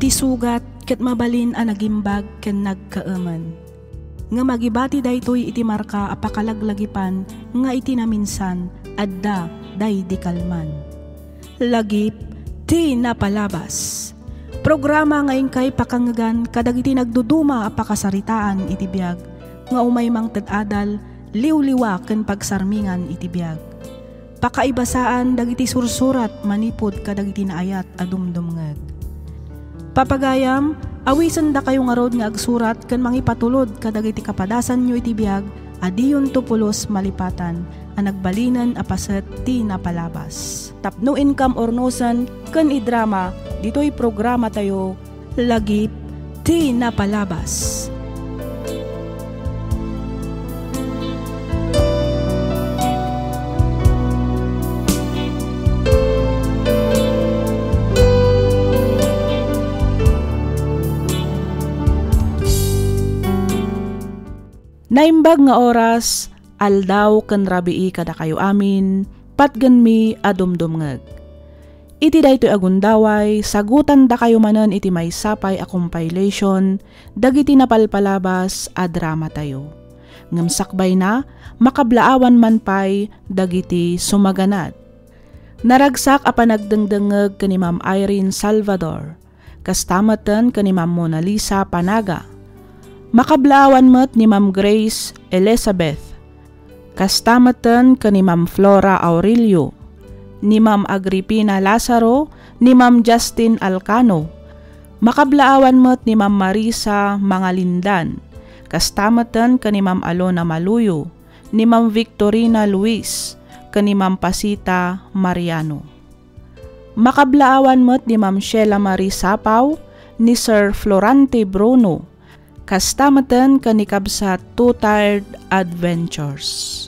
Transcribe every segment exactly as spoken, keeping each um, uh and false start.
iti sugat ket mabalin a nagimbag ken nagkaaman. Nga magibati daytoy iti marka a pakalaglagipan nga iti naminsan adda day di kalman. Lagip ti napalabas. Programa ngayon kay pakangagan kadagiti nagduduma a pakasaritaan iti biag nga umay mang ted-adal liwliwa ken pagsarmingan iti biag. Pakaibasaan dagiti sursurat manipod kadagiti naayat a dumdumngeg. Papagayam, awisan da kayo nga rod nga agsurat ken mangipatulod kadagiti kapadasan nyo iti biag adiyon tupulos malipatan a nagbalinan a paset ti napalabas. Tapno income ornosan ken idrama ditoy programa tayo lagip ti napalabas. Naimbag nga oras, aldaw ken rabii kada kayo amin, patgan mi adumdumngeg. Iti daytoy agundaway, sagutan da kayo manen iti may sapay a compilation, dagiti napalpalabas a drama tayo. Ngem sakbay na, makablaawan man pay, dagiti sumaganad. Naragsak a panagdengdengeg ken ni Ma'am Irene Salvador, kastameten ken ni Ma'am Mona Lisa Panaga. Makablaawan met ni Ma'am Grace Elizabeth, kastameten ken ni Ma'am Flora Aurelio, ni Ma'am Agripina Lazaro, ni Ma'am Justin Alcano. Makablaawan met ni Ma'am Marisa Mangalindan, kastameten ken ni Ma'am Alona Maluyo, ni Ma'am Victorina Luis, ken ni Ma'am Pasita Mariano. Makablaawan met ni Ma'am Sheila Marie Sapaw, ni Sir Florante Bruno, kastameten ken ni Kabsat Two Tired Adventures.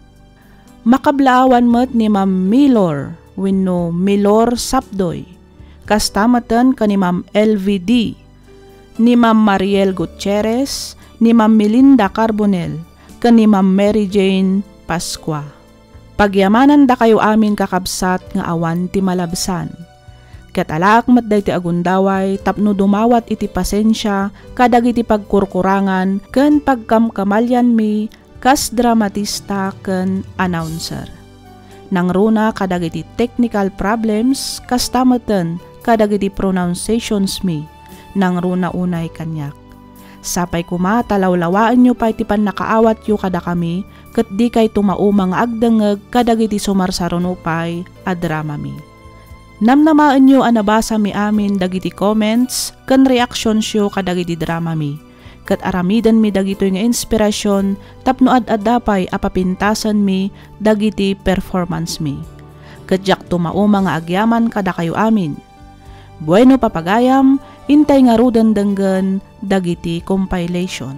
Makablaawan met ni Ma'am Milor wenno Milor Sapdoy, kastameten ken ni Ma'am L V D, ni Ma'am Mariel Gutierrez, ni Ma'am Melinda Carbonel, ken ni Ma'am Mary Jane Pascua. Pagyamanan da kayo amin kakabsat nga awan ti malabsan. Ket alaak met dayti agundaway tapno dumawat iti pasensya kadagiti pagkurkurangan ken pagkamkamalyan mi kas dramatista ken announcer. Nangruna kadagiti technical problems kastameten kadagiti pronunciations mi nangruna unay kanyak. Sapay kuma talawlawaan nyo pa iti pannakaawat yu kada kami ket di kay tumaumang agdengeg kadagiti sumarsarunupay a drama mi. Namnamaan nyo anabasa mi amin dagiti comments ken reactions yo kadagiti drama mi. Ket aramidan mi dagitoy nga inspirasyon tapno ad-adapay apapintasan mi dagiti performance mi. Ket jak tumauma nga agyaman kada kayo amin. Bueno papagayam, intay nga rudan denggen dagiti compilation.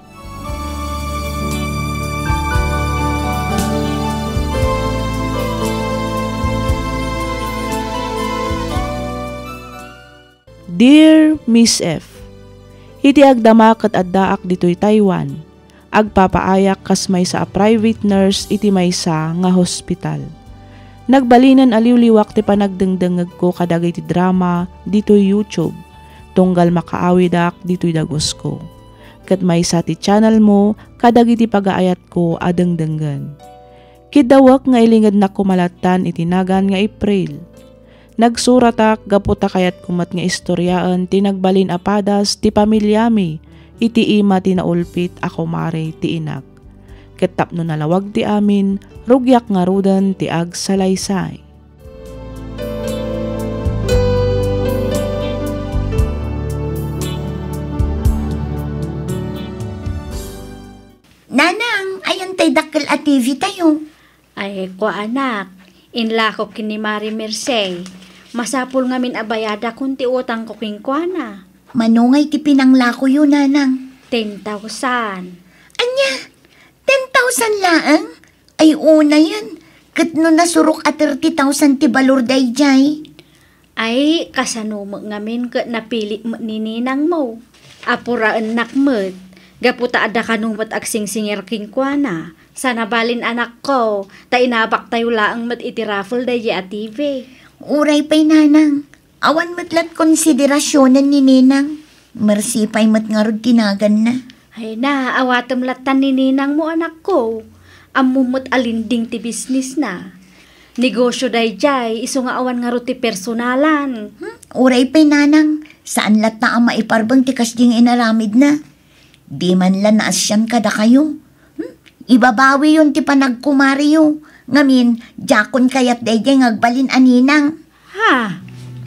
Dear Miss F, iti agdama ket addaak ditoy Taiwan, agpapaayak kas may sa a private nurse iti maysa nga hospital. Nagbalinan aliwliwak ti panagdengdengeg ko kadagiti drama ditoy YouTube, tunggal makaawidak ditoy dagos ko. Ket maysa ti channel mo kadagiti pagaayat ko adengdenggen. Kidawak nga ilinged na kumalatan iti nagan nga April. Nagsuratak gaputa kayat kumat nga istoryaan ti nagbalin apadas ti pamilyami iti ima ti naulpit ako mare ti inak. Ket tapno nalawag ti amin rugyak nga rudan ti agsalaysay. Nanang, ayon tay dakkel a T V tayo. Ay ko anak, inlako kini Mari Mercey. Masapul ngamin abayada kunti utang ko kingkwana. Manungay ti pinanglako yun, nanang. ten thousand. Anya, ten thousand laang? Ay una yan. Kat no nasurok at thirty thousand ti balor dayjay. Ay, kasanumo ngamin kat napili mo nininang mo. Apuraan nakmet. Gaputa ada kanumot agsing-singer kingkwana. Sana balin anak ko. Ta inabak tayo laang mat iti raffle dayjay a T V. Uray pa'y nanang. Awan matlat konsiderasyonan ni Ninang. Marsipay mat nga rod tinagan na. Ay na, awatom latan ni ninang mo anak ko. Amumot alinding ti business na. Negosyo day jay, iso nga awan nga roti personalan. Hmm? Uray pa'y nanang, saan lat na ang maiparbang ti kasding inaramid na? Di man la naasyan kada kayo. Hmm? Ibabawi yun ti panagkumariyo. Ngamin, jakon kayat day jay ngagbalin aninang. Ha?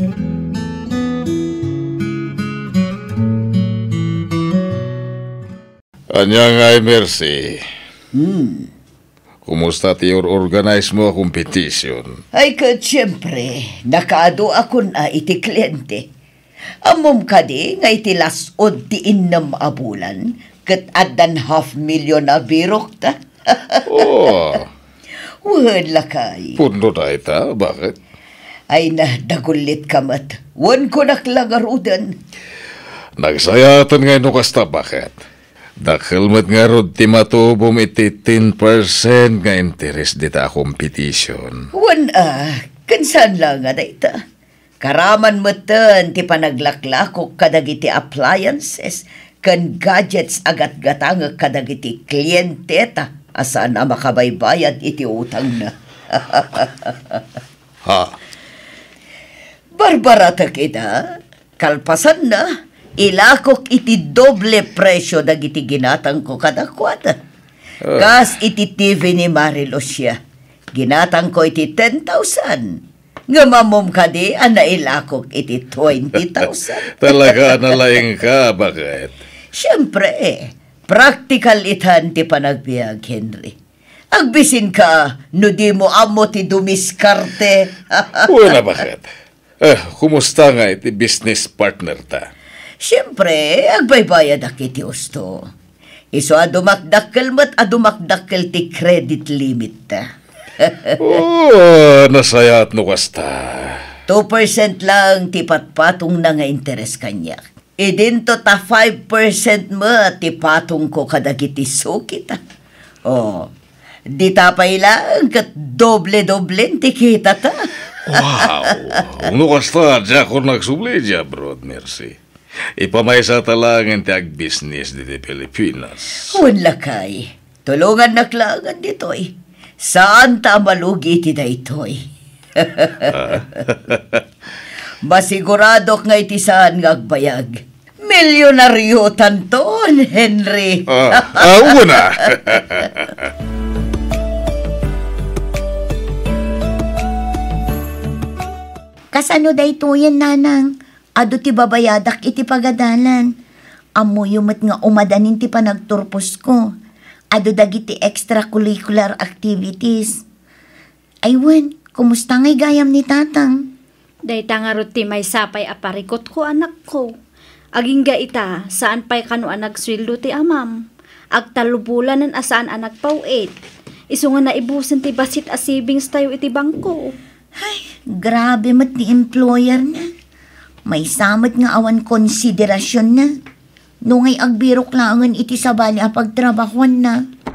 Anya nga Mercy. Hmm. Kumusta ti organize mo competition? Ay kat siyempre, nakaado ako na iti kliyente. Amom ka di, nga iti lasod ti innam abulan, kat adan half million na birok ta. Oh. Wala kay. Puno na ita, bakit? Ay na, dagulit kamat. Wan ko naklagarudan. Nagsayatan nga ino kasta, bakit? Dakalmat nga rod ti matubom iti ten percent nga interest dita competition. Wan ah, kansan lang nga dayta. Karaman mo tan ti panaglaklakok kadagiti appliances, kan gadgets agat-gatang kadagiti kliyente ta, asaan na makabaybayad iti utang na. Ha? Barbarata kita, kalpasan na, ilakok iti doble presyo dagiti ginatang ko kadakwata. Uh. Kas iti T V ni Marilos siya. Ginatang ko iti ten thousand. Nga mamom ka di, ana ilakok iti twenty thousand. Talaga nalaing ka, bakit? Siyempre, practical itan ti panagbiag, Henry. Agbisin ka, no di mo amo ti dumiskarte. Wala, bakit? Eh, kumusta nga iti business partner ta? Siyempre, agbaybayad akiti usto. Iso adumakdakkel mat adumakdakkel ti credit limit ta. Oh, nasayat no kasta. two percent lang ti patpatong na nga interes kanya. Idinto ta five percent mo ti patong ko kadagiti suki ta. Oh, di tapay lang kat doble-doble ti kita ta. Wow, no kasta, dya ko nagsubli dya, bro, Mercy. Ipamaysa talangan ti ag-business di Pilipinas. Wala kay. Tulungan naklangan ditoy. Saan ta malugi ti daytoy? Masigurado nga iti saan nga agbayag. Milyonaryo tanton, Henry. Ah, ah una. Kasano dayto yan, nanang? Ado ti babayadak iti pagadalan. Amo yumat nga umadanin ti panagturpos ko. Ado dagiti extracurricular activities. Aywan, kumusta nga'y gayam ni tatang? Dayta nga roti may sapay aparikot ko anak ko. Aging ga ita, saan pa'y kano anak sweldo ti amam. Agtalubulan ng asaan anak pauit. Iso nga naibusan ti basit a savings tayo iti bangko. Ay, grabe mat ni employer na. May samot nga awan konsiderasyon na. Nungay agbirok langan iti sabali a pagtrabahuan na.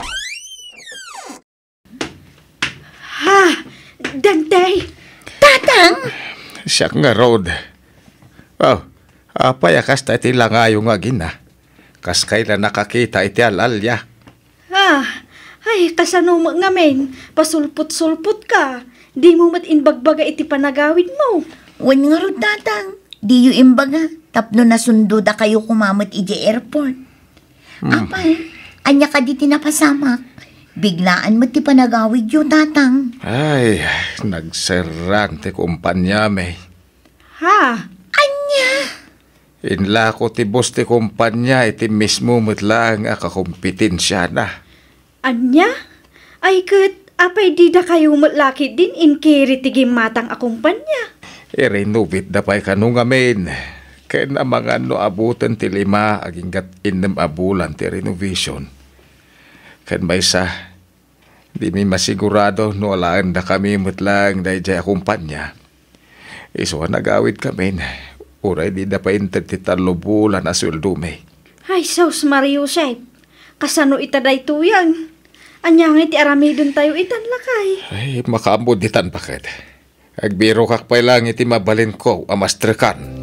Ha! Dantay! Tatang! Siya nga, Rod. Oh, apay akas ta iti langayo nga gina. Kas kailan nakakita iti alalya. Ha! Ay, kasano mo nga men? Pasulput-sulput ka. Di mo mat inbagbaga iti panagawid mo. Wan nga ro, tatang. Di yu imbaga. Tapno na sundo da kayo kumamot iji airport. Hmm. Apay, anya ka di tinapasamak. Biglaan mo ti panagawid yu, tatang. Ay, nagserang ti kumpanya may. Ha? Anya? Inla ko ti boss ti kumpanya iti mismo matlang akakumpetensya na. Anya? Ay kat, apay di da kayo matlaki din in kiri ti gimatang akumpanya. I-renovate da pa'y kanong amin. Kaya na mga no abutan ti lima aging gat inem abulan ti renovation. Kaya may sa, di mi masigurado no alaan da kami matlang da ijay akumpanya. Iso nagawid kami. Uray di da pa inter ti talo bulan na sweldo may. Ay, Saus Mario Sep. Kasano itaday tuyang? Anyangay ti aramidon tayo itan lakay. Ay, makaambod ditan bakit. Agbiro kak pa'y lang iti mabalin ko, amastrikan.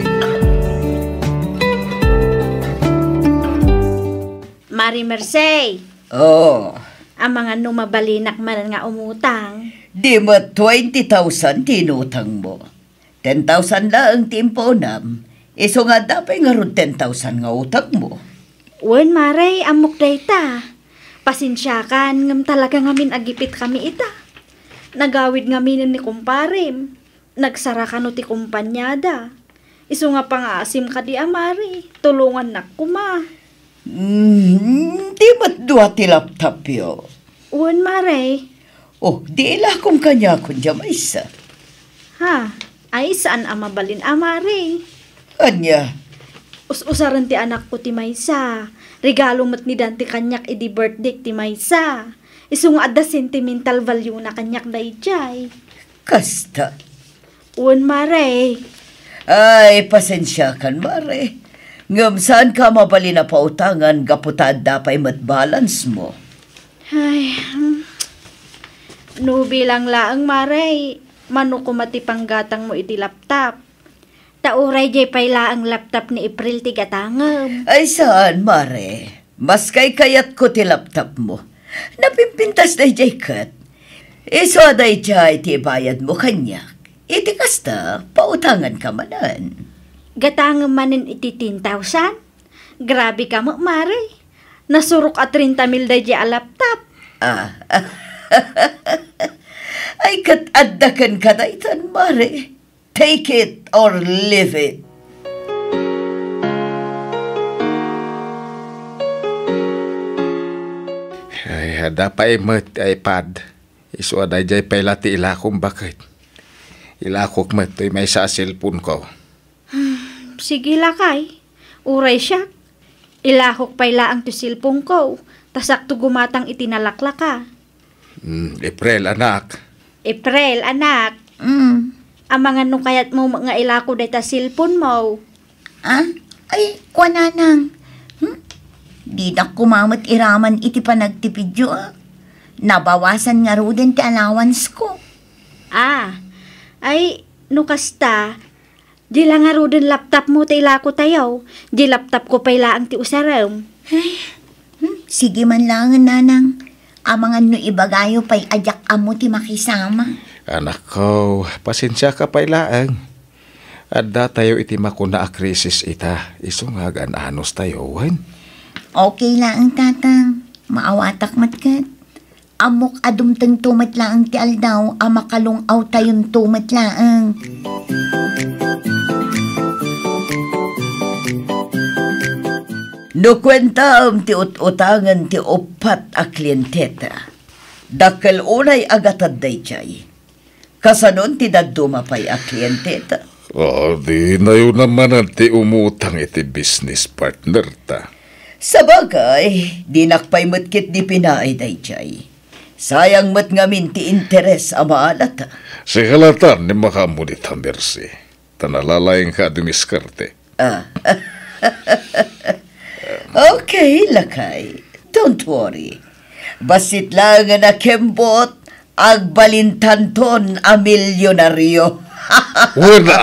Mari Mersey, Oh, ang mga numabalinak man nga umutang. di mo twenty thousand tinutang mo. ten thousand lang timponam. Iso nga dapat nga ron ten thousand nga utang mo. Wen Mare, amok dayta. Pasensya kan, ngam talaga ngamin agipit kami ita. Nagawid ngamin ni kumparim. Nagsara ka no ti kumpanyada. Iso nga pang-asim ka di amari. Tulungan na kuma. Hmm, di ba't dua ti laptop yo? Wen Mare, Oh, di ila kong kanya kung jamaysa. ha? Ay saan amabalin amari? Anya, Us-usaran ti anak ko ti Maysa. Regalo mat ni Dante kanyak idi birthday ti Maysa. Isu nga adda sentimental value na kanyak dayjay. kasta. Wen Mare, Ay, pasensya kan, mare. Ngam saan ka mabali na pautangan gaputad dapay mat balance mo? ay, hmm. Nubi lang laang Mare. Mano ko matipanggatang mo iti laptop. Tauray jay pay laang laptop ni April ti gatangam. Ay, saan, mare? Mas kay kayat ko ti laptop mo. Napimpintas na jay kat. Iso aday jay ti bayad mo kanyak. Iti kasta, pautangan ka manan. Gatangam manin iti ten thousand? Grabe ka mo, Mare. Nasurok at thirty mil day jay a laptop. Ah, ay kat addakan ka daytan, mare. Take it or leave it. Ay, hada pa imat iPad. Iso aday jay pailati ilakong bakit. Ilakok mat to'y may sa cellphone ko. Sige lakay. Uray siya. Ilahok pay laang to silpong ko. Tasak to gumatang itinalaklak ka. Hmm, April, anak. April, anak. Mm. Ang mga nukayat mo mga ilako day ta silpon mo. Ah? Ay, kwa nanang. Hmm? Di na kumamat iraman iti panagtipidyo ah. Nabawasan nga ro din ti allowance ko. Ah, ay, nukasta. Di lang nga ro din laptop mo ta ilako tayo. Di laptop ko pay laang ti usaram. Hmm? Sige man lang nanang. Amangan no ibagayo pa'y ajak amo ti makisama. Anak ko, pasensya ka pa'y laang. Adda tayo iti makuna a krisis ita. Iso nga gananos tayo, wan. Okay lang tatang. Maawatak matkat. Amok adumteng tumat laang ti aldaw. Amakalong aw tayon tumat laang. No kwenta ang ti ut-utangan ti upat a klienteta. Dakkel unay agatad day chay. Kasanon ti dadumapay a klienteta. Oh, di na yun naman ang ti umutang iti business partner ta. Sabagay, di nakpay matkit di pinaay day chay. Sayang mat ngamin ti interes a maalata. Si halatan ni makamunit ang Mercy. Tanalalayang ka dumiskarte. Ah, okay, lakay. Don't worry. Basit lang na kembot, agbalintanton a milyonaryo. Wala!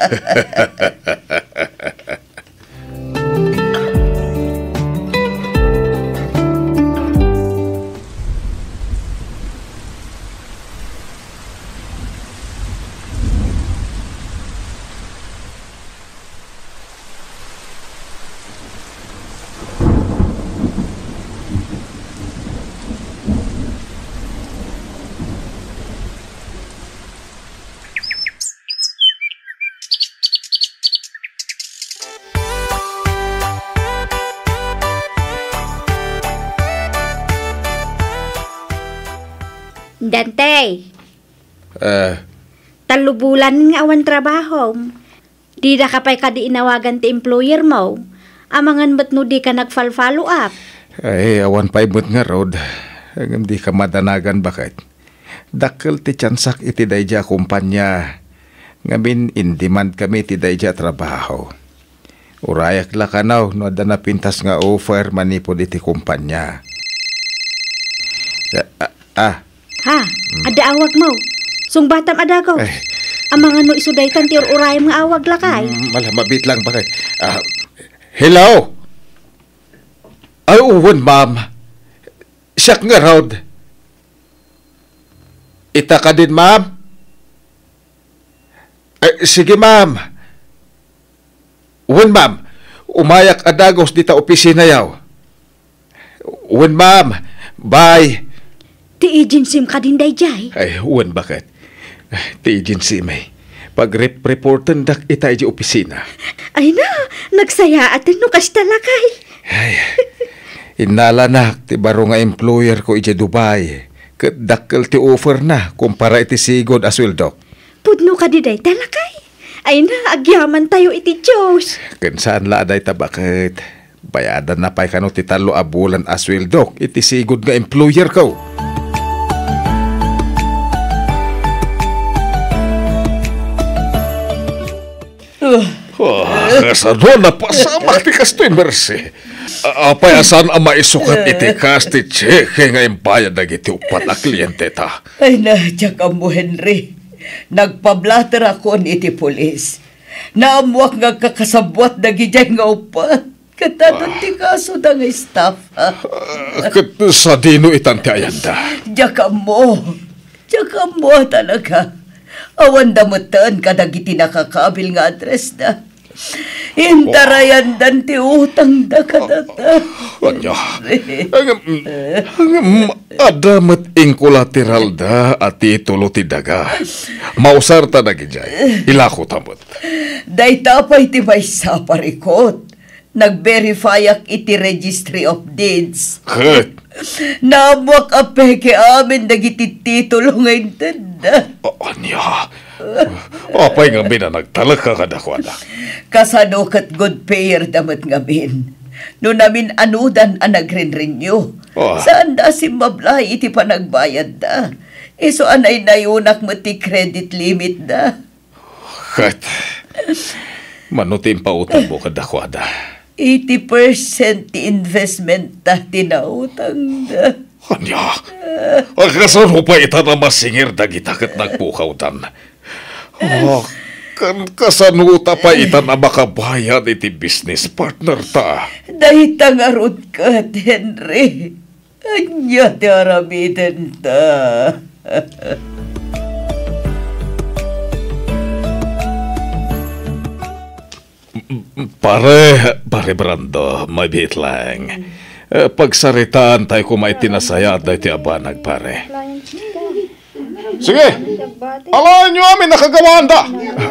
Dante, Ah, talubulan nga awan trabaho. Di na kapay ka di inawagan ti employer mo. Amangan ba't no di ka nag-follow up? ay, awan pa imot nga rod. Ang di ka madanagan bakit. Dakkel ti tsansak iti dayja kumpanya. Ngamin in demand kami ti dayja trabaho. Urayak la kanaw no adda na pintas nga offer manipod iti kumpanya. Ah, ah, Ha, ada awag mo. Sung batam adagaw. Ay. Ang mga no isudaytan ti uray mga awag lakay. Mm, Malah, mabit lang ba kay? Ah, hello? Ay, uwan, ma'am. Siyak nga, Rod. Ita ka din, ma'am? Ay, sige, ma'am. Uwan, ma'am. Umayak adagos dita opisina yaw. Uwan, ma'am. Bye. Ti agency ka din dayjay. Ay, uwan, bakit? Ti agency may. Pag-reportan dak ita di opisina. Ay na, nagsaya atin no kas talakay. Ay, inala na, ti baro nga employer ko iti Dubai. Kat dakkel ti offer na, kumpara iti sigod asweldo. Pudno ka di day talakay. Ay na, agyaman tayo iti Diyos. Ken saan la aday ta bakit? Bayadan na pa'y kano ti talo a bulan asweldo, iti sigod nga employer ko. Oh, kasano na pasamak ti kastoy mersi. Apay asan ang maisukat iti kas ti cheque nga impayad na iti upat na kliyente ta. Ay na, ka mo, Henry. Nagpablater ako ni iti polis. Naamuak nga kakasabwat na gijay nga upat. Katadot ti kaso da nga staff. Kat sa dino itan ti ayanda. Ka mo. Ka mo talaga. Awan damutan kadagiti nakakabil nga address na. Intarayan dan ti utang da kadata. Anya, ang adamat ing collateral da at titulo ti daga. Mausar ta na gijay. Ilako tamot. Day tapay ti may saparikot. Nag-verify ak iti registry of deeds. Kat, Namuak apeke amin dagiti titulo nga intenda. anya, apay nga mina nagtalaka ka dakwana. Kasano kat good payer damat ngamin. No namin anudan ang nagrin-renew. Oh. Saan da si mablay iti panagbayad da. Iso anay nayunak mo ti credit limit da. Kat, manutin pa utang mo ka dakwada. eighty percent ti investment ta tinautang da. Anya, ang kasano pa ita na masingir dagita kat nagpukawtan. Oh, kan kasano ta pa ita na makabayad iti business partner ta. Dahil tangarod ka, Henry. Anya ti aramitin ta. Pare, pare Brando, mabit lang. Eh, pagsaritaan tayo kung may tinasaya at ti abanag, pare. Sige, alayan nyo amin nakagawaan da.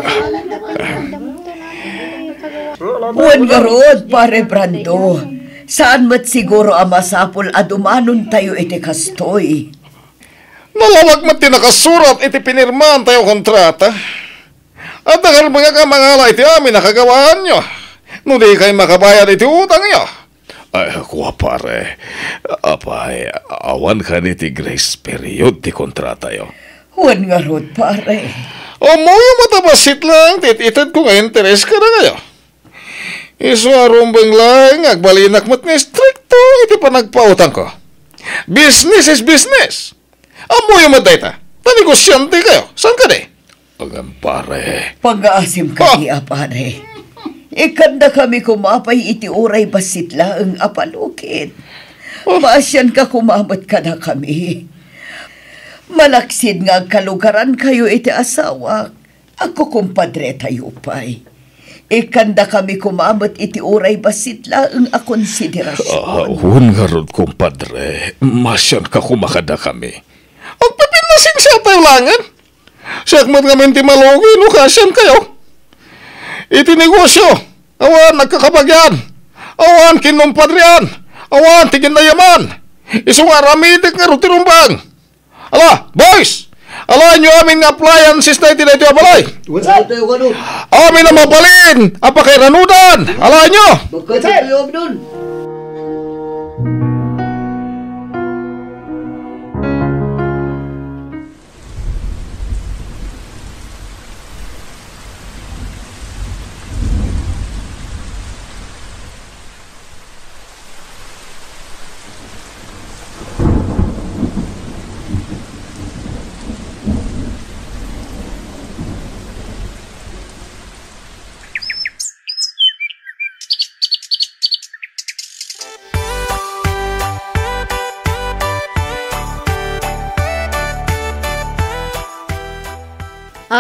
Buwan nga rood, pare Brando. Saan mat siguro ang masapol adumanon tayo iti kastoy? Nalawag mat tinakasurat iti pinirmaan tayo kontrata. At dahil mga kamangala iti amin nakagawaan nyo. No di kayo makabayad iti utang nyo. Ay, kuha pare. Apay, awan ka ni ti grace period ti kontrata yo. Buwan nga rood, pare. O mo yung matabasit lang, tititad ko nga interes ka na kayo. Isuarumbang lang, agbalinak mo't ni stricto, iti pa nagpautang ko. Business is business. Amo yung madayta, tanigosyante kayo, saan ka di? Agam pare. Pag-aasim ka niya, pare. Ikanda kami kumapay iti uray basit lang apalukit. Maasyan ka kumamot ka na kami. Malaksid nga kalugaran kayo iti asawa. Ako kumpadre tayo pa'y. Ikanda kami kumamot iti uray basit lang a konsiderasyon. Ah, hun nga ron kumpadre. Masyan ka kumakada kami. Ang pipinasing siya tayo langan. Siyak mat kami ti malugi, no kasyan kayo. Iti negosyo, awan nagkakabagyan. Awan kinumpadrian. Awan tigin na yaman. Isong aramitik nga ron tirumbang. Ala, boys! Ala nyo amin nga appliances na itinay ito abalay. Wala tayo ka nun. Amin na mabalin. Apakiranudan. Ala nyo. Magkata tayo nun.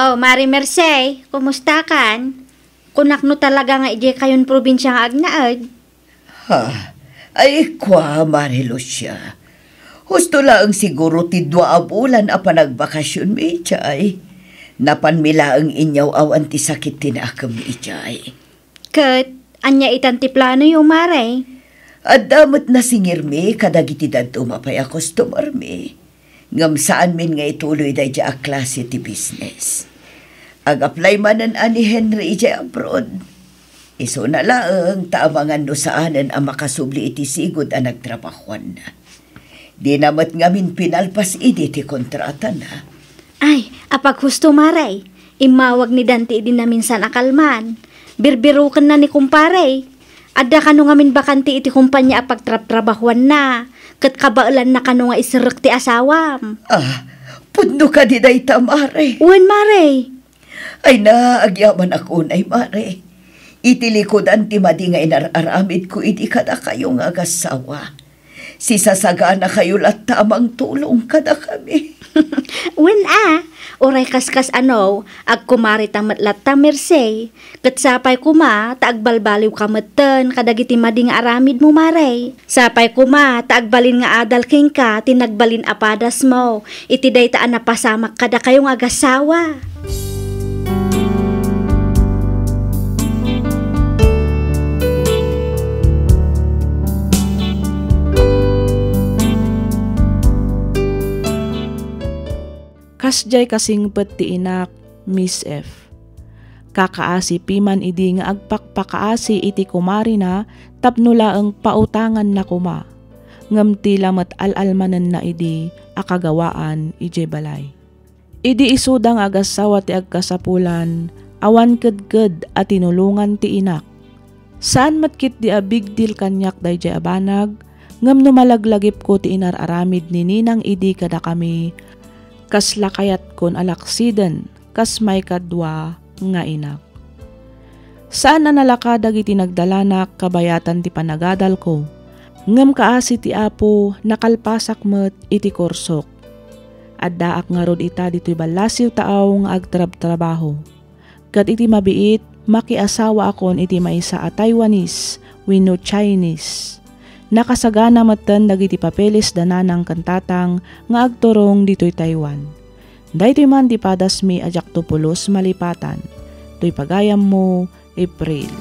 Oh, Mari Mercey, kumusta kan? Kunak no talaga nga ije kayon probinsya nga agnaad. Ha, ay kwa, Mari Lucia. Husto lang siguro ti dua a bulan a panagbakasyon mi ichay. Napan mila ang inyaw awan ti sakit tinakam mi ichay. Kat, anya itan ti plano yung Mare? At damat na singir mi kadagiti dadto mapay a customer mi. Ngam saan min nga ituloy da ija a klase ti business. Ag-apply manan ani Henry ija abroad. Iso na laang taamangan no saanan ang makasubli iti sigod ang nagtrabahuan na. Di namat ngamin pinalpas iti ti kontrata na. Ay, apag husto Mare, imawag ni Dante din na minsan akalman. Birbirukan na ni kumpare. Adda kano ngamin bakanti iti kumpanya apag trap-trabahuan na. Kat kabailan na kano nga isirek ti asawam. Ah, puno ka di day ta, Mare. Uwan, Mare. Ay na, agyaman ako ay, Mare. Itilikodan ti madi nga inararamid ko iti kada kayo nga agasawa. Sisasagana kayo lat tamang tulong kada kami. Uwan ah, oray kaskas ano, ag kumari tamat lat ta Mercey. Kat sapay kuma, taagbalbaliw kamatan kadagiti madi nga aramid mo Mare. Sapay kuma, taagbalin nga adal king ka, tinagbalin apadas mo. Iti day taan na pasamak kada kayo nga agasawa. Kasjay kasingpet ti inak, Miss F. Kakaasi piman idi nga agpakpakaasi iti kumari na tapnula ang pautangan na kuma. Ngam ti lamat alalmanan na idi akagawaan ije balay. Idi isudang agasawa ti agkasapulan, awan kedked at tinulungan ti inak. Saan matkit di a big deal kanyak day jay abanag, ngam numalaglagip ko ti inararamid ni ninang idi kada kami, kas lakayat kon alaksiden, kas may kadwa nga inak. Saan na nalakadag iti nagdalanak kabayatan ti panagadal ko, ngem kaasi ti apo nakalpasak met iti korsok. Addaak nga rod ita dito'y balasiw taaw nga agtrab-trabaho. Kat iti mabiit, makiasawa akon iti maisa a Taiwanese, wenno Chinese. Nakasagana matan dagiti papeles dananang kantatang nga agturong dito'y Taiwan. Daytoy man di padas mi ajak tupulos malipatan. To'y pagayam mo, April.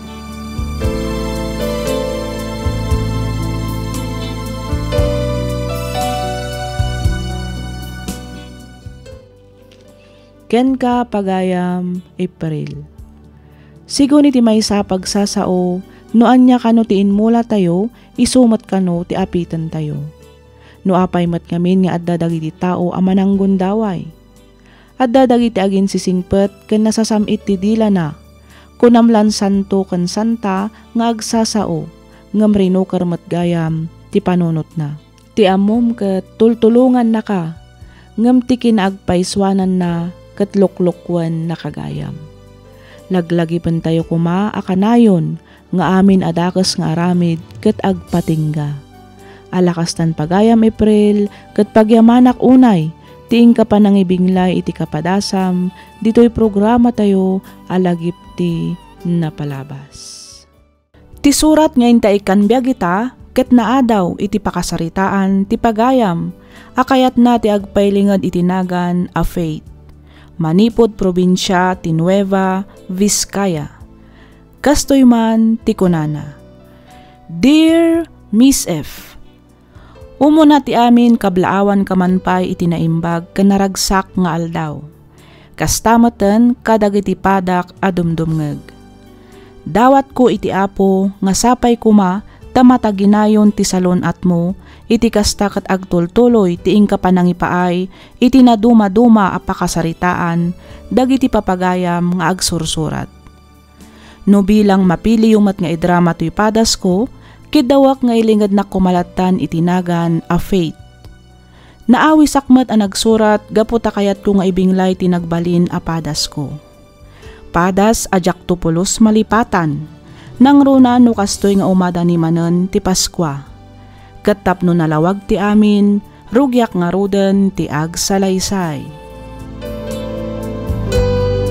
Ken ka pagayam, April. Sigun iti maysa pagsasao, noan niya kano ti inmula tayo, isumat kano ti apitan tayo. No apay mat ngamin nga adda dagiti tao amanang gundaway. Adda dagiti agin sisingpet ken nasasamit ti dila na. Kunamlan santo ken santa nga agsasao, ngem rino kermet gayam ti panunot na. Ti amom ket tultulungan na ka, ngem ti kinaagpaiswanan na ket luklukwan nakagayam. Laglagi pen tayo kuma akanayon, nga amin adakas nga aramid ket agpatingga. Alakastan pagayam April ket pagyamanak unay, tiing ka pa nang ibinglay iti kapadasam, dito'y programa tayo alagip ti napalabas. Ti surat nga inta ikan biag ita, ket naadaw iti pakasaritaan ti pagayam, akayat na ti agpailingad itinagan a faith. Manipod probinsya ti Nueva Vizcaya. Kastoy man ti kunana. Dear Miss F, umuna ti amin kablaawan kamanpay iti naimbag kanaragsak nga aldaw. Kastamatan kadagiti padak adumdumngeg. Dawat ko iti apo nga sapay kuma tamataginayon ti salon atmo iti kasta ket agtultuloy ti ingka panangipaay iti naduma-duma a pakasaritaan dagiti papagayam nga agsursurat. No bilang mapili yumat nga idrama to'y padas ko, kidawak nga ilingad na kumalatan itinagan a faith. Naawi sakmat ang nagsurat, gaputa kayat ko nga ibinglay tinagbalin a padas ko. Padas ajak tupulos malipatan, nang runa no kastoy nga umada ni manen ti Paskwa. Katap no nalawag ti amin, rugyak nga ruden ti ag salaysay.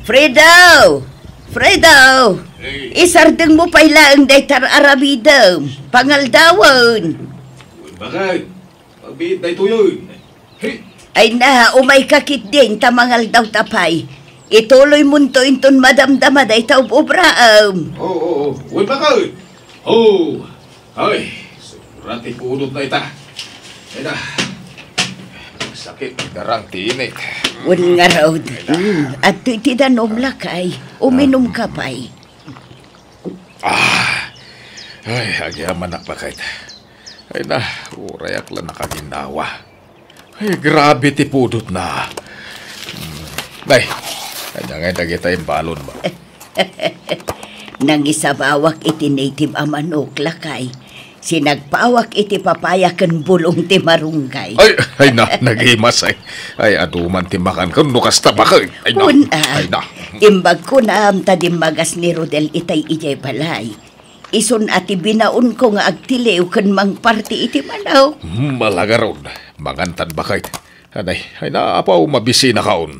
Fredo! Fredo! Isardeng mo pala ang daytar arabidam. Pangaldawon. Bakit? Pagbiit na ito yun. Hey! Ay na, umay kakit din tamangal daw tapay. Ituloy munto inton madamdama day taob obraam. Oo, oo, oo. Uy, bakit? Oh! Ay, surati punot na ita. Ay na. Sakit, darang tinik. Un nga raw. Mm, at iti danom lakay. Uminom ka pa'y. Ah! Ay, agyaman na pa kahit. Ay na, urayak lang nakaginawa. Ay, grabe ti pudot na. Hmm. Ay, kanya nga nagita yung balon ba? Nang isabawak iti native amanok lakay. Sinagpawak iti papayakan bulong ti marunggay. Ay, ay na, nag-imas ay. Ay, aduman ti makan ka, nukas tabakay. Ay na, Una, ay na. imbag ko na am tadim magas ni Rodel itay ijay balay. Ison ati binaon ko nga agtilew kan mang parti iti manaw. Hmm, malaga ron. Mangantan bakay. Anay, ay na, apaw mabisi na kaon.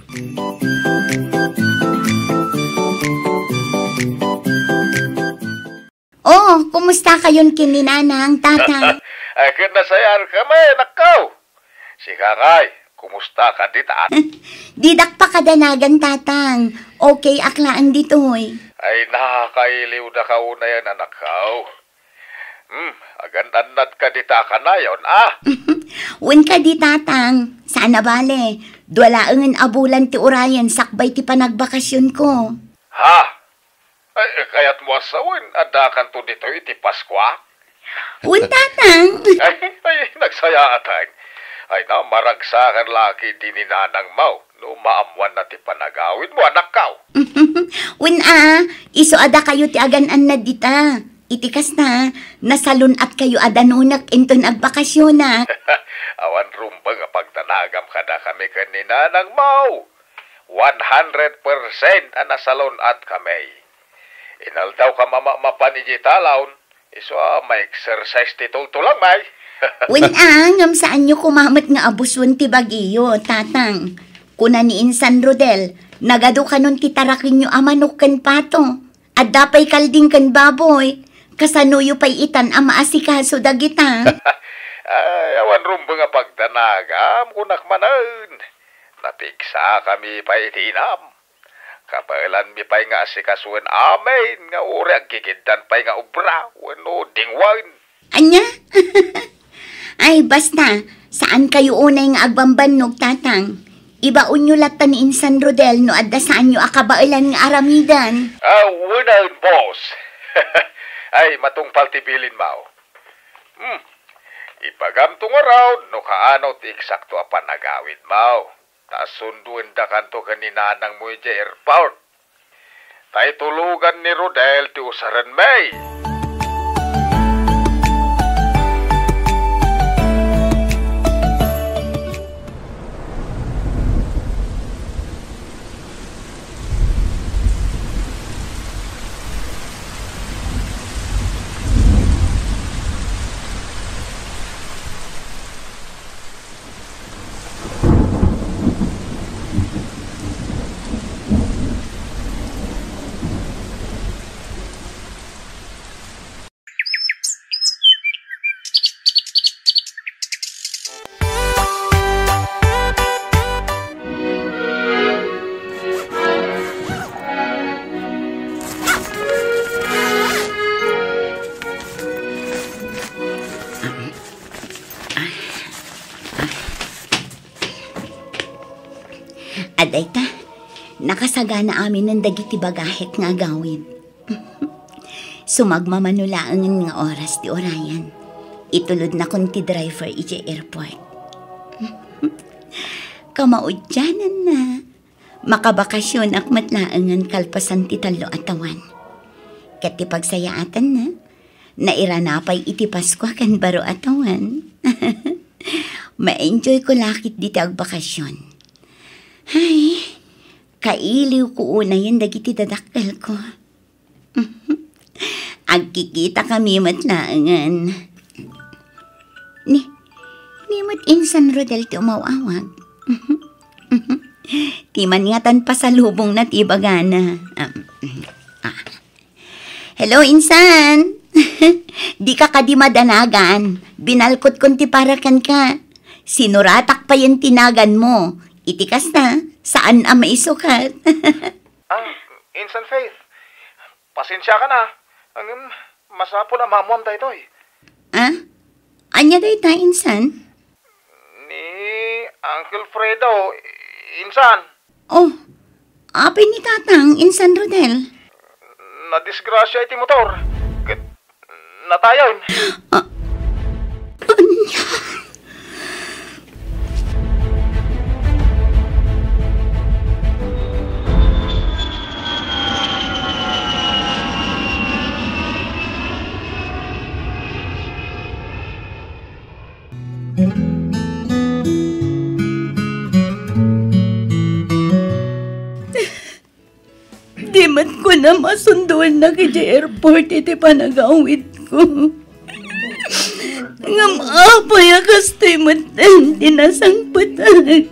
Oh, kumusta kayon kininanang, tata? Ay, kinasayar kami, nakaw. Si Kakay, kumusta ka dita? Didak pa kadanagan, tatang. Okay, aklaan ditoy. Ay, nakakailiw na ka una yan, anakaw. Hmm, agandanad ka dita ka na yon, ah. Wen ka di, tatang. Sana bale. Duwalaangan abulan ti urayan, sakbay ti panagbakasyon ko. Ha? Ay, kaya't mo asawin, adakan to dito iti Paskwa? Wen, tatang. Ay, ay, nagsaya atay. Ay na, maragsakan laki din ni nanang mau. No, maamuan na ti panagawin mo, anak kaw. Wen, ah. Iso ada kayo ti aganan na dita. Itikas na, nasalun at kayo adanunak inton agbakasyon na. Awan rumbang pagtanagam kada kami kanina ng mau. one hundred percent anasalon at kami. Inaldaw ka mama-mapan iji talaon, iso ah, may exercise ti tultulang may. Wen, ah, ngam saan nyo kumamit nga abuswan ti bagiyo, tatang. Kuna ni Insan Rodel, nagado ka nun ti tarakin nyo amanok kan pato. At dapay kalding kan baboy. Kasanuyo pa'y itan ama asikaso dagita. Ay, awan rumbang pagtanagam, kunak manan. Natiksa kami pa itinam. Kapalan mi pa'y nga asikasuan amin, nga uri ang kikidan pa'y nga ubra, wano dingwan. Anya? Ay, basta, saan kayo unay nga agbambanog, tatang? Ibaon nyo lata ni Insan Rodel no adda saan nyo akabailan nga aramidan. Ah, unan, boss. Ay, matungpal tibilin mao. Hmm, ipagamtong around, no kaano ti eksakto a panagawid mao. Ta sunduin da kanto kaninanang mo iti airport. Tay tulugan ni Rodel ti usaran may. Aday ta, nakasagana amin ng dagiti bagahit nga gawid. Sumagmamanulaangan nga oras ti orayan. Itulod na kon ti driver iti airport. Kamaudyanan na. Makabakasyon ak matlaangan kalpasan ti talo atawan. Kat ti pagsayaatan na. Nairanapay iti Pasko kan baro atawan. Ma-enjoy ko lakit diti agbakasyon. Ay, kailiw ko una yan dagiti dadakkel ko. Agkikita kami matlaangan. Ni, ni mat Insan Rodel ti umawawag. Timan nga tan pasalubong na tibagana. Um, ah. Hello, insan. Di ka kadi madanagan. Binalkot kon ti parakan ka. Sinuratak pa yung tinagan mo. Itikas na. Saan ang maisukat? Ah, Insan Faith. Pasensya ka na. Ang masapo na mamuam tayo ito eh. Ah? Anya day ta, insan? Ni Uncle Fredo, Insan. Oh, apay ni tatang, insan Rodel. Na-disgrasya iti motor. Kat, natayon. Ah, anya? Di man ko na masunduan na kaya airport iti panagawid ko. Nga maapay akastoy matan tinasangpatag.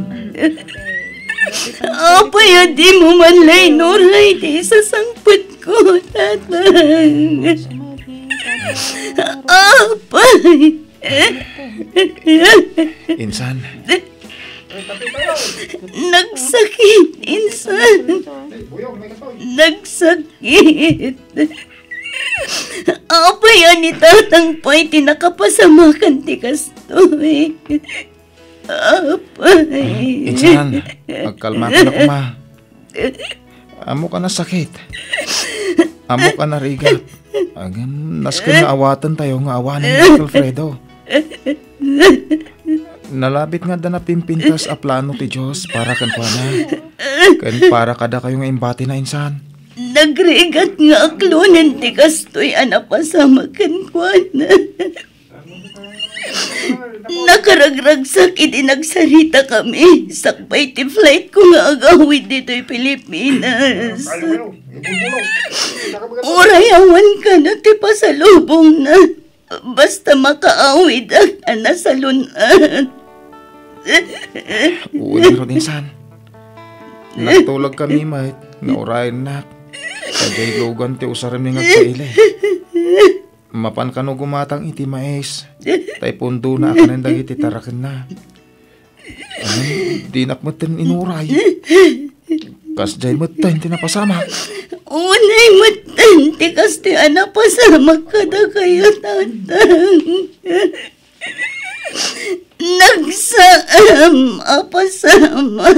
Apay di mo man lay nuray di sasangpat ko, tatang. Apay. Insan. Nagsakit, insan. Nagsakit. Apa yan ni tatang pa'y tinakapasamakan ti kastoy. Apay. Insan, magkalma ka na kuma. Amo ka na sakit. Amo ka na rigat. Agam, nas ka na awatan tayo nga awanan ni Uncle Fredo. Nalabit nga da na pimpintas a plano ti Diyos para kan kwa na. Kan para kada kayo nga imbati na, insan. Nagrigat nga aklunan ti kastoy anapasama kan kwa na. Nakaragragsak iti nagsarita kami. Sakbay ti flight ko nga agawid dito'y Pilipinas. Urayawan ka na ti pasalubong na. Basta makaawid ang nasalunan. Uwi ron, insan. Nagtulag kami, mate. Naurayan na. Kajay logan ti usaram ni ngagpaili. Mapan ka no gumatang iti mais. Tay pundo na akanan dagiti tarakin na. Ano, di nakmatan inuray. Kasjay matan tinapasama. Unay matan ti kasti anapasama kada kayo, tatang. Nagsaam apasama.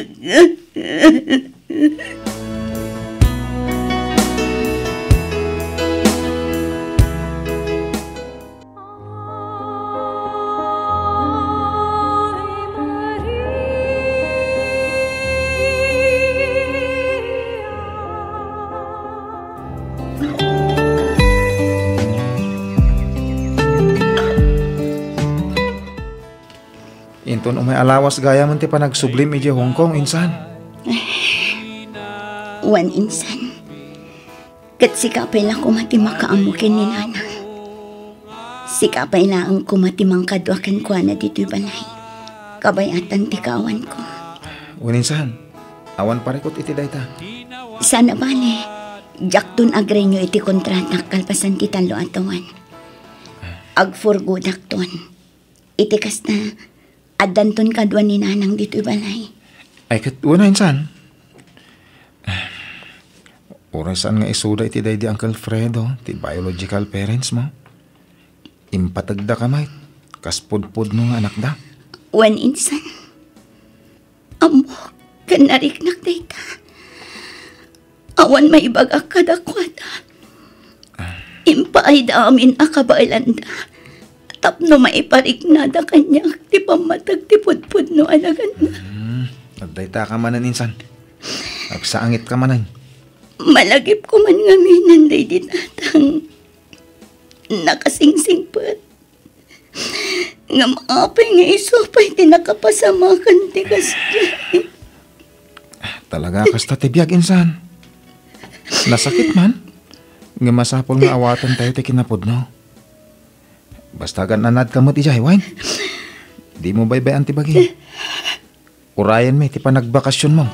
Inton umay alawas gaya man ti panagsublim iti Hong Kong, insan. Wan, insan. Kat sikapay lang kumati makaamukin ni nanang. Sikapay lang kumati mangkadwakan ko na dito'y balay. Kabayatan ti kawan ko. Wan, insan. Awan parikot iti dayta. Sana bale, jaktun agrenyo iti kontrata kalpasan ti talo atawan. Agfurgudak ton. Iti kasta, adanton kadwa ni nanang dito'y balay. Ay kat wana, insan. Orasan nga isuda iti day di Uncle Fredo, ti biological parents mo. Impatagda ka, mate. Kaspudpud no nga anak da. Wan, insan. Amo, kanariknak dayta. Awan maibagak kadakwada. Impaay da amin akabailanda. Tapno maipariknada kanya. Ti pamatag ti pudpud no anagan na. Hmm, nagdayta ka manan, insan. Agsaangit ka manan. Malagip ko man nga minanday di tatang. Nakasingsingpat. Nga maapay nga isupay ti nakapasamakan ti kasjay. Talaga kasta tibiyag, insan. Nasakit man. Nga masapol nga awatan tayo ti kinapod, no? Basta gan anad ka mo ti jay, wine. Di mo baybay antibagi. urayan mi, ti pa nagbakasyon mo.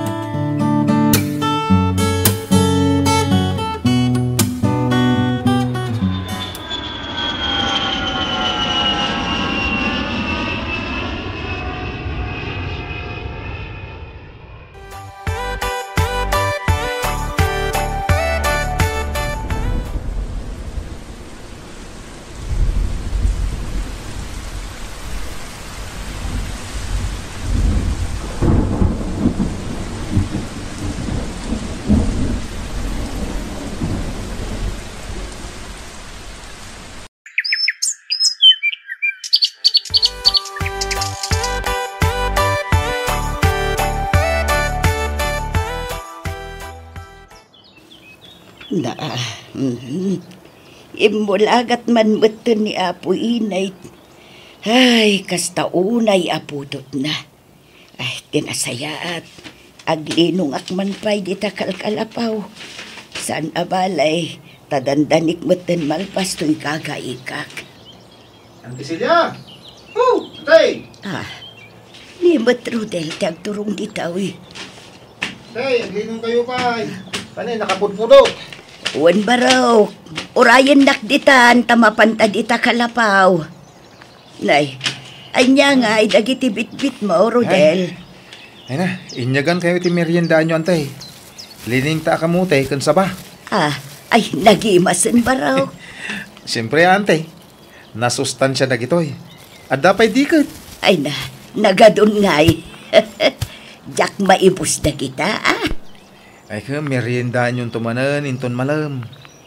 Na, mm, imulagat man beton ni Apo Inay. Ay, kasta unay aputot na. Ay, tinasayaat. Aglinong akman pa'y di takalkalapaw. San abalay, tadandanik beton malpas to'y kagaikak. Ang Silya! Oh, tay! Ah, ni Rodel, tiyag turong ditawi. Tay, aglinong kayo pa'y. Panay, nakapudpudok. Uwan baraw, urayan nakditan, tamapanta dita kalapaw. Nay, anya nga, ay dagiti bit-bit mo, Rodel. Ay, ay na, inyagan kayo ti meriendaan nyo, antay. Lining ta kamutay, kan saba. Ah, ay, nagimasin baraw. Siyempre, antay. Nasustansya na gitoy. At dapay dikit. Ay na, nagadun nga'y. Diyak maibus na kita, ah. Ay ka, meriendaan yung tumanan, inton malam.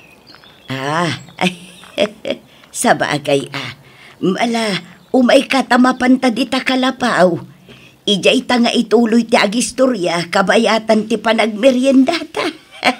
Ah, ay, sa bagay, ah. Mala, umay katamapanta di ta kalapaw. Ijay ta nga ituloy ti agistorya, kabayatan ti panagmeriendata.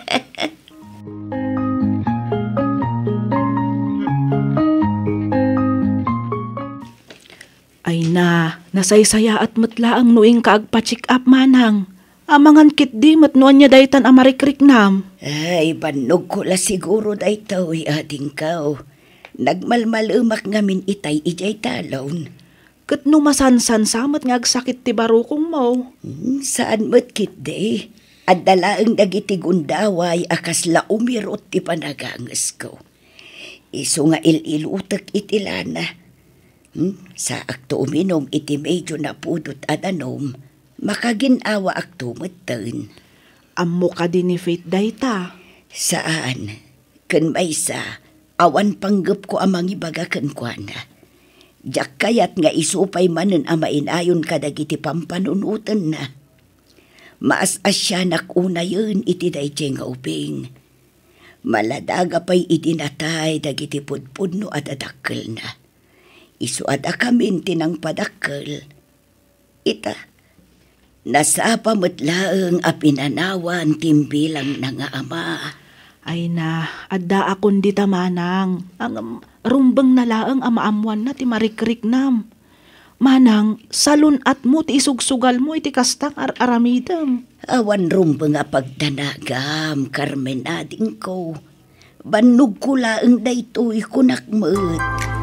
Ay na, nasaysaya at matla ang nuing kaagpa-check up manang. Amangan kit di matnuan niya daytan amarikrik nam. Ay, banog ko la siguro daytaw, ading kao. Nagmalmalumak ngamin itay ijay talon. Kat numasansan samat nga agsakit ti barukong mo. Hmm, saan mo't kit de? At dalaang dagiti gundaway akas la umirot ti panagangas ko. Iso nga ililutak itilana. Hmm, sa akto uminom iti medyo na pudot adanom. Makaginawa akto matan. Ammo ka din ni Faith dayta. Saan? Kan may sa, awan panggap ko amang ibaga kan kwa na. Diyak kayat nga isupay manen amain ayon kadagiti pampanunutan na. Maas asya nakuna yun iti dayjay nga uping. Maladaga pa'y idinatay dagiti pudpud no adadakkel na. Isu ada kamin tinang padakkel. Ita, nasapa matlaeng apinanawan timbilang na nga ama. Ay na, adda akon di tamanang. Ang um, rumbang nalaang amaamuan na ti marikrik nam. Manang, salun at mo ti isugsugal mo iti kastang ar-aramidam. Awan rumbang nga pagdanagam, Carmen ading ko. Banog ko laeng daytoy kunakmet.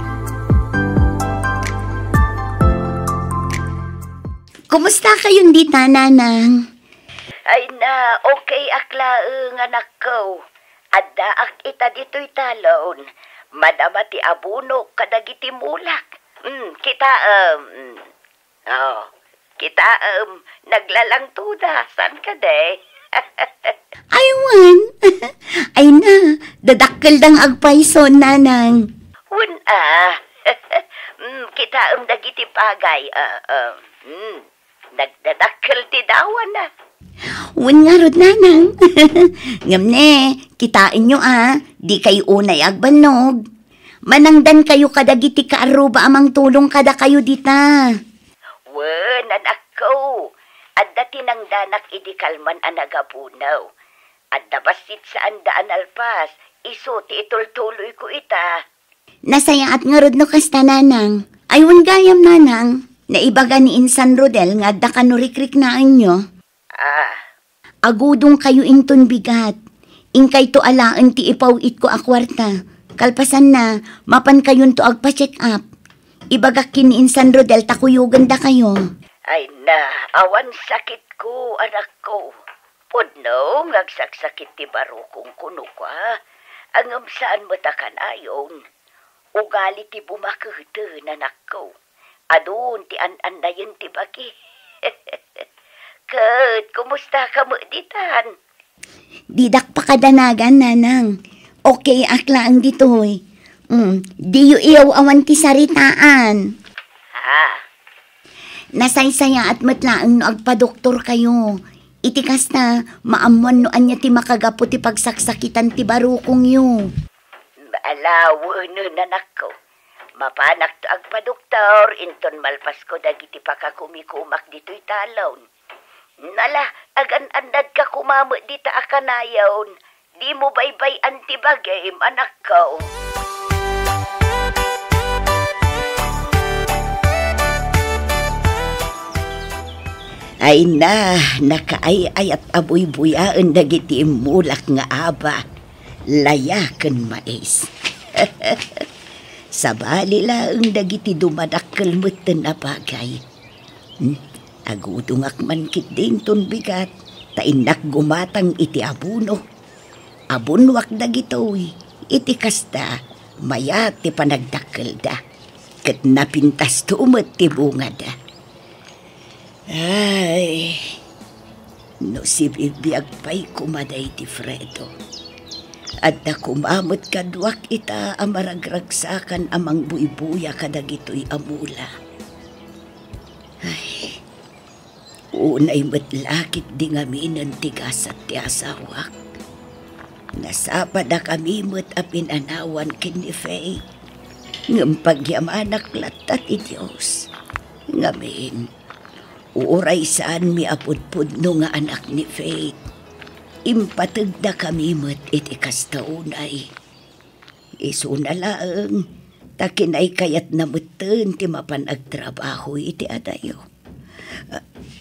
Kumusta kayong dita, nanang? Ay na, okay aklaeng anak ko. Adda ak ita dito'y talon. Madama ti abuno kadagiti mulak. Mm, kita, um, oh, kita, um, naglalang tuda. San ka de? Aywan. Ay na, dadakkel dang agpayson, nanang. Wen ah. mm, kita um dagiti pagay. Uh, um, mm, nagdadakkel ti dawan na. Wan nga rod, nanang. Ngamne, kitain nyo ah, di kayo unay agbanog. Manangdan kayo kadagiti kaaruba amang tulong kada kayo dita. Wen, anak ko. Adda tinangdanak idikalman anagabunaw. Adda basit sa andaan alpas, iso ti itultuloy ko ita. Nasaya at nga rod no kasta, nanang. Aywan gayam, nanang. Naibaga ni Insan Rodel nga adda kanurikrik na anyo. Ah. Agudong kayo inton bigat. Ingkay to alaan ti ipawit ko akwarta. Kalpasan na, mapan kayon to agpa-check up. Ibagak kin ni Insan Rodel takuyugan da kayo. Ay na, awan sakit ko, anak ko. Pudno, ngagsaksakit ti barukong kuno ka. Ang saan mo takan ayon. Ugali ti bumakete, anak ko. Adun ti an-an na yun ti bagi. Kat, kumusta ka mo ditan? Didak pa kadanagan, nanang. Okay, akla ang ditoy. Mm, di yu iyaw awan ti saritaan. Ha? Nasaysaya at matlaang no agpa-doktor kayo. Itikas na maamuan no anya ti makagapo ti pagsaksakitan ti barukong yu. Alawo no nanak ko. Mapanak to agpa-doktor, inton malpas ko dagiti pakakumikumak dito'y talon. Nala, agan-andad ka kumamo dita akanayaon. Di mo baybay antibagay, anak ko. Ay na, nakaay-ay at abuy-buyaan dagiti mulak nga aba. Layakan mais. Sabali lang dagiti dumadakkel metten na bagay. Hmm? Agudungak man kit din ton bigat, tainak gumatang iti abuno. Abunwak dagitoy, iti kasta, maya ti panagdakkel da. Ket napintas tumet ti bunga da. Ay, no si bibiyag pa'y kumaday ti Fredo. At na kumamot kadwak ita amaragragsakan amang buybuya kadagitoy amula. Ay, unay matlakit di ngaminan tigas at ti asawak. Nasapad na kami mo't apinanawan kini Faye. Ngam pagyamanak latat ti Diyos. Ngamin, uray saan mi apudpud no nga anak ni Faye. Impatag na kami mo't iti kastaunay. Isu na lang, takinay kayat namutan ti mapanagtrabaho iti adayo. Ah,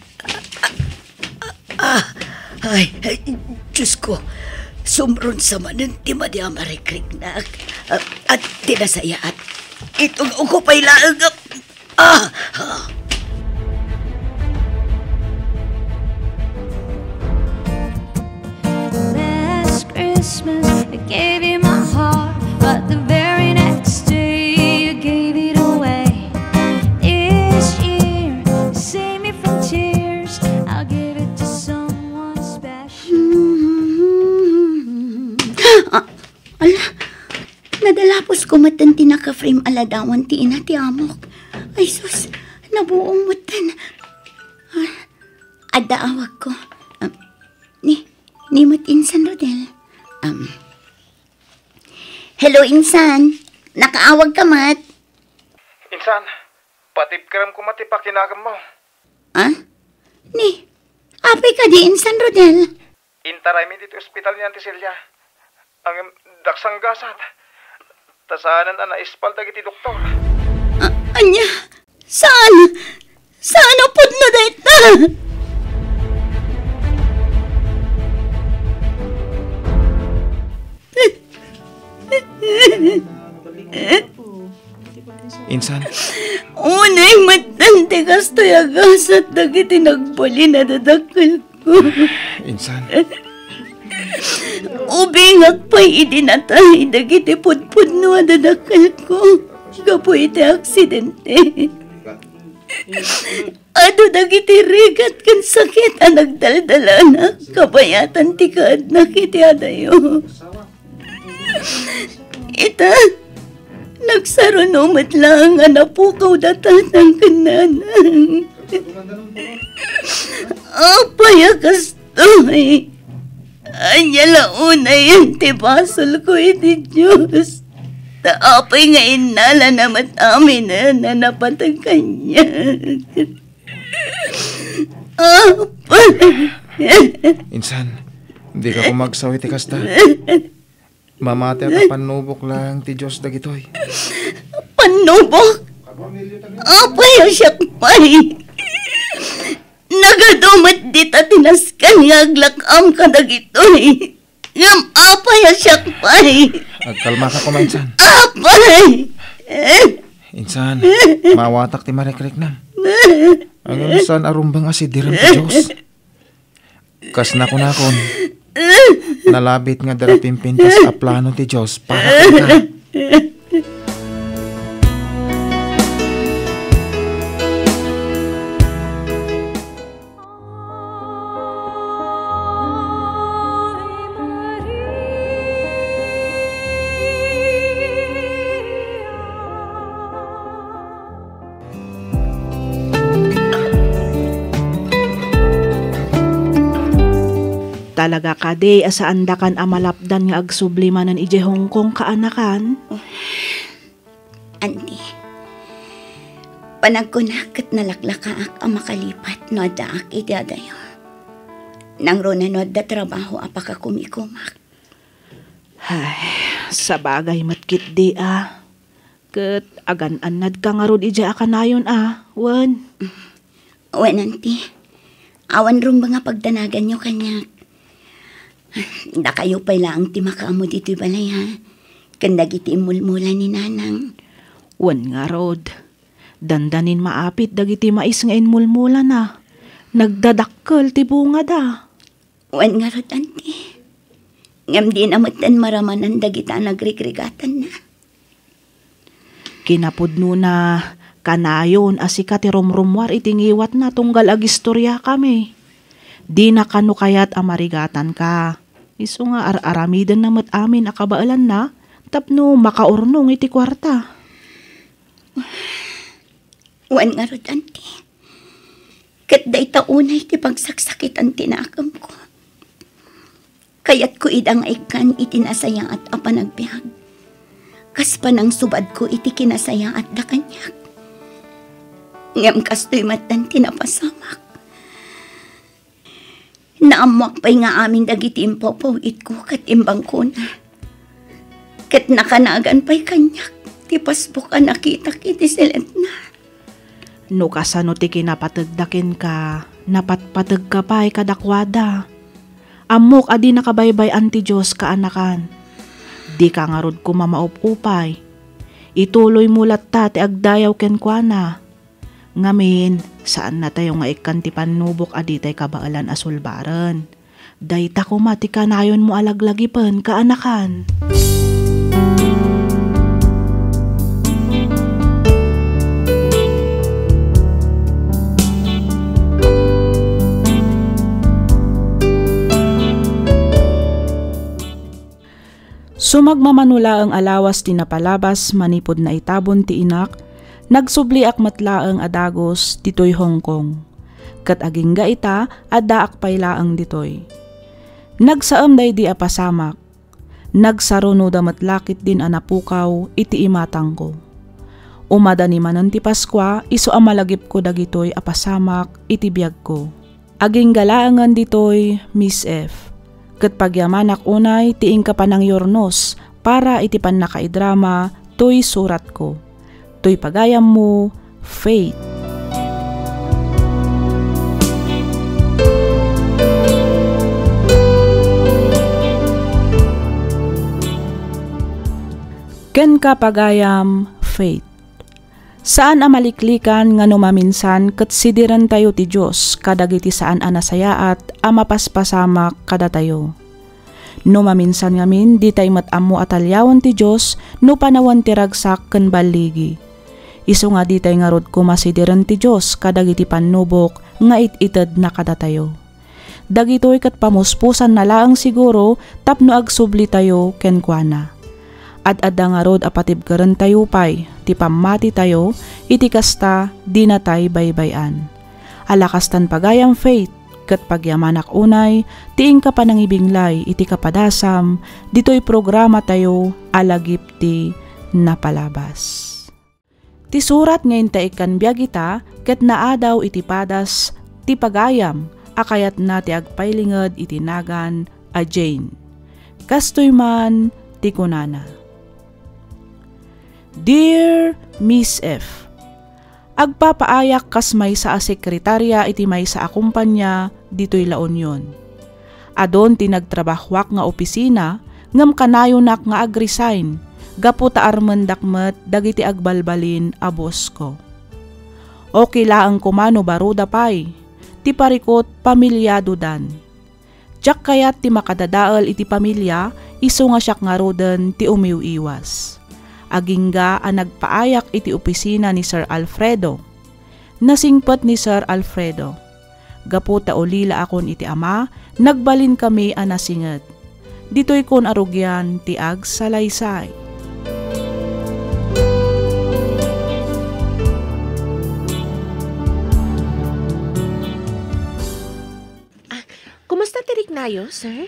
ah, ay, ay, Diyos ko, sumron sa manan ti madiamarikrik-nak uh, at tinasayaat. Itong ukupay laang. Ah! ah. Last Christmas I gave you my heart, but the very next day you gave it away. This year to save me from tears, I'll give it to someone special. Ah, ala, nadalapos ko matan tinaka-frame aladawan ti ina ti amok. Ay sus, nabuong matan. Ah, adaawag ko. Um, ni, ni mat Insan Rodel. Um, hello Insan, nakaawag ka mat. Insan, patipkiram ko matipakinagam mo. Ah? Ni, apay ka di Insan Rodel. Intaray mi dito ospital ni Auntie Celia. Ang daksang gasat. Tasanan na naispal dagiti doktor. Ah, anya, saan? Saan o pudno dayta? Insan, Unay matante kastoy agasat dagiti nagbali na dadakkel ko. Insan, Ubingak pa'y idinatay dagiti pudpudno a dadakkel ko. Gapo iti aksidente. Ado dagiti rigat kan sakit a nagdaldala na kabayatan ti kaadnak iti adayo. Ita, nagsarunumat lang nga napukaw datan ng kananang. Apay akastoy. Anya launay ang tibasol ko iti Diyos. Taapay nga inala naman amin na nanapatag kanya. Apay. Insan, hindi ka kumagsaw iti kasta. Mamati at panubok lang ti Diyos dagitoy. Panubok? Apay o siyak pay. Nagadumat dita tinaskan nga aglakam ka dagitoy. Ngam apay o siyak pay. Agkalma ka kumainsan. Apay! Insan, mawatak ti marikrik na. Ang saan arumbang asidiran ti Diyos. Kas na ko na kon. Nalabit nga darapimpintas a plano ti Diyos para ka. Talaga kade asaan da kan amalapdan nga agsublimanan ije Hong Kong kaanakan? Andi, panagkunakat nalaklakaak ang makalipat no daak idadayo. Nang ronanod da trabaho apaka kumikumak. Ay, sa bagay matkit di ah. Kat agan-anad ka nga rod ija akanayon ah, wan. Wan, anti. Awan rum ba nga pagdanagan nyo kanyak? Da kayo pa'y lang ti makaamo dito balay ha. Kandag iti imulmula ni nanang. Wan nga rod. Dandanin maapit dagiti mais nga inmulmula na. Nagdadakkel ti bunga da. Wan nga rod, anti. Ngam di namatan maramanan dagita nagrigrigatan na. Kinapudno na kanayon asika ti rumrumwar itingiwat na tunggal agistorya kami. Di na kano kayat amarigatan ka. Isu nga ar-aramidan na mat amin akabaalan na tapno makaurnong iti kwarta. Wan nga rod, anti. Kat day taunay ti pagsaksakit ang tinakam ko. Kayat ko idang ikan iti nasaya at apanagbiag. Kas pa nang subad ko iti kinasaya at dakanyak. Ngam kastoy matan tinapasamak. Naamuak pa'y nga amin dagiti impopo it ko kat imbang ko na. Kat nakanagan pa'y kanyak. Ti pasbuk ka nakita kiti silent na. No kasano ti kinapatagdakin ka, napatpatag ka pa'y kadakwada. Amok adi nakabaybay anti Diyos kaanakan. Di ka nga rod ko mamaup-upay. Ituloy mulat ta ti agdayaw ken kuana. Ngamin, saan na tayo nga ikan ti panubok adi tay kabaalan asulbaran. Day ta kumati ka nayon mo alaglagipan kaanakan. Sumagmamanula ang alawas ti napalabas manipod na itabon ti inak. Nagsubli ak matlaang adagos ditoy Hong Kong. Kat agingga ita adda ak paylaang ditoy. Nagsaam day di apasamak. Nagsaruno da matlakit din anapukaw iti imatang ko. Umada ni manan ti Paskwa iso amalagip ko dagitoy apasamak iti biyag ko. Aginggalaangan ditoy Miss F. Kat pagyamanak unay tiing ka pa ng yornos para iti pan nakaidrama toy surat ko. To'y pagayam mo, Faith. Ken ka pagayam, Faith. Saan amaliklikan nga numaminsan ket sidiran tayo ti Diyos kadagiti saan anasayaat amapaspasamak kada tayo. No maminsan ngamin di tay matamu atalyawan ti Diyos no panawan ti ragsak ken baligi. Isu nga di tay ngarod ko masidiran ti Diyos kadagiti panubok nga it-ited na kada tayo. Dagitoy ket pamuspusan na laang siguro tapno agsubli tayo ken kuana. Ad-adda ngarod apatib karen tayo pay ti pamati tayo iti kasta di na tay baybayan. Alakastan pagayam Faith ket pagyamanak unay tiing ka panangibinglay iti kapadasam ditoy programa tayo alagip ti napalabas. Ti surat ngayon ta ikan biyagita ket naadaw iti padas ti pagayam akayat na ti agpaylinged iti nagan a Jane. Kastoy man ti kunana. Dear Miss F. Agpapaayak kas may sa sekretarya iti may sa akumpanya ditoy La Union. Adon ti nagtrabahwak nga opisina ngam kanayonak nga agresign gapu ta armen dakmet dagiti agbalbalin a boss ko. O kilaang kumano baruda pay, ti parikot pamilyado dan. Diyak kayat ti makadadaal iti pamilya, iso nga siyak nga roden ti umiwiwas. Agingga ang nagpaayak iti opisina ni Sir Alfredo. Nasingpet ni Sir Alfredo. Gaputa ulila akon iti ama, nagbalin kami ang nasinget. Dito'y kon arugyan ti ag salaysay. Kumusta tirik nayo, sir?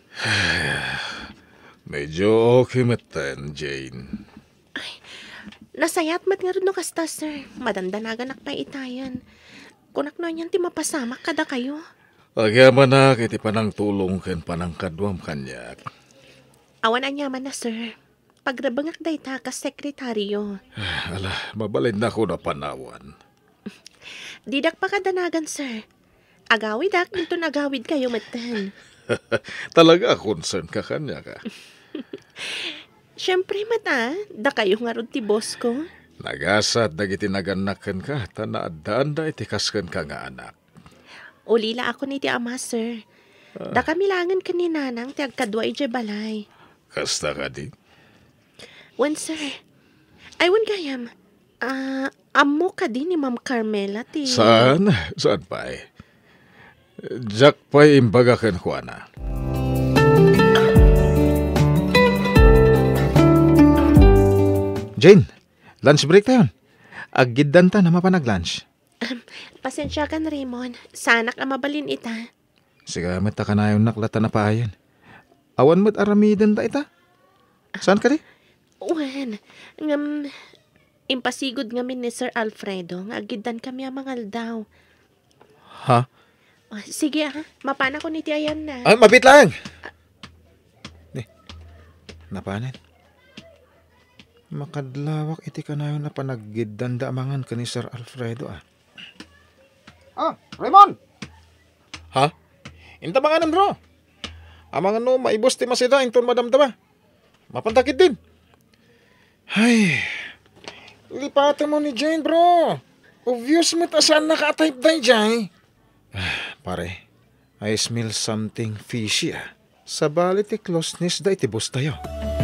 Medyo okay matan, Jane. Nasayat mat nga rin no kasta, sir. Madandanagan ak pa itayan. Kunak na niyan ti mapasamak kada kayo. Agyaman na kiti panang tulong ken panang kadwam kanyak. Awan anyaman na, sir. Pagrabangak day ta ka sekretaryo. Ala, mabalid na ko na panawan. Didak pa kadanagan, sir. Agawid ak, ito nagawid kayo matan. Talaga concern ka kanya ka. Siyempre mata, da kayo nga ron ti boss ko. Nagasat dagiti naganakan ka, tanaadaan da itikaskan ka nga anak. Ulila ako ni ti ama, sir. Da kami langan ka ni nanang ti agkadwa ije balay. Kasta ka di? Wan, sir. Ay, wan gayam. Ah, amo ka din ni Ma'am Carmela ti... Saan? Saan pa eh? Jack pa'y imbagakan ko na. Jane, lunch break tayo. Aggidan ta na mapanag-lunch. Um, pasensya ka na, Raymond. Sana ka mabalin ita. Sige, mata ka na yung naklata na pahayan. Awan mo't aramidan ta ita? Saan ka di? Wan, ngam... Impasigod nga min ni Sir Alfredo, nga aggidan kami ang mangal daw. Ha? Oh, sige ah, mapana ko ni Tiayan na. Ah, mapit lang! Ni, napanin. Makadlawak iti ka na yun na panaggidandamangan ka ni Sir Alfredo ah. Ah, Raymond! Ha? Intabanganan bro. Amangan no, maibos ti masida, inton madamdama. Mapantakit din. Ay, lipatan mo ni Jane bro. Obvious mo ta saan naka-type tayo dyan. Ah, pare, I smell something fishy ah. Sa bali ti closeness da itibos tayo.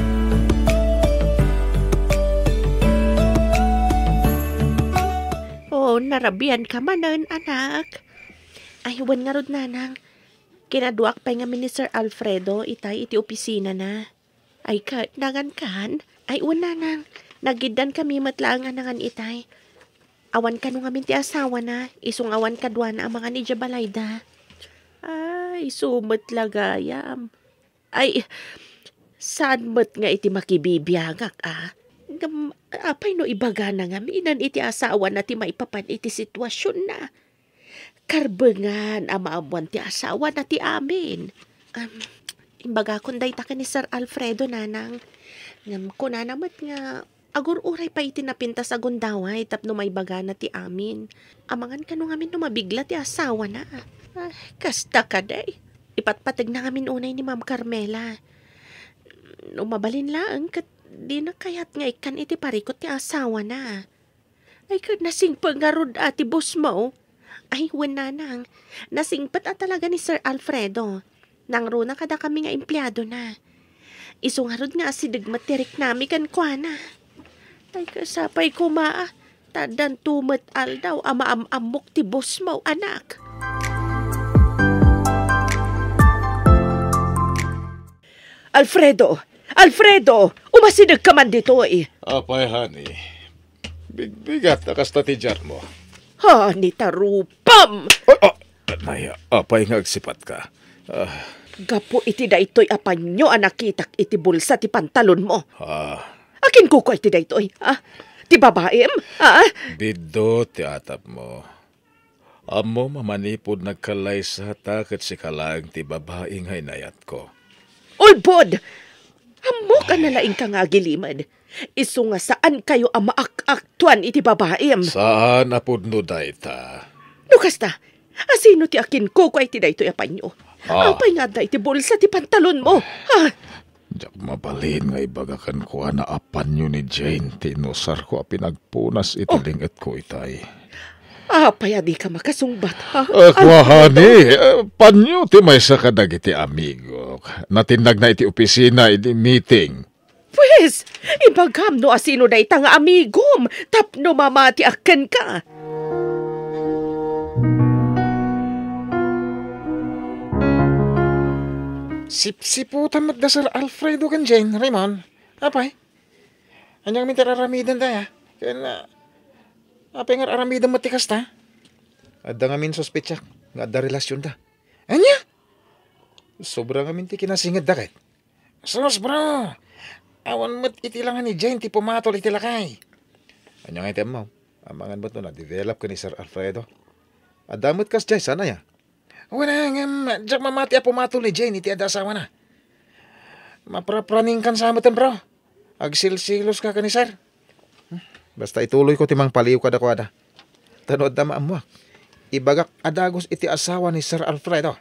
Oh, narabian ka manan, anak. Ay, wan nga rod nanang. Kinaduak pa nga ni Sir Alfredo, itay iti opisina na. Ay, ka, nangan kan. Ay, wan nanang. Nagidan kami matlaan nga nangan itay. Awan ka nung amin ti asawa na. Isung awan kadwa na ang mga ni Jabalayda. Ay, sumat lagayam. Ay, saan mat nga iti makibibiyagak ah. Ngam, apay no ibaga na nga minan iti asawa na ti maipapan iti sitwasyon na. Karbengan amaamuan ti asawa na ti amin. Um, imbaga kunday ta ka ni Sir Alfredo nanang. Ngam ko na namat nga agur uray pa iti napinta sa gundaway tapno may baga na ti amin. Amangan ka nung amin no mabigla ti asawa na. Ah, kasta ka day. Ipatpatag na amin unay ni Ma'am Carmela. No mabalin lang kat di na kayat nga ikan iti parikot ti asawa na. Ay kad nasingpag nga rod ati boss mo. Ay wala nang. Nasingpat at talaga ni Sir Alfredo. Nang runa kada kami nga empleyado na. Isungarod nga asidagmat tirik nami kan kwa na. Ay kasapay ko maa. Tadan tumat al daw ama am-amok ti boss mo, anak. Alfredo! Alfredo! Umasidag ka man dito eh. Apay, honey. Bigbigat na kasta ti jar mo. Ha, ni tarupam! Oh, oh. Naya, apay nga agsipat ka. Ah. Gapo iti da ito'y apanyo anakitak iti bulsa ti pantalon mo. Ah. Akin kuko iti da ito'y, ah? Ti babaem, ah? Biddo ti atap mo. Amo mamanipod nagkalay sa takot si kalang ti babaeng haynayat ko. Ulbod! Amo ka nalaing ka nga gilimad. Isu nga saan kayo ang maak-aktuan iti babaem? Saan apod no dayta? Lukas ta, asino ti akin kuko iti da ito'y apanyo? Ah. Apay nga da iti bulsa ti pantalon mo, ha? Diyak mabalin nga ibagakan ko na apan yun ni Jane. Tinusar ko a pinagpunas itilingat ko itay. Apay, di ka makasungbat, ha? Akwa, honey, uh, panyo ti may sa kadag iti amigo. Natinag na iti opisina iti meeting. Pues, ibagam no asino da itang amigom, tapno mamati aken ka. Sip-siputan mat da Sir Alfredo kan Jane, Raymond. Apay? Anyang mintar aramidan daya. Kaya na, apay nga aramidan matikas ta. Adda nga min sospetsak, nga adda relasyon da. Anya? Sobra nga min ti kinasingad da kahit. Sos bro, awan mat iti lang ni Jane ti pumatol iti lakay. Anyang item mo, amangan ba't no na-develop ka ni Sir Alfredo? Adamot kas Jay, sana ya? Wala nga, diyak mamati a pumatol ni Jane, iti ada asawa na. Maprapraning kan sa amatan, bro. Agsil-silos ka ka ni Sir. Hmm, basta ituloy ko timang paliw kada ko ada. Tanood na maamuak. Ibagak adagos iti asawa ni Sir Alfredo.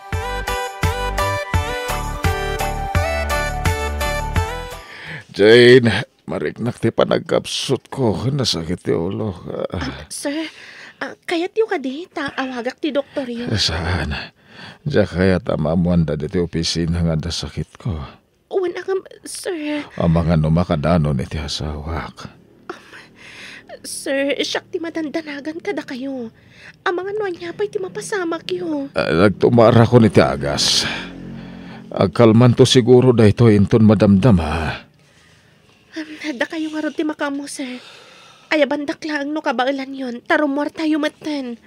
Jane, mariknak ti panagkapsot ko. Nasakit ti ulo. Uh, sir, Uh, kayat yung kadi, taawagak ti doktor yun. Saan? Diya kaya tamamuan da dito opisina nga da sakit ko. Uwan ang, sir. Ang mga numakadano ni ti asawak. Um, sir, siyak ti madandanagan kada kayo. Ang mga nuan niya pa'y ti mapasamak yun. Uh, nagtumara ko ni ti agas. Agkalman to siguro da ito inton madamdam ha. Um, da kayo nga ron ti makamo, sir. Ay, bandak lang no kabailan yun. Tarumor tayo matan.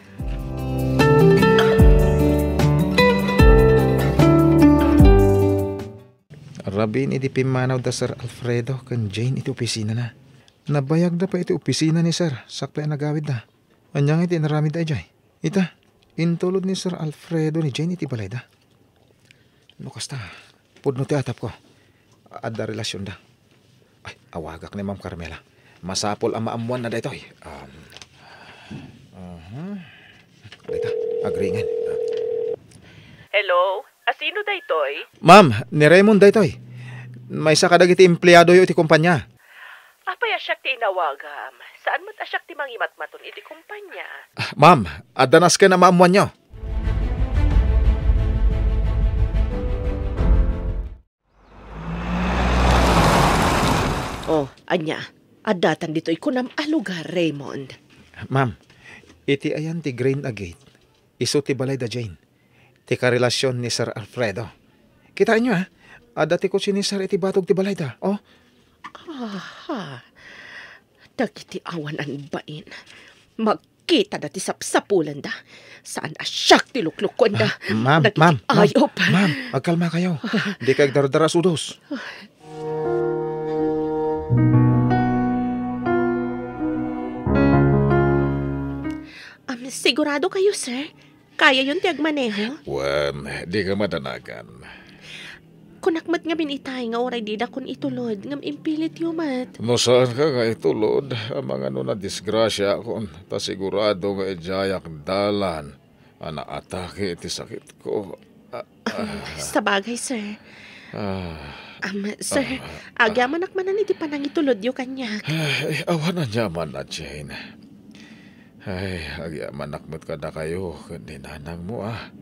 Rabin, iti pimanaw da Sir Alfredo kan Jane iti opisina na. Nabayag da pa iti opisina ni Sir. Sakla nagawid da. Anyang iti naramid da jay. Ita, intulod ni Sir Alfredo ni Jane iti balay da. Lukas ta, pudno ti atap ko. Adda relasyon da. Ay, awagak ni Ma'am Carmela. Masapol ang maamuan na dito eh. Um, uh-huh. Dito, agringan. Hello? Asino da ito'y? Ma'am, ni Raymond dito eh. May isa kadag iti empleyado yo iti kumpanya. Apay asyak ti inawagam. Saan mat asyak ti mangimat-maton iti kumpanya? Ah, ma'am, adanas ka na maamuan nyo. Oh, anya. Adatan dito'y kunam alugar, Raymond. Ma'am, iti ayan ti grain agate. Iso ti balay da Jane. Ti karelasyon ni Sir Alfredo. Kitaan nyo ha, adati ko si ni Sir iti batog ti balay da. Oh. Aha. Dagiti awan an bain. Magkita dati sapsapulan da. Saan asyak ti luklukon da. Ah, ma'am, Dagiti ma'am, ma'am, ayop. ma'am, magkalma kayo. Di kag dardaras udos. Um, sigurado kayo, sir? Kaya yun tiyag maneho? Wan, di ka madanagan. Kunakmat nga binitay nga oray di da kun itulod ngam impilit yumat. No saan ka nga itulod? Ang mga no na disgrasya akon. Ta sigurado nga ijayak dalan. Ana atake iti sakit ko. Ah, ah, Sa bagay, sir. ah, Um, sir, agyaman akmanan iti panang itulod yo kanya. ay, awan na nyaman na, Jane. Ay, agyaman nakmat ka na kayo. Kundi nanang mo ah.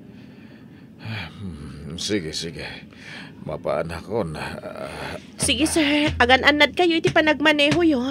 Hmm, sige, sige. Mapaan ako na. ah, Sige, sir. Agan-anad kayo iti panagmaneho yo.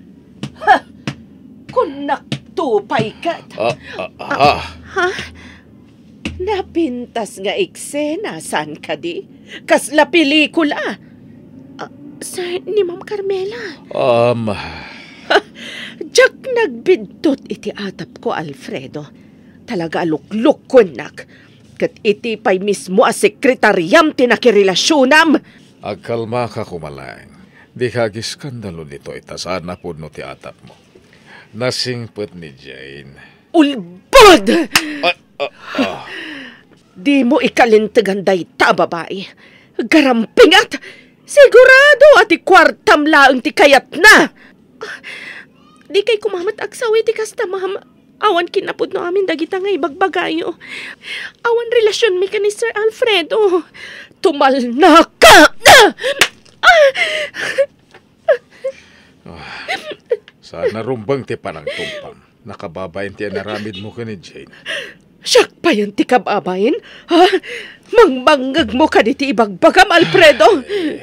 Kunak tupay ka. ah, ah, ah. Ha? Napintas nga eksena. Saan ka di? Kasla pelikula. Ah, sir, ni Ma'am Carmela. Um, Jack nagbidtot iti atap ko, Alfredo. Talaga alukluk ko, nak. Kat iti pa'y mismo a sekretaryam tinakirelasyon agkalma ka kumalang. Di ka giskandalo dito itasaan na po no ti atap mo. Nasingpet ni Jane. Ulbod! Ah, ah, ah. Di mo ikalintagan day ta, babae. Garampingat! Sigurado at ikwartam laang ti kayat na! Ah, di kay kumamat agsawi ti kasta, ma'am. Awan kinapod no amin dagita nga ibagbagayo. Awan relasyon mi ka ni Sir Alfredo. Tumalna ka! Ah! Sana rumbang ti panang tumpang. nakababayin ti naramid mo ka ni Jane. Siyak pa yan ti kababayin? Ha? Mangmangag mo ka diti ibagbagam, Alfredo.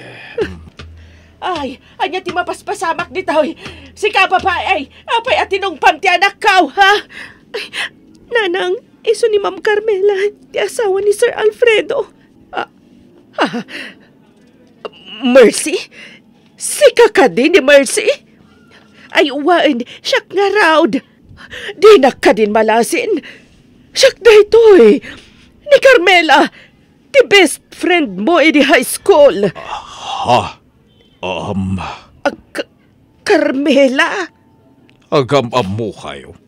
Ay, anya ti mapaspasamak dito. Si kababay, apay atinong panti anak kao, ha? Ay, nanang, iso ni Ma'am Carmela, ti asawa ni Sir Alfredo. Ah, ah, Mercy? Sika ka din ni Mercy? Ay, uwan, siyak nga raud. Di na ka din malasin. Siyak na ito eh. Ni Carmela, ti best friend mo in high school. Ha? Um, Ag- Carmela? agam-am mo kayo.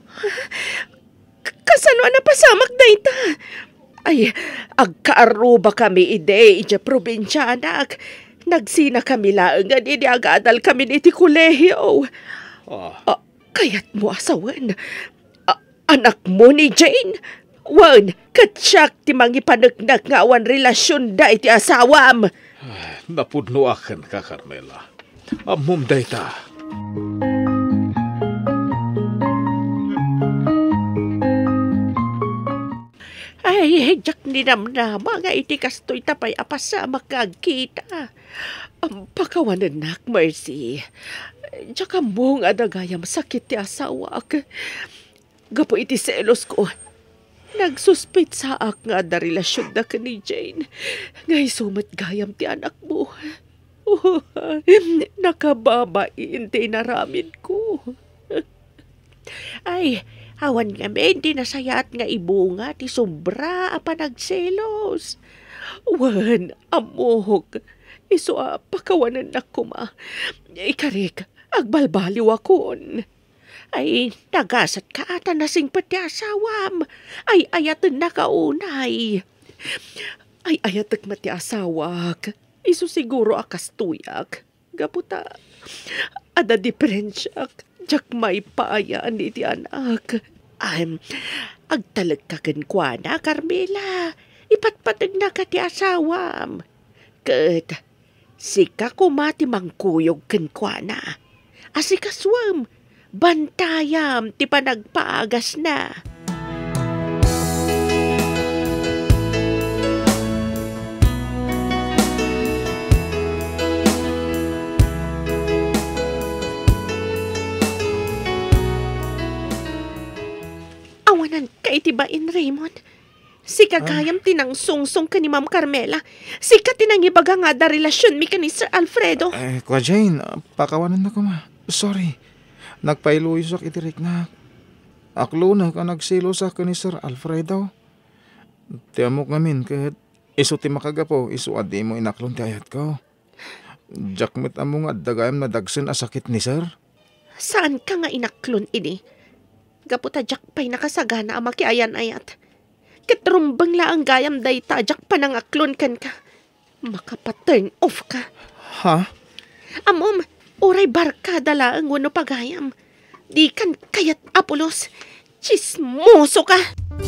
K- Kasano na pasamak na ita? Ay, agkaaruba kami ide, ija probinsya anak. Nagsina kami laang nga di agadal kami iti kolehiyo. Ah, Ah, kaya't mo asawan. Ah, anak mo ni Jane? Wan, katsyak ti mangipanagnak nga awan relasyon da iti asawam. napudno akin ka, Carmela. Amom day ta. Ay, jak ni namnama nga iti kastoy tapay apas sa makagkita. Ang pakawanan nak, Mercy. Jak mo nga nagayam sakit ti asawak. Gapo iti selos ko. Nagsuspit sa ak nga da relasyon na ka ni Jane. Ngay sumat gayam ti anak mo. Oh, nakababain ti naramid ko. Ay, awan nga men, di nasayat nga ibunga ti sobra apa nagselos. Wan, amuhog. Iso a pakawanan na kuma. Ikarik, agbalbaliw akon. Ay, nagasat ka ata nasing pati asawam. Ay, ayatan na kaunay. Ay, ayatak mati asawak. Iso siguro akas tuyak. Gaputa, ada diferensyak. Jak may paayaan ni ti anak. Ay, agtalag ka kwa na, Carmela. Ipatpatag na ka ti asawam. Kat, sika kumati mangkuyog kwa na. Asikaswam. Bantayam, ti panagpaagas na. Awanan ka itibain, Raymond. Si kagayam tinang sungsong ka ni Ma'am Carmela. Si ka tinang ibaga nga da relasyon mi ka ni Sir Alfredo. Eh, kwa Jane, pakawanan na ko ma. Sorry. Nagpailuyo sa kitirik na. Aklo na ka nagsilo sa ka ni Sir Alfredo. Tiyamok ngamin kahit iso ti makagapo, iso adi mo inaklon ti ayat ko. Jakmet amo nga dagayam na dagsen asakit ni Sir. Saan ka nga inaklon ini? Gaputa jak pa'y nakasagana ang makiayan ayat. Kitrumbang laang gayam day tajak pa nang aklon kan ka. Makapaturn off ka. Ha? Amom, oray barkada laang wano pagayam. Di kan kayat Apolos. Chismoso ka.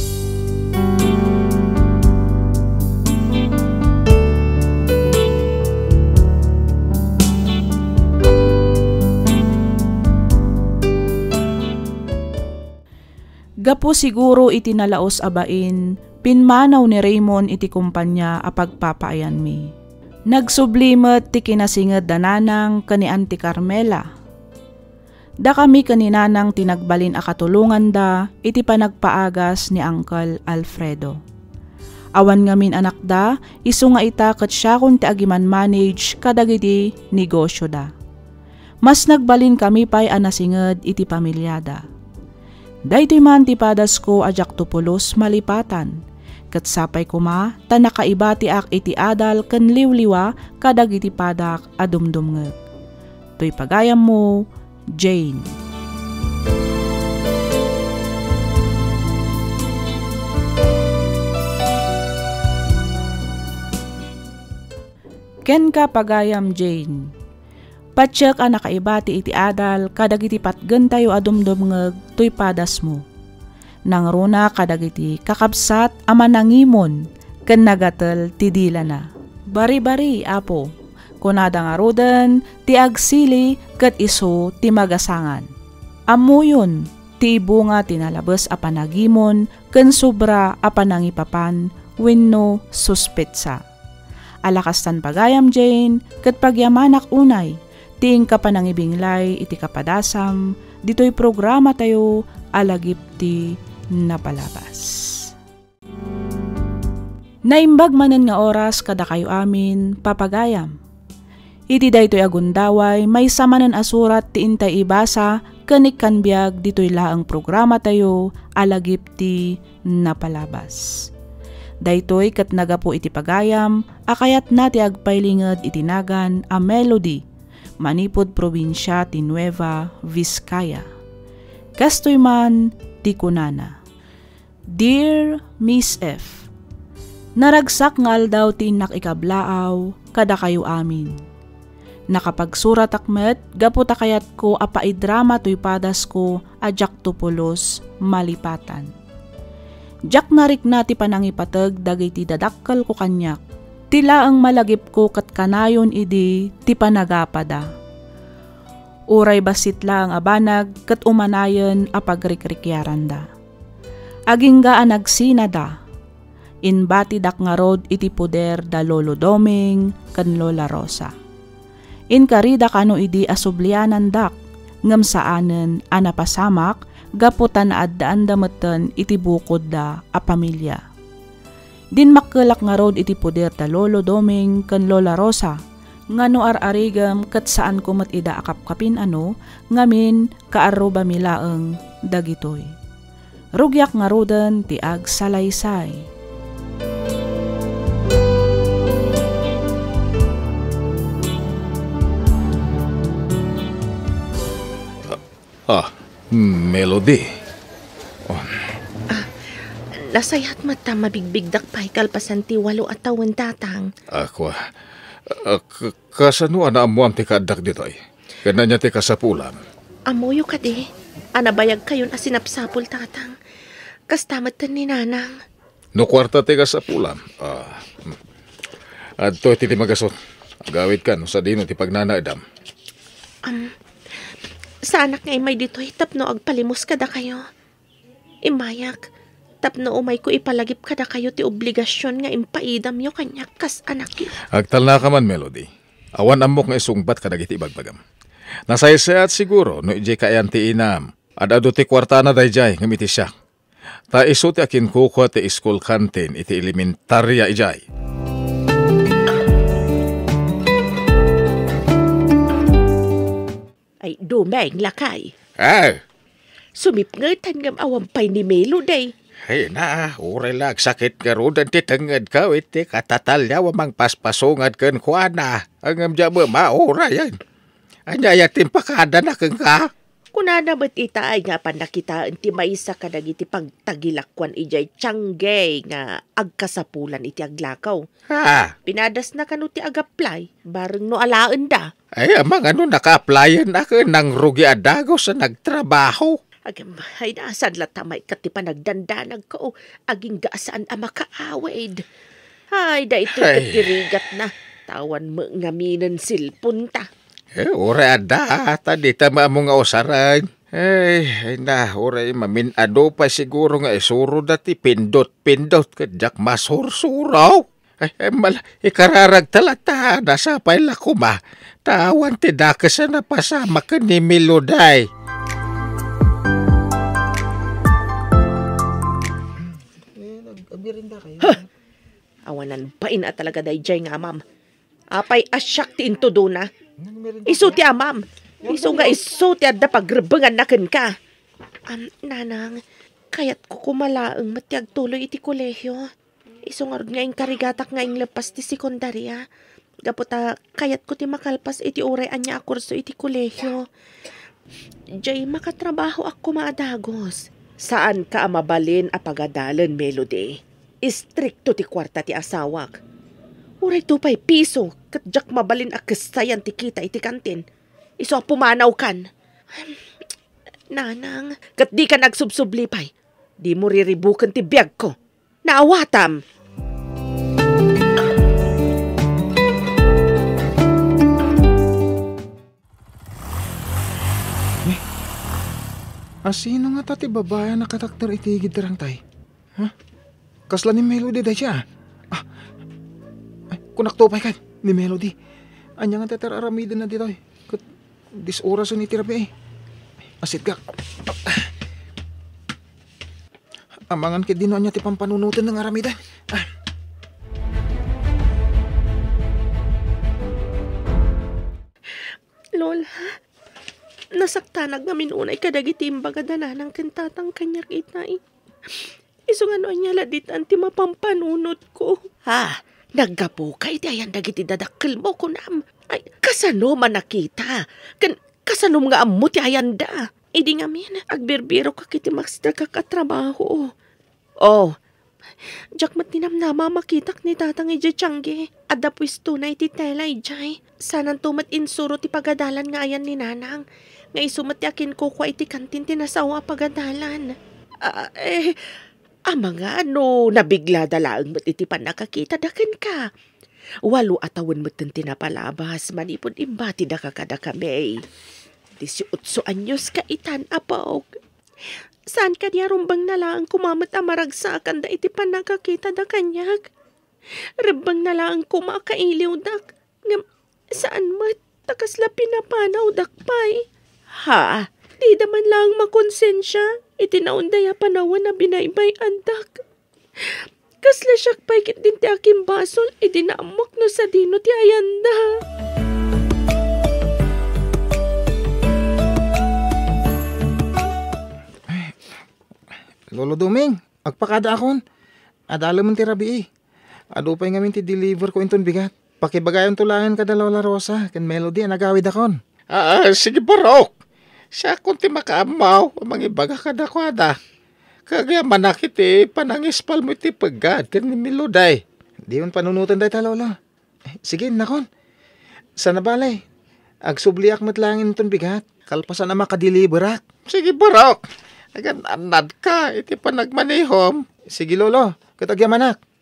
Gapo siguro iti nalaos abain, pinmanaw ni Raymond iti kumpanya a pagpapaayan mi. Nagsublimet ti kinasinged dananang kani Auntie Carmela. Da kami kaninanang tinagbalin a katulungan da iti panagpaagas ni Uncle Alfredo. Awan ngamin anak da, isu nga ita ket siya kun ti agiman manage kadagiti negosyo da. Mas nagbalin kami pa'y anasinged iti pamilyada. Daytoy man ti padas ko ajak tupulos malipatan. Ket sapay kuma ta nakaibati ak iti adal ken liwliwa kadag iti padak adumdumngeg. Toy pagayam mo, Jane. Ken ka pagayam, Jane. Patsyak a nakaibati iti adal kadag iti patgen tayo adumdumngeg toy padas mo. Nang runa kadag iti kakabsat ama nangimon ken nagatel ti dila na. Bari-bari apo, kunada nga roden ti agsili ket iso ti magasangan. Amuyon ti bunga tinalabas a panagimon ken sobra a panangipapan wenno suspetsa. Alakastan pagayam Jane ket pagyamanak unay ting kapanangibinglay iti kapadasam ditoy programa tayo alagip ti napalabas. Naimbag manen nga oras kada kayo amin papagayam. Iti daytoy agundaway may samanen asurat ti intay ibasa kenik kanbiag ditoy laang programa tayo alagip ti napalabas. Daytoy ket nagapo iti pagayam akayat na ti agpaylinged itinagan a Melody manipod probinsya ti Nueva Vizcaya. Kastoy man ti kunana. Dear Miss F, naragsak nga aldaw ti inak ikablaaw kada kayo amin. Nakapagsurat akmet gaputa kayat ko apaidrama to'y padas ko ajak tupulos malipatan. Jak narik na ti panangipatag dagay ti dadakkel ko kanyak. Tila ang malagip ko kat kanayon idi ti panagapada. Uray basit lang abanag kat umanayan apagrikrikyaran Aging gaan nagsinada. Inbati dak nga rod iti poder da Lolo Doming kan Lola Rosa. Inkarida kano idi asublianan dak ngem saanen anapasamak gaputan na addaan dametan iti bukod da a pamilya. Din makkelak nga rod iti poder da Lolo Doming kan Lola Rosa ngano ar-arigam ket saan kumet ida akapkapin ano ngamin kaarroba milaeng dagitoy. Rugyak nga roden ti ag salaysay. Ah, Melody. Oh. Ah, nasayat mata mabigbigdak pa'y kalpasan ti walo at tawan tatang. Ako, uh, k- kasano ana amuam ti kadak ditoy? Kana niya ti kasapulam. Amoyo ka di. Anabayag kayon asinapsapul tatang. Kastamatan ni nanang. No kwarta ti kasapulam. Ah, adto ti ti magasot. Agawid ka no sa dino ti pagnanaidam. Um, sa anak ngay may dito'y tapno agpalimos kada kayo. Imayak, tapno umay ko ipalagip kada kayo ti obligasyon nga impaidam yo kanyak kas anak yo. Agtal na ka man, Melody. Awan amok nga isungbat kada giti ibagbagam. Nasaysayat siguro no ijay kayan ti inam. Adado ti kwarta na dayjay ngamiti siya. Ta iso ti akin kuko ti school canteen iti elementarya ijay. Ay, dumeng lakay. Ah, Sumipngetan ngam awampay ni Melo day. ay na, uray lag sakit nga rodan ti tenged ka, iti katatalya wamang paspasungad ken kuana. Ang amja ba maura yan. Anya yatin pakada na keng ka. Kunana ba't ita ay nga panakitaan ti maisa ka iti pagtagilakwan ijay tsanggay nga agkasapulan iti aglakaw. Ha? Pinadas na kanu ti agaplay, bareng no alaan da. Ay, amang ano naka-applyan na ka ng rugi adago sa nagtrabaho. Agam, ay naasad latamay ka ti panagdandanag ko, aging gaasaan ang makaawid. Ay, da ito Ay. katirigat na, tawan mo ngaminan silpunta. Eh, ura ada, tadi tama mo nga usaran. Ay, ay na, ura maminado pa siguro nga isuro dati pindot-pindot kadyak masursuraw. Ay, ay mal, ikararag talata, nasa paila kuma. Tawan ti dakas na napasama ka ni Meloday. Awanan pa ina talaga dayjay nga, ma'am. Apay asyak ti into do na. Isu ti amam. Isu nga isu ti adda pagrebengan na ken ka. Um, nanang, kayat ko kumalaang matiag tuloy iti kolehyo. Isu nga nga ing karigatak nga ing lepas ti sekundarya. Gaputa kayat ko ti makalpas iti uray anya akurso iti kolehyo. Jay makatrabaho ako maadagos. Saan ka amabalin a pagadalan, Melody? Istrikto ti kwarta ti asawak. Uray tupay piso, katjak mabalin a kasayan ti kita iti kantin. Iso a pumanaw kan. Nanang, kat di ka nagsubsublipay. Di mo riribukan ti biyag ko. Naawatam. Asino nga tati babaya na katakter itigid terang tay? Ha? Kasla ni Melody day siya. Ah, ay, kunak tupay ka ni Melody. Anya nga teter aramidin na dito. Kat dis oras ni tirabi eh. Asit ka. Amangan kit dino anya ti pampanunutan ng aramida. Ah. Lola, nasaktanag nga minunay kadagiti imbaga dalanan kentatang kanyak itay. Iso nga no anya ladit anti mapampanunot ko. Ha, naggapo kay di ayan dagiti dadakkel mo kunam. Ay, kasano man nakita? Kan kasano nga ammo ti ayan da? Idi nga min, agbirbiro ka kiti master kakatrabaho. Oh, jak mat tinamnama makitak ni tatang ija tiyangge. Adda pwisto na iti tela ijay. Sanan tumat insuro ti pagadalan nga ayan ni nanang. Nga isumat ti akin ko kwa iti kantin tinasawa pagadalan. Ah, eh, ama nga no, nabigla dalaang mat iti panakakita daken ka. Walo atawan mat tinapalabas, manipod imbati da kakada kami. Disiutso anyos ka itan apog. Saan ka diya rumbang na lang kumamat amaragsakan da iti panakakita da kanyag? Rumbang na lang kumakailiw dak. Ngam, saan mat takasla pinapanaw dakpay? Ha? Di daman lang makonsensya. Itinaundaya panawan na binaybay andak. Kasla siyak paikit din ti aking basol. Idinaamok no sa dino ti ayanda. Lolo Duming, agpakada akon. Adalo man ti rabi eh. Adupay ngamin ti deliver ko inton bigat. Pakibagayon tulangan kada Lola Rosa. Kan Melody nagawid akon. Ah, sige barok. Siya kung ti makaamaw, mangibaga kada kwada. Kagaya manakit eh, panangispal mo iti pagad, kan ni Meloday. Di yun panunutan day ta Lolo. Eh, sige, nakon. Sana balay. Agsubliak matlangin inton bigat. Kalpasan na makadeliverak. Sige barok. Agan anad ka, iti pa nagmanihom. Sige Lolo, katagyaman ak.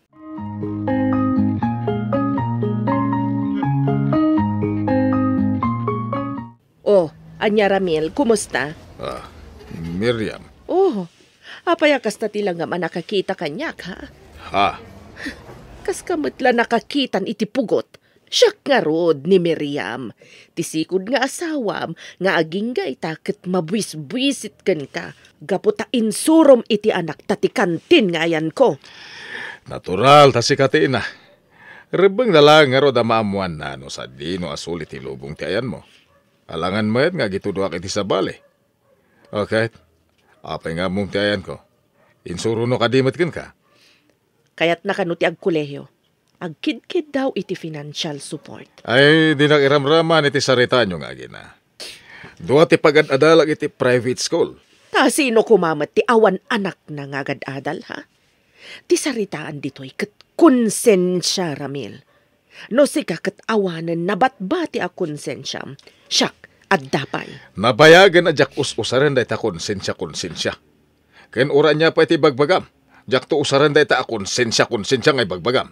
Oh, anya Ramil, kumusta? Ah, Miriam. Oh, apaya kasta tila nga manakakita kanyak ha? Ha? Kas kamatla nakakitan iti pugot. Siyak nga rod ni Miriam. Tisikod nga asawam, nga aging nga itaket mabwis-bwisit kan ka. Gaputa insurom iti anak tati kantin nga ayan ko. Natural, tasi katiin na. Rebeng na lang nga rod amaamuan na no sa dino asulit ilubong ti ayan mo. Alangan mo nga gituduak iti sabali. Okay, apay nga mong ti ayan ko. Insuro no kadimit kin ka. Kaya't nakanuti ag kolehiyo. Agkid-kid daw iti financial support. Ay, di nakiramraman iti sarita nyo nga gina. Doa ti pagad-adalag iti private school. Ta sino kumamat ti awan anak na ngagad-adal ha? Ti saritaan dito'y kat konsensya, Ramil. No sika kat awanan nabatbati a konsensya. Siyak, at dapay. Nabayagan na jak us-usaran da ita konsensya-konsensya. Ken ura niya pa iti bagbagam. Jak to usaran da ita a konsensya-konsensya ngay bagbagam.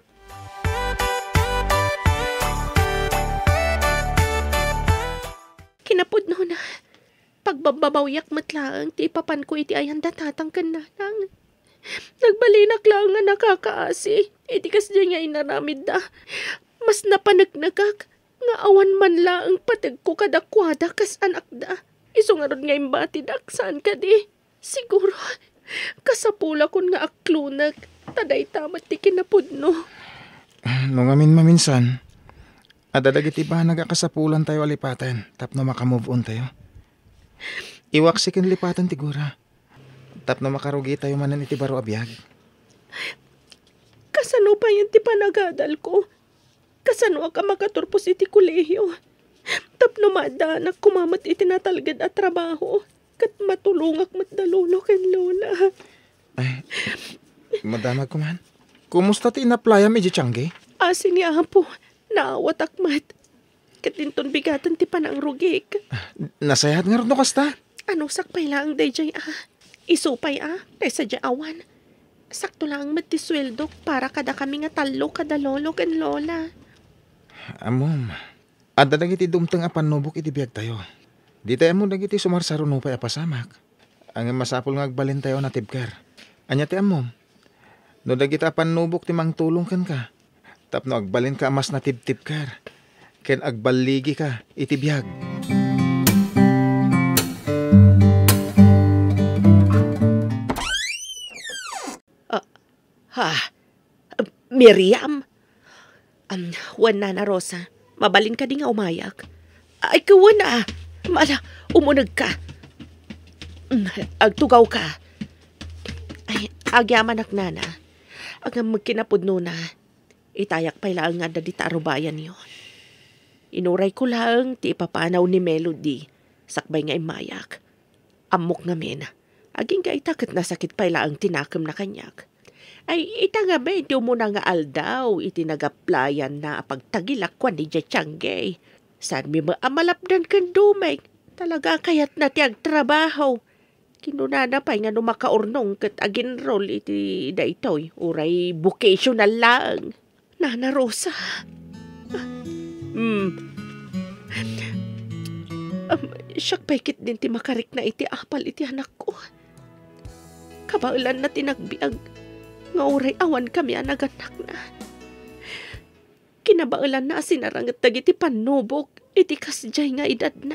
Kinapod no na. Pagbabawyak matlaang ti papan ko iti ayan datatang kananang. Nagbalinak lang nga nakakaasi. Iti kas dyan nga inaramid da. Mas napanagnagak. Nga awan man lang patag ko kadakwada kas anak da. Iso nga ron nga imbati dak saan ka di. Siguro. Kasapula kon nga aklunag. Taday tamat ti kinapod no. Nung amin maminsan. Adadag iti ba nagakasapulan tayo alipatan, tapno makamove on tayo. Iwaksikin lipatan tigura. Tapno makarugi tayo manan iti baro abiyag. Kasano pa yan ti panagadal ko? Kasano ka makaturpos iti kolehiyo? Tapno madanak kumamat iti natalgad at trabaho. Kat matulungak matdalulo ken lola. Ay, madamag ko man. Kumusta ti inaplayam iti tiyangge? Asin ni Apo. Naawat akmat. Katinton bigatan ti panang rugik. Nasayahat nga rin no kasta. Ano sakpay lang day jay ah. Isupay ah. Tesa jay awan. Sakto lang mat ti sweldo para kada kami nga talo kada lolo kan lola. Amom. Adadag iti dumtang apan nubok iti biyag tayo. Di tayo mo dagiti sumarsaro no pa apasamak. Ang masapol nga agbalin tayo na tibkar. Anya ti amom. No dagita panubok ti mang tulong kan ka. Tapno agbalin ka amas na tibtibkar. Ken agbaligi ka itibiyag. Ha? Miriam? Um, wan na na, Rosa. Mabalin ka di nga umayak. Ay, kawan na. Mala, umunag ka. Mm, Agtugaw ka. Ay, agyaman ak nana. Agam magkinapudno na. Itayak pa ilang nga da di tarubayan yun. Inuray ko lang ti ipapanaw ni Melody. Sakbay nga imayak. Amok nga men. Aging ka itakat na sakit pa ilang tinakam na kanyak. Ay, ita nga ba, iti mo na nga aldaw, iti nagaplayan na pagtagilakwan ni Jachanggay. Saan mi maamalapdan kan dumay, talaga kayat na ti agtrabaho. Kinunana pa nga no makaurnong kat aginroll iti daytoy, uray vocational lang. Nana Rosa. Hmm. Um, siyak paikit din ti makarik na iti apal iti anak ko. Kabaulan na tinagbiag. Nga uray awan kami anaganak na. Kinabaulan na sinarangat dagiti panubok, iti kasjay nga edad na.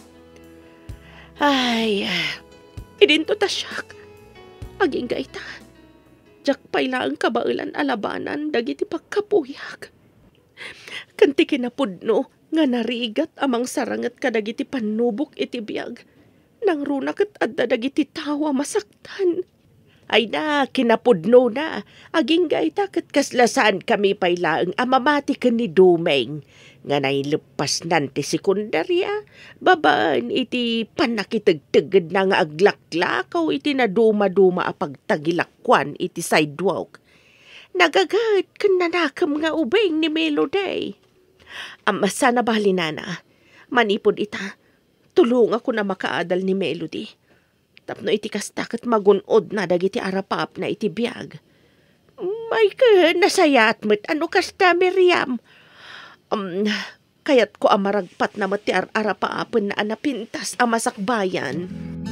Ay, idinto ta siyak. Aging ga ita. Jak payla ang kabaulan alabanan, dagiti pagkapuyak. Kanti kinapudno, nga narigat amang sarangat kadagiti panubok iti biyag. Nang runakat adda dagiti tawa masaktan. Ay na, kinapudno na. Aging gaita kat kaslasaan kami pailaang amamati ka ni Dumeng. Nga nailupas nanti sekundarya, babaan iti panakitagtagad na nga aglaklakaw iti na duma-duma apagtagilakwan iti sidewalk. Nagagat kan nanakam nga ubeng ni Melody. Ama sana bali nana, manipod ita, tulong ako na makaadal ni Melody. Tapno iti kastakot magunod na dagiti arapap na iti biyag. May ka, nasayat mo't ano kasta, Miriam? Um, kayat ko amaragpat na mati arapapon na anapintas amasakbayan.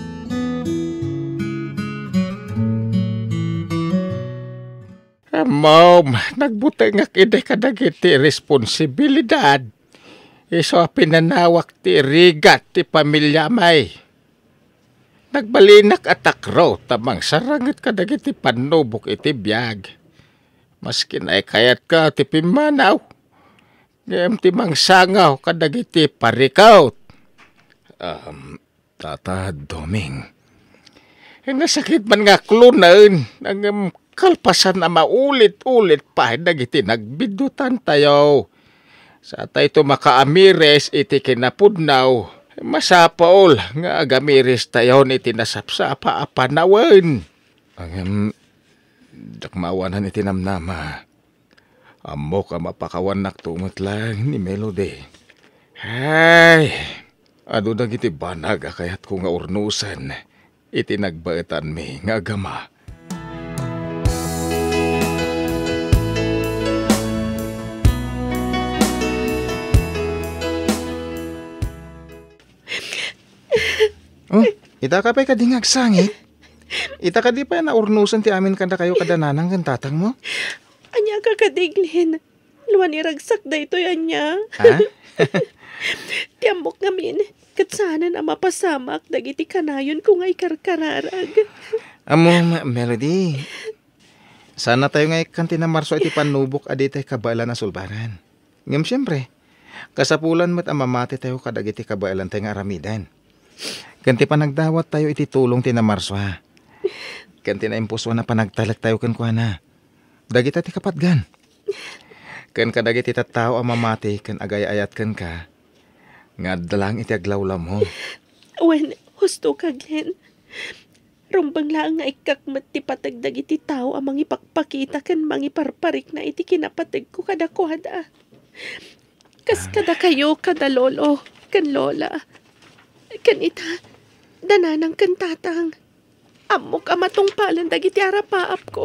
Ah, Mom, nagbutay nga kide ka dagiti responsibilidad. Iso pinanawak ti rigat ti pamilya may. Nagbalinak atak raw tamang sarangat ka dagiti panubok iti biyag. Maski na kayat ka ti pimanaw. Ngayam ti mangsangaw ka dagiti parikaw. Um, Tata Doming. Eh, nasakit man nga klunain. Nang um, kalpasan na maulit-ulit pa dagiti nagbidutan tayo. Sa tayo makaamires iti kinapudnaw. Masapaol nga agamiris tayo ni tinasapsapa apanawan. Ang um, dakmawanan iti namnama. Amo ka mapakawan naktumot lang ni Melody. Ay, ado dagiti banag akayat ko nga urnusan. Iti nagbaetan mi nga agama. Oh, ita ka pa'y kadingag sangit. Ita ka di pa na urnusan ti amin kanda kayo kadananang kan tatang mo? Anya ka kadiglin. Luwan iragsak da ito anya. Ha? Tiambok ngamin. Kat sana na mapasamak dagiti kanayon kung ay karkararag. Amo, Melody. Sana tayo nga ikanti na marso iti panubok aditay kabala na sulbaran. Ngam siyempre, kasapulan mo't amamati tayo kadagiti kabalan tayo nga aramidan. Kanti pa nagdawat tayo iti tulong ti na marso ha. Kanti na impuso na panagtalag tayo kan kuha na. Dagita ti kapatgan. Kan kadagiti tattao amamati kan agay-ayat kan ka. Nga dalang iti aglawlam mo. Wen, husto ka, Glenn. Rumbang lang nga ikakmat ti patagdag iti tao amang ipakpakita kan mangiparparik na iti kinapatag ko kada kuhada. Kas kada kayo, kada lolo, kan lola. Kan ita, dananang kan tatang. Amok amatong palan dagiti arapaap ko.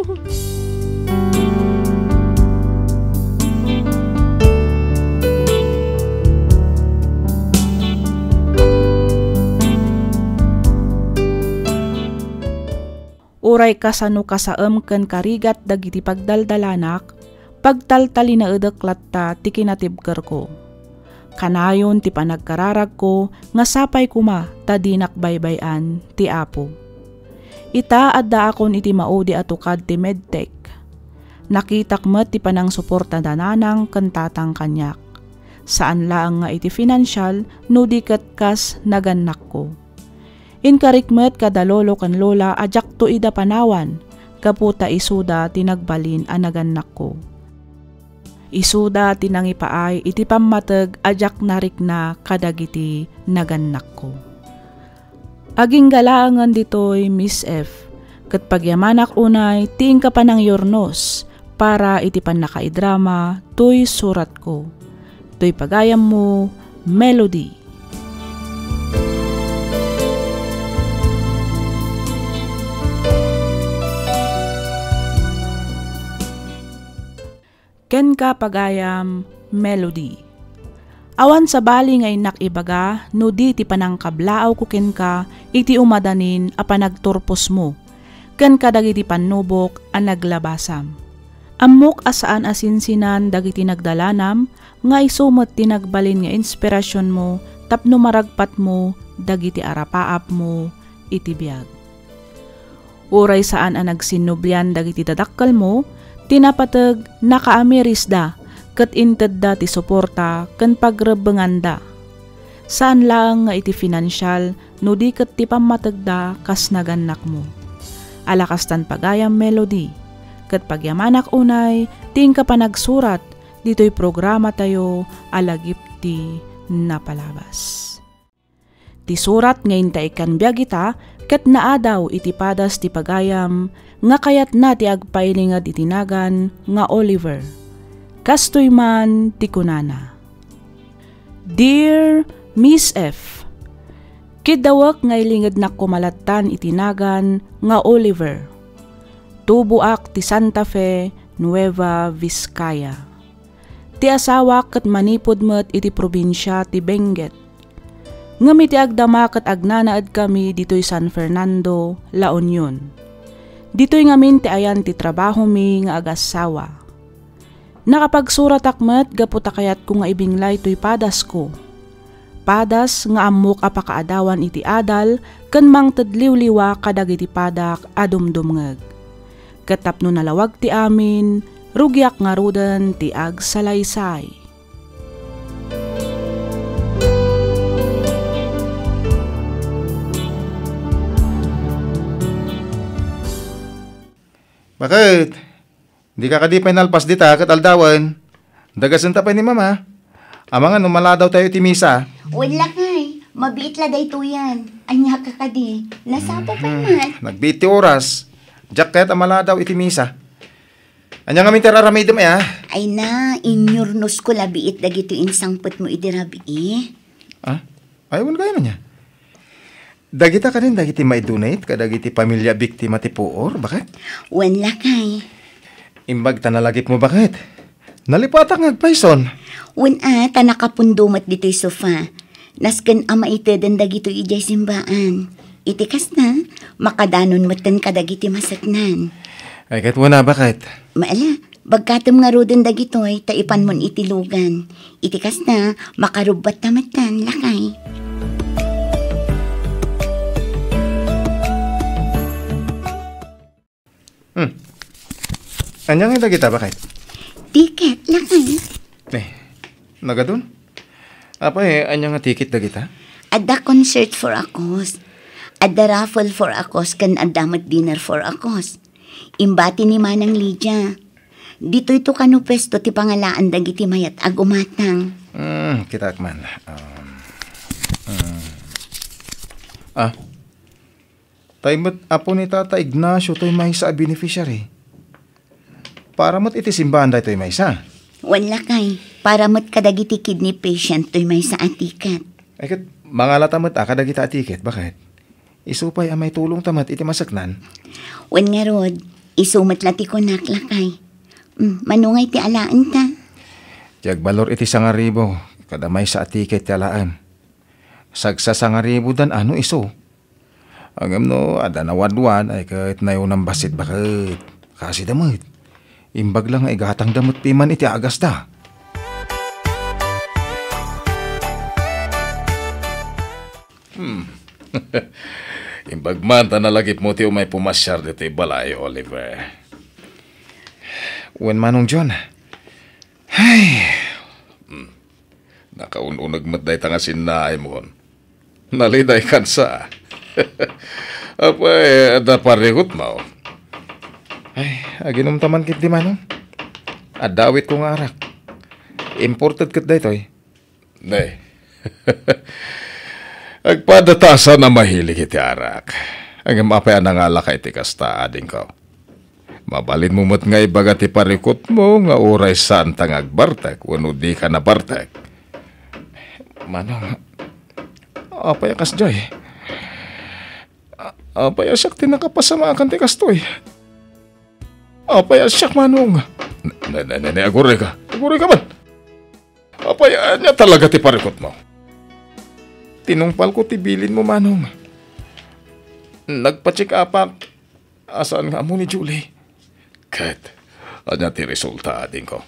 Uray kasano kasaem ken karigat dagiti pagdaldalanak, pagtaltali na edeklat ta ti kinatibker ko. Kanayon ti panagkararag ko nga sapay kuma ta dinak baybayan ti Apo. Ita adda akon iti maudi atukad ti medtech. Nakitak met ti panang suporta dananang ken tatang kanyak. Saan laang nga iti financial no di ket kas naganak ko. Inkarikmet kada lolo kan lola ajak to ida panawan, kaputa isuda tinagbalin anaganak ko. Isuda tinangipaay iti pammateg ajak narik na kadagiti naganak ko. Aging galaangan ditoy Miss F, ket pagyamanak unay ting ka panang yornos para iti panakaidrama tuy surat ko. Tuy pagayam mo, Melody. Ken ka pagayam, Melody. Awan sa bali ngay nakibaga, no di ti panangkablaaw ko ken ka, iti umadanin a panagturpos mo, ken kadagiti panubok a naglabasam. Ammok asaan asinsinan dagiti nagdalanam, nga isumet tinagbalin nga inspirasyon mo, tapno maragpat mo, dagiti arapaap mo, iti biyag. Uray saan a nagsinubyan dagiti tadakkal mo, tinapatag nakaamirisda ket inted da ti suporta ken pagrebenganda. Saan lang nga iti financial no di ket ti pammatagda kas naganak mo. Alakastan pagayam Melody ket pagyamanak unay ting ka panagsurat ditoy programa tayo alagip ti napalabas. Ti surat ngayon ta ikan biyagita ket naadaw iti padas ti pagayam nga kayat na ti agpailingad itinagan nga Oliver. Kastoy man ti kunana. Dear Miss F, kidawak nga ilingad na kumalatan itinagan nga Oliver. Tubuak ti Santa Fe, Nueva Vizcaya. Ti asawak ket manipod met iti probinsya ti Benguet. Ngam iti agdama ket agnanaad kami ditoy San Fernando, La Union. Dito'y ngamin ti ayan ti trabaho mi nga agasawa. Nakapagsurat akmet gaputa kayat ko nga ibinglay to'y padas ko. Padas nga amok apakaadawan iti adal ken mangtedliwliwa kadag iti padak adumdumngeg. Katapno nalawag ti amin, rugyak nga ruden ti agsalaysay. Bakit? Di ka kadi pinalpas dita kat aldawan. Dagasan ta pa ni mama. Amangan numala daw tayo ti misa. Wala kay, mabiit la day to yan. Anya ka kadi, nasapo pa man. Nagbiit ti oras. Jack kahit amala daw iti misa. Anya nga minti raramidem eh ah. Ay na, inyurnos ko labiit dagito insangput mo idirabi eh. Ah? Ayawan kayo na niya. Dagita ka din, dagiti maidunate, kadagiti pamilya biktima ti puor, bakit? Wala kay. Imbag tanalagip mo bakit? Nalipatak ngagpayson. Wan a, tanakapundumat dito'y sofa. Nasken ama ite den dagito ijay simbaan. Itikas na, makadanon matan kadagiti masaknan. Ay kat wana bakit? Maala, bagkatom nga roden dagito'y taipan mon itilugan. Itikas na, makarubat tamatan, lakay. Hmm. Anyang ita kita bakit? Tiket, lakay. Eh, nagadun? Apa eh, anyang nga tiket da kita? Adda concert for akos. Adda raffle for akos kan adamat dinner for akos. Imbati ni Manang Lydia. Dito ito kanu pesto ti pangalaan dagiti mayat ag umatang. Hmm, kita man. Um, um. Ah, taimot apo ni Tata Ignacio to'y may sa beneficiary. Para mo't iti simbahan da to'y may sa. Wala kay, para mo't kadagiti kidney patient to'y may sa atikat. Ay kat, mga latamot ah, kadagita atiket, bakit? Isupay amay tulong tamat iti masaknan. Wan nga rod, isumat lati ko naklakay. Mm, manungay ti alaan ta. Tiyag balor iti sangaribo, kadamay sa atiket ti alaan. Sagsa sangaribo dan ano iso. Ang no, ada na wadwan ay kahit na yun ang basit bakit. Kasi damot. Imbag lang ay gatang damot piman iti agas da. Hmm. Imbag man ta nalagip mo ti umay pumasyar dito balay, Oliver. Wen manong John. Ay. Hmm. Nakaununag matday ta nga sinnaay mo. Naliday kansa. Apa eh, ada parikot mo. Ay, aginom taman kit di manong. Adawit ko nga arak. Imported kit da ito eh. Nay. Agpadatasan na mahilig iti arak. Ang mapaya na nga laka iti kasta ading ko. Mabalin mo mo't nga ibaga ti parikot mo nga uray saan tang agbartek wano di ka na bartek. Manong, apaya kas jay. Apaya siyak tinakapasamakan ti kastoy. Apaya siyak manong. Nene, aguray ka. Aguray ka man. Apaya niya talaga ti parikot mo. Tinungpal ko tibilin mo manong. Nagpa-check up asaan nga mo ni Julie. Kat, anya ti resulta ading ko.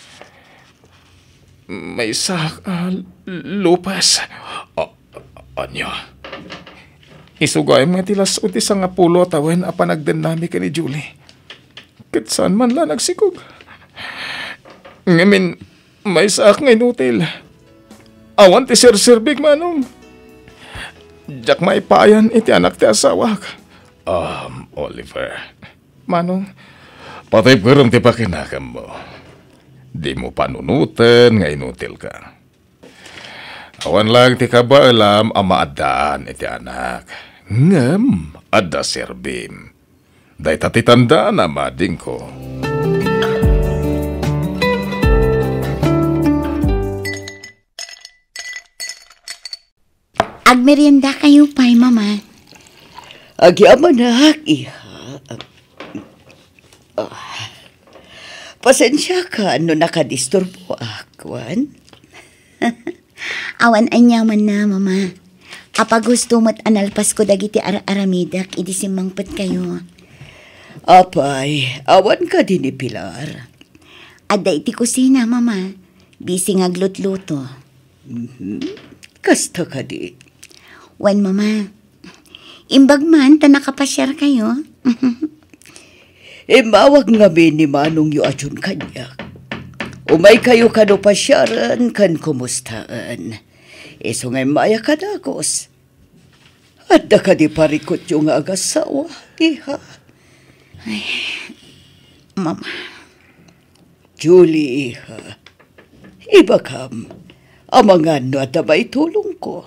May sak uh, lupas. O, anya. Isugay mga tilas uti sa nga pulo tawen apa nagdendami ka ni Julie. Kat saan man lang nagsikog. Ngamin, may sak nga inutil. Awan ti sir-sirbig manong. Diyak maipayan iti anak ti asawak. Um, Oliver. Manong, patay perang ti pakinakam mo. Di mo panunutan nga inutil ka. Awan lang ti kabaalam ang maadaan iti anak. Ngam, adda serbim. Day tatitanda na mading ko. Agmerienda kayo pa'y, Mama. Agyaman na, iha. Oh. Pasensya ka, ano nakadisturbo akwan? Awan anyaman na, Mama. Apag gusto mo't analpas ko dagiti ar-aramidak, idisimangpet kayo. Apay, awan ka din ni Pilar. Adda iti kusina, Mama. Bising aglut-luto. Mm-hmm. Kasta ka di. Wan, Mama. Imbag man, ta nakapasyar kayo. Imawag nga ni Manong yu adyon kanya. Umay kayo kano pasyaran kan kumustaan. Iso ngay maya kadagos. At da ka di parikot yung agasawa, iha. Ay, Mama. Julie, iha. Iba kam. Amangan no at abay tulong ko.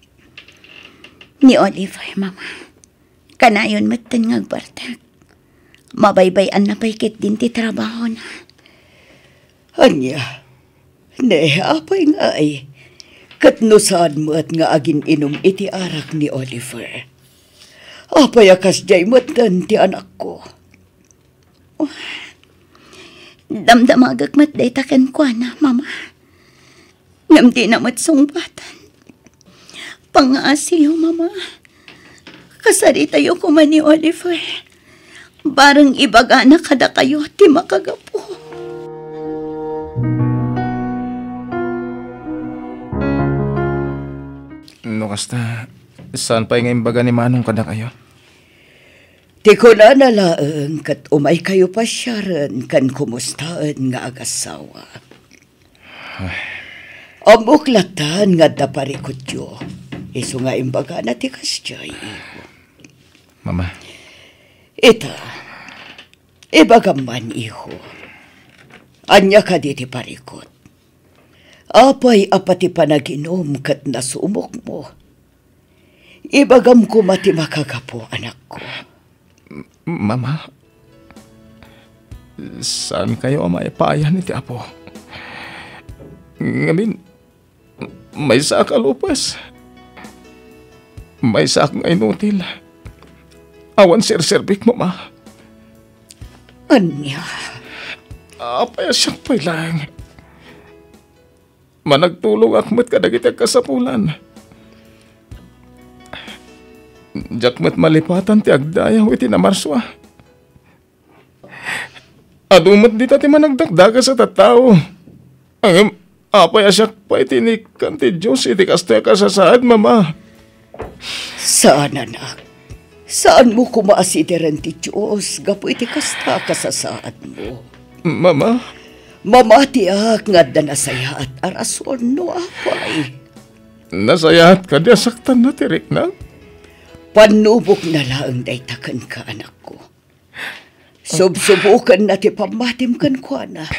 Ni Oliver, Mama. Kanayon matan ngagbartak. Mabaybayan na paikit din ti trabaho na. Anya, ne, apay nga ay. Katnusan mo at nga agin inom iti arak ni Oliver. Apay akas jay matan ti anak ko. Oh, damdamagag matday taken ko na, Mama. Ngam di na matsungbatan. Pangasiyo, Mama. Kasari tayo kuman ni Oliver. Barang ibaga na kada kayo ti makagapo. No kasta, saan pa yung imbaga ni Manong kada kayo? Ti ko na nalaang kat umay kayo pasyaran kan kumustaan nga agasawa. Amuklatan nga daparikot yo. Iso nga imbaga na ti kasjay. Mama. Ita, ibaga man iho. Anya ka di ti parikot. Apay apati panaginom kat nasumok mo. Ibagam ko mati makagapo, anak ko. Mama, saan kayo maipayan iti apo? Ngamin, may sak alupas. May sak nga inutil. Awan sir-serbik mo, ma. Anya? Apaya siyang pailang. Managtulong akmat kadagitag kasapulan. Jakmat malipatan ti agdayaw iti na Marso ah. Adumat di tati managdagdaga sa tattao. Ang apay asyak pa itinik kanti Diyos iti kastoy kasasaad, mama. Saan, anak? Saan mo kumaasideran ti Diyos? Gapo iti kasta kasasaad mo. Mama? Mama tiyak nga da nasayaat arason no apay. Nasayaat ka di asaktan na tirik na? Panubok na lang daytakan ka, anak ko. Subsubukan na ti pamatim kan ko, anak.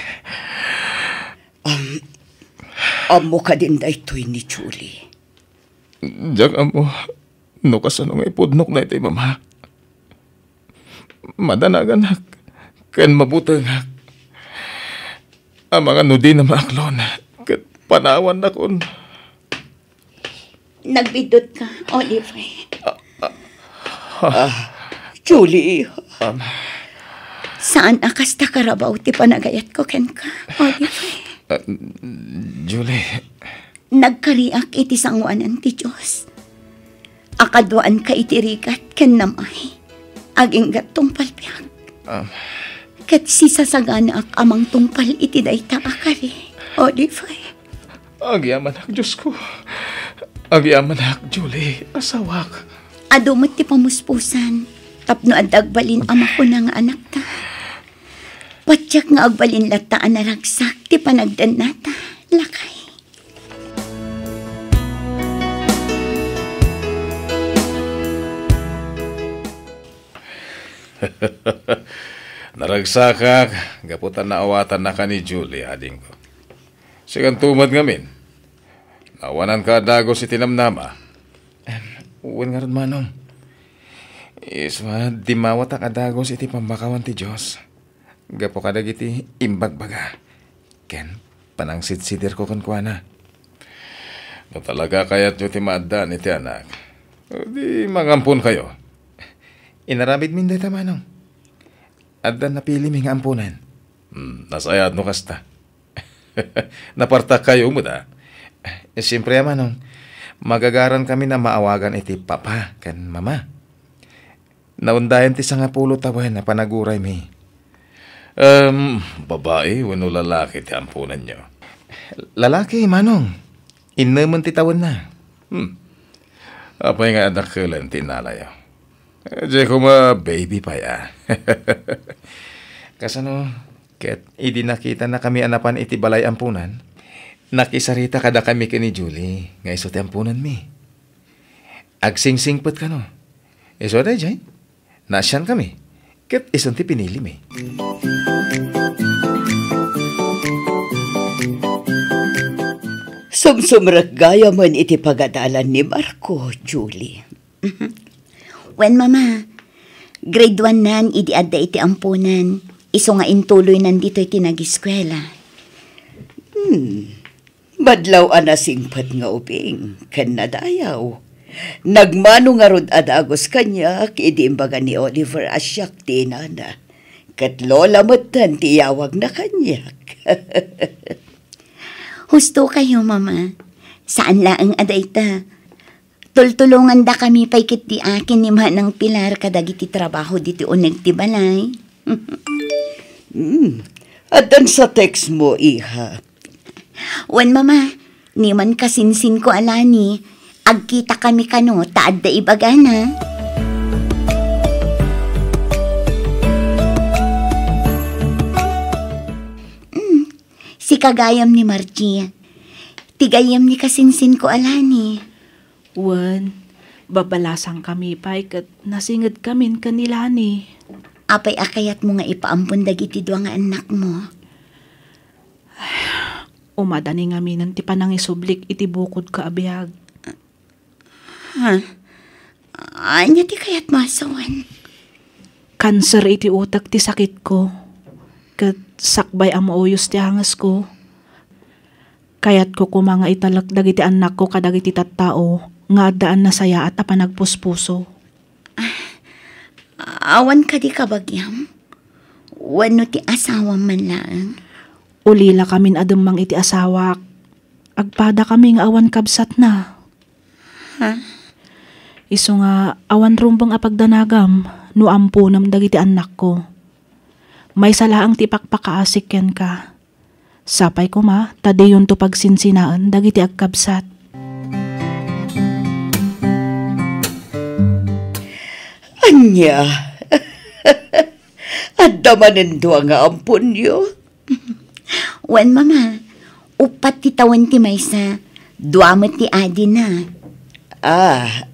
Um, amo ka din daytoy ni Julie. Diyak amo, no kasanong ipudnok na ito, mama. Madanagan, kan mabutang, ang mga nudi na maaklon, kat panawan na kun. Nagbidot ka, Oliver. Ah, Julie. Um, Saan akas ta karabaw ti panagayat ko ken ka, Oliver? uh, Julie. Nagkariak iti sangwanan ti Diyos. Akadwaan ka iti rigat ken namay. Aging gat tungpal piyak. Um, Kat sisasagana ak amang tungpal iti dayta akari, Oliver. Agyaman ak, Diyos ko. Agyaman ak, Julie. Asawak. Adumot ti pamuspusan. Tapno adagbalin ama ko na nga anak ta. Patyak nga agbalin lataan na ragsak ti panagdan nata. Lakay. Naragsakak, gaputan na awatan na ka ni Julie, ading ko. Sigan tumad ngamin. Nawanan ka dagos iti namnama. Uwan nga rin manong. Iswa, di mawat ang adagos iti pambakawan ti Diyos. Gapo kadag iti imbagbaga. Ken, panangsit-sitir ko kan kuana. No talaga kaya't yung ti maadaan iti anak. O di mangampun kayo. Inaramid min dita manong. Addan napili ming ampunan. Hmm, nasayad no kasta. Napartak kayo mo da. Eh, siyempre manong, magagaran kami na maawagan iti papa kan mama. Naundayan ti sangapulo tawen na panaguray mi. Um, babae, wano lalaki ti ampunan nyo. Lalaki, manong. Inaman ti tawen na. Hmm. Apay nga anak kalan tinalayo. Diyan ko ma baby pa ya. Kasano, ket idi nakita na kami anapan iti balay ampunan. Nakisarita kada kami kini Julie, nga iso ti ampunan mi. Agsingsingpet ka no. Iso da jay. Nasyan kami. Ket ison ti pinili mi. Sumsumrak gaya man iti pagadalan ni Marco, Julie. Wen mama, grade one nan idi adda iti ampunan. Iso nga intuloy nandito iti nag-eskwela. Hmm. Badlaw anasingpat nga uping, kan nadayaw. Nagmano nga rod adagos kanya, idi imbaga ni Oliver asyak ti nana. Kat lola matan tiyawag na kanyak. Husto kayo, mama. Saan laang adayta? Tultulungan da kami pay kit di akin ni Manang Pilar kadagiti trabaho diti uneg ti balay. hmm. Adan sa text mo, iha. Wan, mama. Niman kasinsin ko alani. Agkita kami kano, taad da ibagana. Mm, si kagayam ni Margie. Tigayam ni kasinsin ko alani. Wan, babalasang kami pa'y kat nasingad kamin kanila ni. Apay akayat mo nga ipaampun dagiti dua nga anak mo. Umadani nga minan ti panang isublik iti bukod ka abiyag. Ha? Anya ti kayat masawan? Kanser iti utak ti sakit ko. Kat sakbay ang mauyos ti hangas ko. Kayat ko kumanga italak dagiti anak ko kadagiti tattao nga daan na saya at apanagpuspuso. Ah, awan ka di kabagyam? Wano ti asawa man lang? Ulila kamin ademang iti asawak. Agpada kami nga awan kabsat na. Ha? Isu nga awan rumbang apagdanagam no ampunam dagiti anak ko. May salaang tipakpakaasik ken ka. Sapay ko ma, tadayon to pagsinsinaan dagiti agkabsat. Anya, at damanin doa nga ampun yo. Wan mama, upat ti tawan ti maysa, duamat ti adi na. Ah,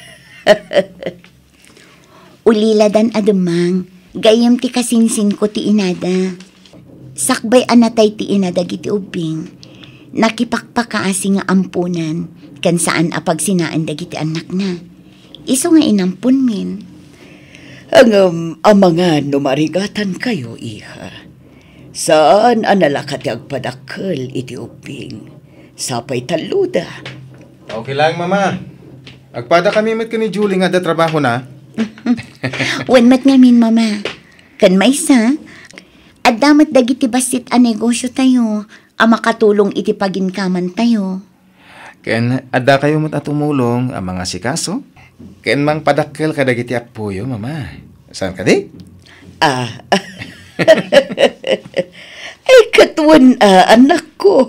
Ulila dan ademang, gayam ti kasinsin ko ti inada. Sakbay anatay ti inada giti ubing, nakipakpakaasi nga ampunan, kan saan apag sinaan dagiti anak na. Iso nga inampun min. ang um, ang mga numarigatan kayo, iha. Saan analaka ti agpadakkel iti uping? Sapay taluda. Okay lang, mama. Agpada kami met ka ni Julie nga da trabaho na. Wan mat nga min mama. Kan maysa, at damat dagiti basit a negosyo tayo, a makatulong iti paginkaman tayo. Ken adda kayo met atumulong ang mga sikaso. Ken mang padakkel kadagiti apuyo, mama. Saan ka di? Ah, ay katuan ah, anak ko.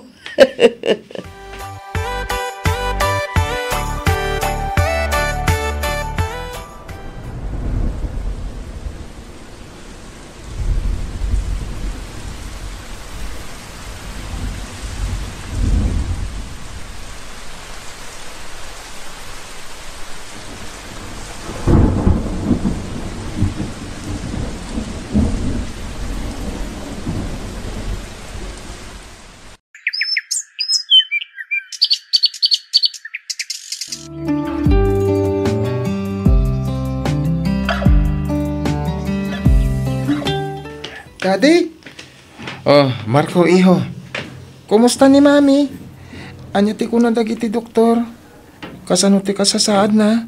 Daddy? Oh, Marco, iho. Kumusta ni mami? Anya ti ko na dagiti doktor. Kasano ti kasasaad na?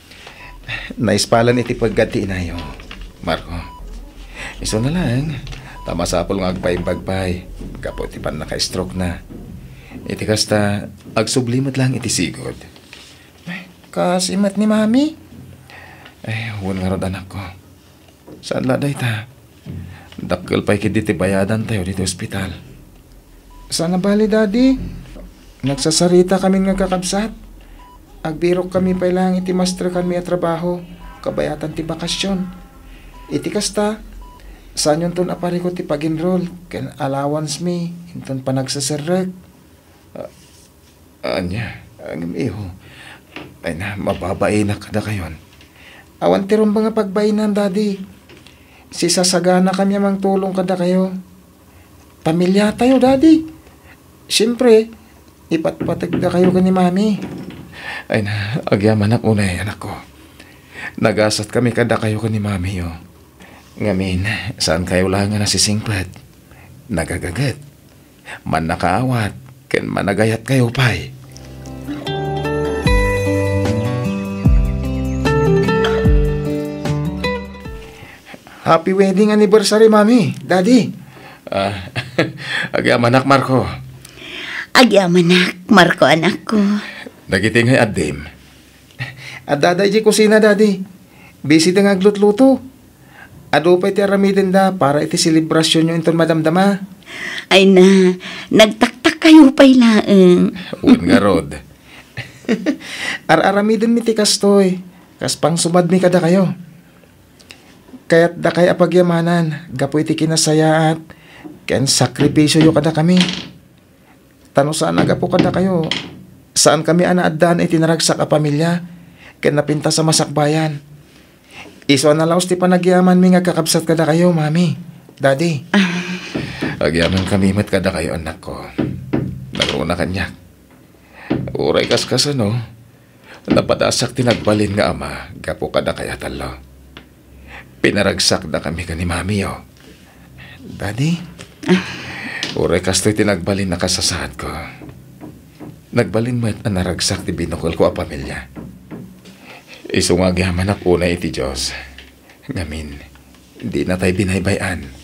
Naispalan iti pagganti na yo, Marco. Iso na lang. Tama sapol nga agpay-bagpay. Kapo ti pan naka-stroke na. Iti kasta, agsublimot lang iti sigod. Ay, kasimat ni mami. Ay, huwag nga rod anak ko. Saan laday ta? Dakkel pa'y kiti bayadan tayo dito ospital. Sana bali, daddy. Nagsasarita kami nga kakabsat. Agbirok kami pa lang iti master kami at trabaho. Kabayatan ti bakasyon. Iti kasta, saan yun ton apari ko ti pag-enroll? Ken allowance mi, inton pa nagsaserrek. Uh, anya, ang iho. Ay na, mababae na kada kayon. Awan ti ron ba nga pagbainan, daddy? Si sasagana kami amang tulong kada kayo. Pamilya tayo, daddy. Siyempre, ipatpatag na kayo ka ni mami. Ay na, agyaman ang unay, anak ko. Nagasat kami kada kayo ka ni mami, yo. Ngamin, saan kayo lang nga nasisingpad? Nagagagat. Man nakaawat, ken managayat kayo pa'y. Happy wedding anniversary, mami, daddy. Ah, agyamanak, Marco. Agyamanak, Marco anak ko. Nagiting ay adim. At daday di kusina, daddy. Busy na nga aglut-luto. Ado pa iti aramidin da para iti selebrasyon nyo inton madamdama. Ay na, nagtaktak kayo pa'y laeng. Uwan nga, Rod. Ar-aramidin mi ti kastoy. Kas pang sumad mi kada kayo. Kaya't da kay apagyamanan, gapo iti kinasayaat, ken sakripisyo yo kada kami. Tano saan agapo kada kayo, saan kami anaaddan iti naragsak a pamilya, ken napinta sa masakbayan. Iso na laos ti panagyaman mi nga kakabsat kada kayo, mami, daddy. Agyaman kami met kada kayo, anak ko. Naguna kanyak. Uray kaskas ano, napadasak tinagbalin nga ama, gapo kada kaya talo. Pinaragsak na kami ka ni mami, yo. Daddy, ah. Uray kasto'y tinagbalin na kasasaad ko. Nagbalin mo at naragsak ti binukol ko a pamilya. Isungagyaman ak una iti Diyos. Ngamin, hindi na tayo binaybayan.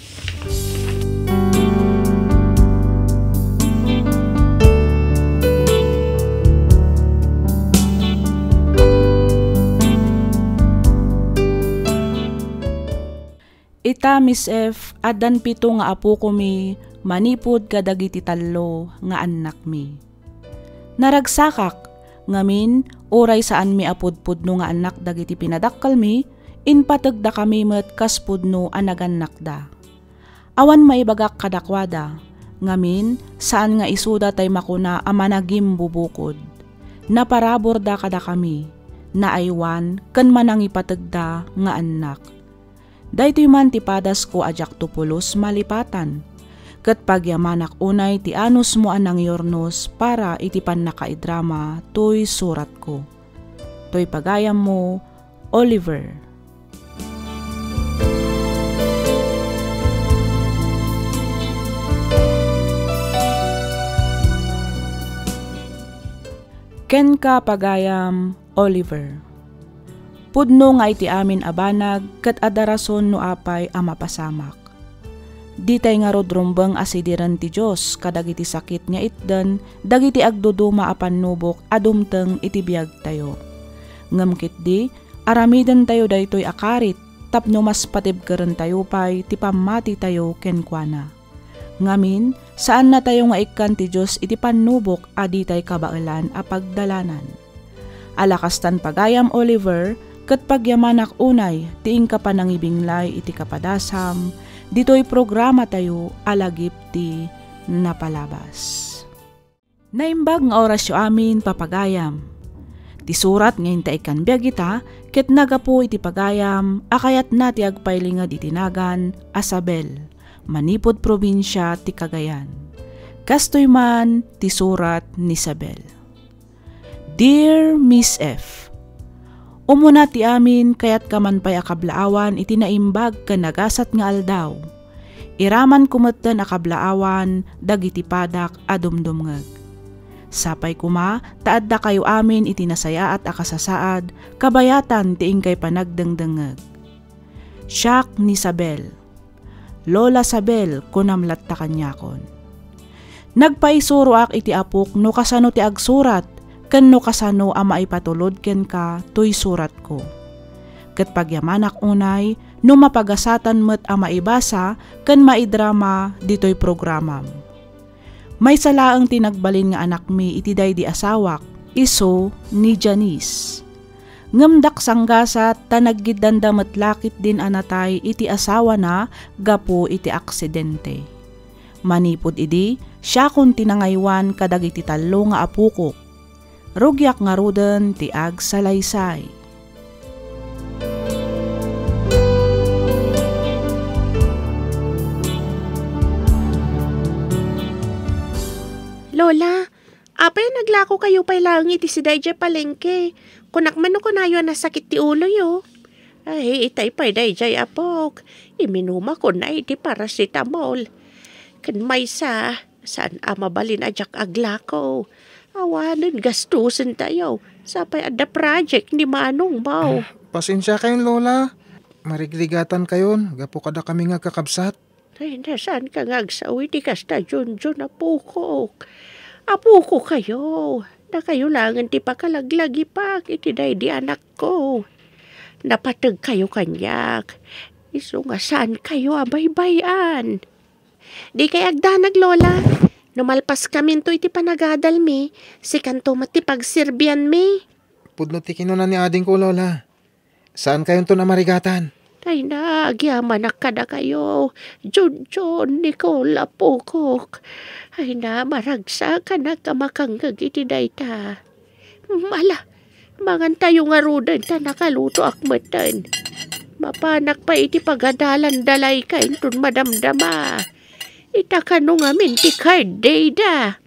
Ita, Miss F, adan pito nga apo ko mi, manipod kadagiti tallo nga anak mi. Naragsakak, ngamin, oray saan mi apudpudno nga anak dagiti pinadakkal mi, inpatagda kami met kaspudno anaganak da. Awan maibagak kadakwada, ngamin, saan nga isuda tay makuna amanagim bubukod. Naparabor da kada kami, naaywan, kan manang ipatagda nga anak. Daytoy man ti padas ko ajak tupulos malipatan. Kat pagyamanak unay ti anus mo anang yornos para itipan nakaidrama toy surat ko. Toy pagayam mo, Oliver. Ken ka pagayam, Oliver. Pudno nga iti amin abanag, kat adarason no apay amapasamak. Di tay nga rodrumbang asidiran ti Diyos, kadag iti sakit nga itdan, dagiti agduduma apan nubok, adumteng iti biyag tayo. Ngamkit di, aramidan tayo daytoy akarit, tapno mas patibkaren tayo pay, ti pamati tayo kenkwana. Ngamin, saan na tayo nga ikan ti Diyos iti panubok, adi tay kabailan a pagdalanan. Alakastan pagayam, Oliver, kat pagyamanak unay, tiing ka pa nangibinglay iti kapadasam, dito'y programa tayo alagip ti napalabas. Naimbag nga orasyo amin papagayam. Ti surat ngayon ta ikan biag ita, ket nagapo iti pagayam, akayat na ti agpayli nga ditinagan, Asabel, manipod probinsya ti Cagayan. Kastoy man ti surat ni Isabel. Dear Miss F, umuna ti amin kayat kaman pay akablaawan iti naimbag ka nagasat nga aldaw. Iraman kumatan akablaawan dagiti padak adumdumngeg. Sapay kuma taadda kayo amin iti nasaya at akasasaad kabayatan ti ingkay panagdengdengeg. Siak ni Sabel. Lola Sabel kunamlat ta kanyakon. Nagpaisuro ak iti apok no kasano ti agsurat ken no kasano a maipatulod ken ka toy surat ko. Ket pagyamanak unay, no mapagasatan met a maibasa ken maidrama ditoy programam. May salaang tinagbalin nga anak mi iti daydi asawak, iso ni Janice. Ngamdak sanggasa tanaggidanda met lakit din anatay iti asawa na gapo iti aksidente. Manipod idi, siya kun tinangaywan kadag iti talo nga apukok. Rugyak nga ruden ti ag salaysay. Lola, apay naglako kayo pay lang iti si Dayjay palengke. Kunak man ko na yun nasakit ti ulo yo. Ay, itay pay Dayjay apok. Iminuma ko na iti paracetamol. Kan may sa, saan amabalin ajak aglako. Awanan gastusin tayo. Sapay ada project ni Manong Bao. Pasensya kayon, Lola. Marigligatan kayon. Gapo kada kami nga kakabsat. Ay, nasaan ka nga agsawi di kasta Junjun apukok. Apuko kayo. Na kayo langan ti pakalaglagi pak iti di anak ko. Napatag kayo kanyak. Iso nga saan kayo abaybayan. Di kay agdanag, Lola. Numalpas kami to iti panagadal mi. Si kanto mati pagsirbian mi. Pudno ti kinunan ni ading ko, Lola. Saan kayon to na marigatan? Ay na, agyaman kada kayo. Junjun, Nicola, Pukok. Ay na, maragsa ka na kamakanggag iti dayta. Mala, mangan tayo nga rudan ta nakaluto akmatan. Mapanak pa iti pagadalan dalay ka intun madamdama. Ita ka nung amin ti card day da.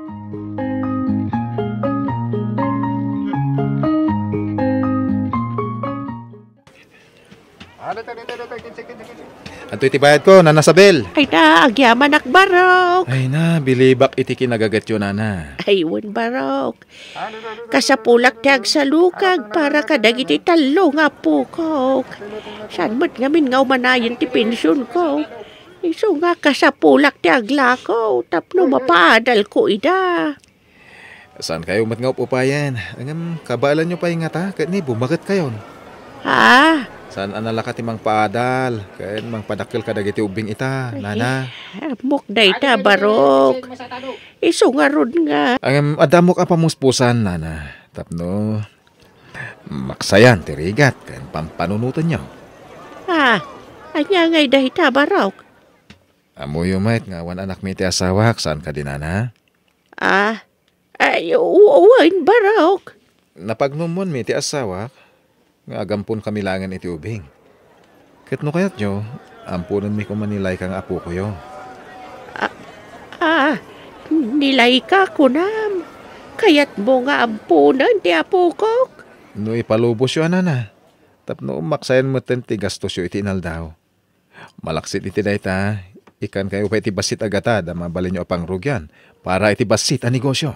Ato iti bayad ko, Nana Sabel. Ay na, agyaman akbarok. Ay na, bilibak iti kinagagat yun, Nana. Aywan barok. Kasapulak ti agsalukag para kadag iti talo nga pukok. Saan mo't ngamin nga umanayan ti pensyon ko. Iso nga kasapulak ti aglako, tapno mapaadal ko ida. Saan kayo mat nga upayan? Angam, kabalan nyo pa yung ngata, kat ni bumagat kayon. Ha? Saan analaka ti mang paadal? Kain mang padakil ka dagiti ubing ita, nana. Amok day ta, barok. Isungarod nga. Ang adamok ang pamuspusan, nana. Tapno, maksayan, tirigat, kain pampanunutan niyo. Ah, anya ngay day ta, barok. Amo yumait nga wan anak mi ti asawak, saan ka din, nana? Ah, ay, uwain, barok. Napagnumon mi ti asawak, nga agampon kami langan iti ubing. Ket no kayat nyo, ampunan mi kumanilay kang apo ko yo. Ah, nilay ka kunam. Kayat mo nga ampunan ti apo ko. No ipalubos yo anana. Tapno maksayan mo ten ti gastos yo iti inaldaw. Malaksit iti dayta, ikan kayo pa iti basit agata da mabalin nyo apang rugyan para iti basit ang negosyo.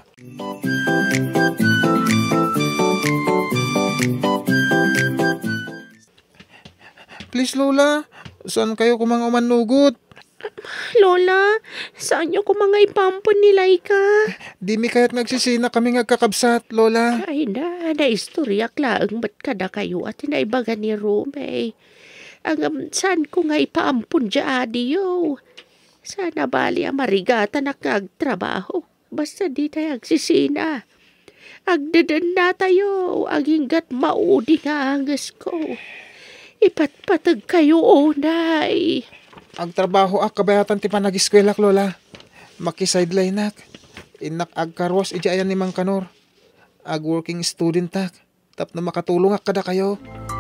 Please, Lola. Saan kayo kumang umanugot? Lola, saan nyo ko mga ipampon nilay ka? Di mi kaya't nagsisina kami ngagkakabsat, Lola. Ay na, naistorya klaang ba't kada kayo at naibaga ni Rome. Ang um, saan ko nga ipaampon dya adiyo? Sana bali ang marigata na kagtrabaho. Basta di tayo agsisina. Agdadan na tayo, aginggat maudi nga angas ko. Ipatpatag kayo, onay. Ang trabaho ak kabayatan ti panag-eskwelak, Lola. Maki-sideline nak. Inak agkarwas iti ayan ni Mang Kanor. Ag working student tak. Tap na makatulong ak kada kayo.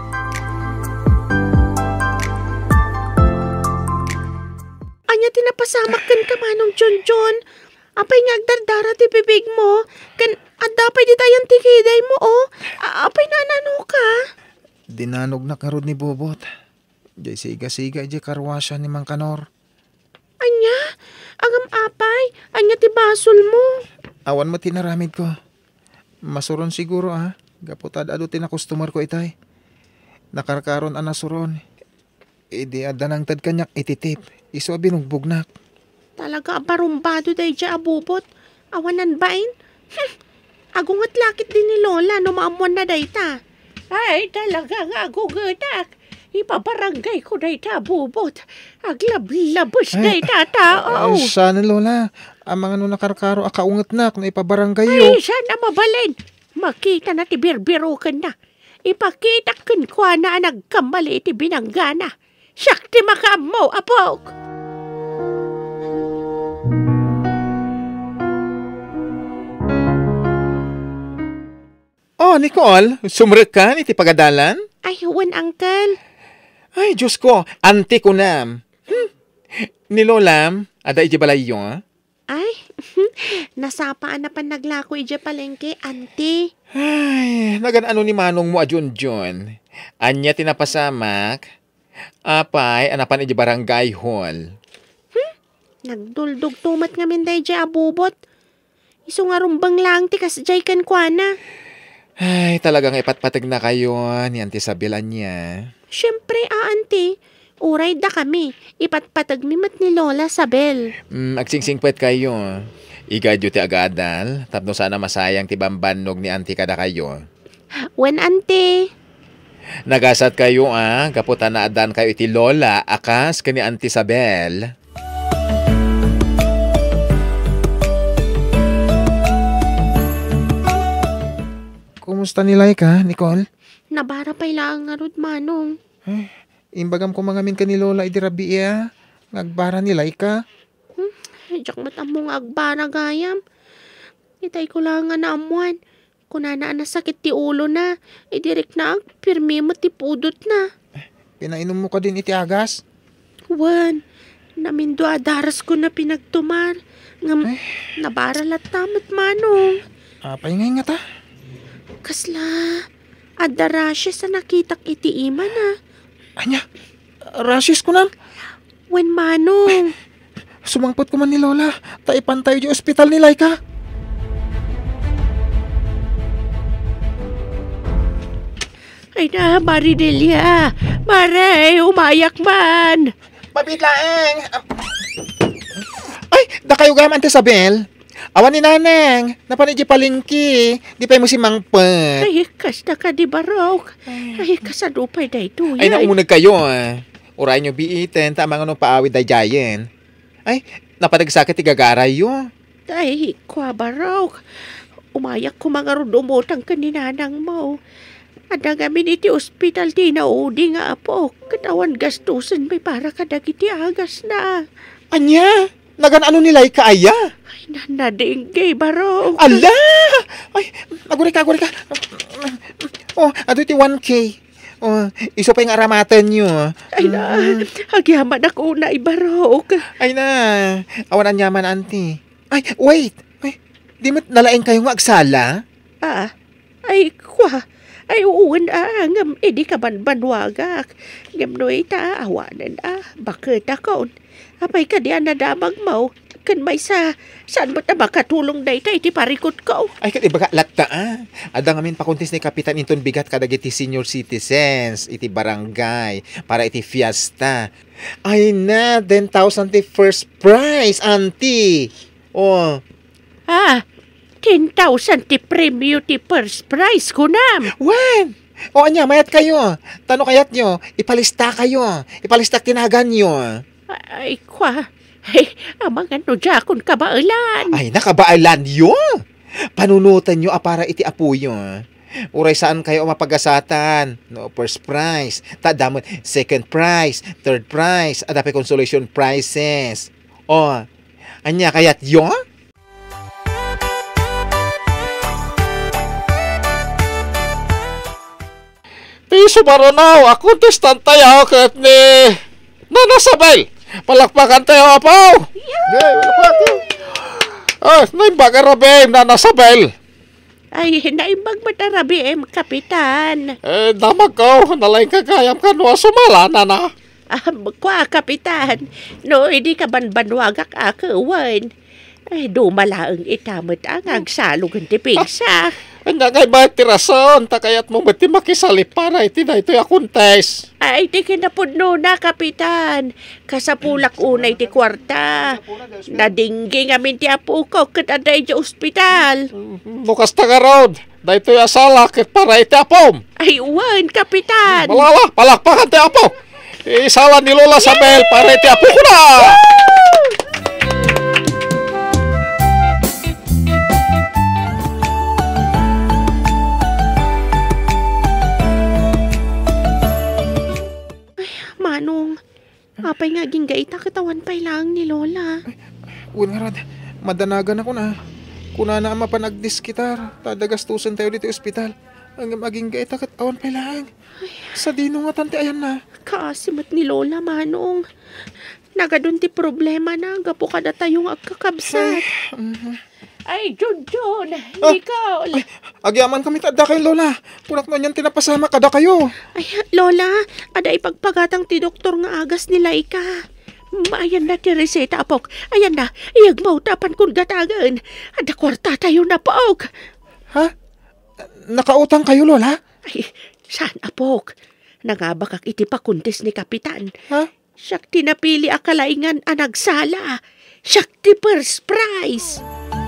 Anya tinapasamak kan ka manong John John. Apay nga agdardara ti bibig mo. Kan adapay di tayong tikiday mo, oh. Apay nanano ka. Dinanog na karod ni Bobot. Diyay siga-siga iti karwasya ni Mang Kanor. Anya? Agam apay? Anya ti basol mo? Awan mo tinaramid ko. Masuron siguro ah. Gaputad ado ti na customer ko itay. Nakarkaron anasuron. Idi adanang tad kanyak ititip. Iso binugbog nak. Talaga barumbado day dya abubot. Awanan bain? Hm, agungat lakit din ni Lola no maamuan na day ta. Ay, talaga nga agugatak. Ipabarangay ko day ta abubot. Aglablabos day ta tao. Ay, sana Lola. Ang mga no nakarkaro akaungat nak na ipabarangay yo. Ay, sana mabalin. Makita na ti birbiro ka na. Ipakita kan kwa na nagkamali ti binanggana. Sakti makamo, apok. Oh, Nicole, sumrek ka iti pagadalan? Ay, huwan, uncle. Ay, Diyos ko, anti ko nam. Hmm. Ni Lolam, ada iti balay yo, ha? Ay, nasapaan na pa naglako iti palengke, auntie. Ay, nagan ano ni Manong mo adyon John. Anya tinapasamak. Apay, anapan iti barangay hall. Hmm? Nagduldog tumat nga minday iti abubot. Iso nga rumbang lang ti kasjay kan kwa na. Ay, talagang ipatpatag na kayo ni Auntie Sabilan niya. Siyempre, ah, auntie. Uray da kami. Ipatpatag mimat ni Lola Sabel. Mm, agsingsingpet kayo. Igadyo ti agadal. Tapno sana masayang ti bambanog ni Auntie kada kayo. When, auntie? Nagasat kayo ah. Kaputan na adan kayo iti Lola. Akas ka ni Auntie Sabel. Kumusta nilay ka, Nicole? Nabara pa ilang nga rod, manong. Eh, imbagam ko mga min ka ni Lola idirabi iya. Ngagbara nilay ka. Hmm, Diyak matamong agbara gayam. Itay ko lang nga naamuan. Kung na nasakit ti ulo na, idirek na ang pirmi mo ti pudot na. Pinainom mo ka din iti agas? Wan, namindo adaras ko na pinagtumar. Ngam, Eh. nabara latamat, manong. Apay ngay nga ta. Kasla, adarasya sa nakitak iti ima na. Anya, rashes ko na. Wen, manong. Sumangpot ko man ni Lola. Taipan tayo di ospital ni Laika. Ay na, Maridelia. Mare, umayak man. Mabitlaeng. Ay, da kayo gam, Ante Sabel. Awan ni nanang, napanay di palingki. Di pa mo si Mangpet. Ay, kas na ka di barok. Ay, kasadupay da ito. Ay, naumunag kayo ah. Uray nyo biiten, tama nga nung paawid da jayen. Ay, napadagsakit igagaray yun. Ay, kwa barok. Umayak ko mga rudumotang kaninanang mo. Ada gamin iti ospital di na udi nga apo. Katawan gastusan may para kadag iti agas na. Anya? Nagan ano nila kaaya? Ay, nanadingge barok. Ala! Ay, aguri ka, aguri ka. Oh, ato iti one K. Oh, iso pa yung aramatan nyo. Ay na, agyaman ako na ibarok. Ay na, awan ang yaman, auntie. Ay, wait. Ay, di mo nalaing kayo nga agsala? Ah, ay kwa. Ay uwan ah, ngam edi ka banbanwagak. Ngam no ita awanan ah, bakit ako? Apay ka diyan nadamag mo. Kan may sa, saan mo na makatulong na ita iti parikot ko? Ay, kat ibaga latta ah. Ada ngamin pakuntis ni Kapitan Inton bigat kadag iti senior citizens, iti barangay, para iti fiesta. Ay na, ten thousand ti first prize, auntie. Oh. Ah, ten thousand ti premyo ti first prize ko nam. When? O anya, mayat kayo. Tano kayat nyo, ipalista kayo. Ipalista tinagan nyo. Ay, kwa. Ay, amang ano dyan kabailan. Ay, nakabailan yun. Panunutan nyo para iti apo yun. Uray saan kayo mapagasatan. No, first prize. Tadamon, second prize, third prize, adapi consolation prizes. O, anya kayat yun? Piso baronaw, ako testan tayo kat ni Nana Sabel. Palakpakan tayo, apaw! Yeah, palakpakan. Ah, naimbaga rabi, Nana Sabel. Ay, naimbag matarabi em, kapitan. Eh, damag ko, nalaing kagayam ka no, sumala, Nana. Ah, kwa, kapitan. No, hindi ka banbanwagak akawan. Ay, dumalaang itamot ang agsalugan ti pingsa. Anya kay ba tirason, takayat mo bati makisali para iti na ito akuntes. Ay, di kinapudno na, kapitan. Kasapulak unay ti kwarta. Nadinggi ngamin ti apo ko kat aday di ospital. Bukas tagarod, da ito asala kat para iti apom. Ay, uwan, kapitan. Malala, palakpakan ti apo. Isala ni Lola Sabel para iti apo ko na. Manong, apay nga ginggaita katawan pay lang ni Lola. Uwan nga rad, madanagan ako na. Kuna na ama pa nagdiskitar, tadagastusan tayo dito ospital. Ang maging gaita kat awan pa lang. Sa dino nga tante ayan na. Kaasimat ni Lola, Manong. Nagadun ti problema na, gapo kada tayong agkakabsat. Ay, Jun Jun, ikaw. Ay, agyaman kami tada kayo, Lola. Punak na niyan tinapasama kada kayo. Ay, Lola, ada ipagpagatang ti doktor nga agas nila ika. Maayan na ti reseta, apok. Ayan na, iyag mo tapan kung gatagan. Ada kwarta tayo na, apok. Ha? Nakautang kayo, Lola? Ay, saan, apok? Nangabakak iti pakuntis ni Kapitan. Ha? Siyak tinapili akalaingan anagsala. Siyak ti first prize.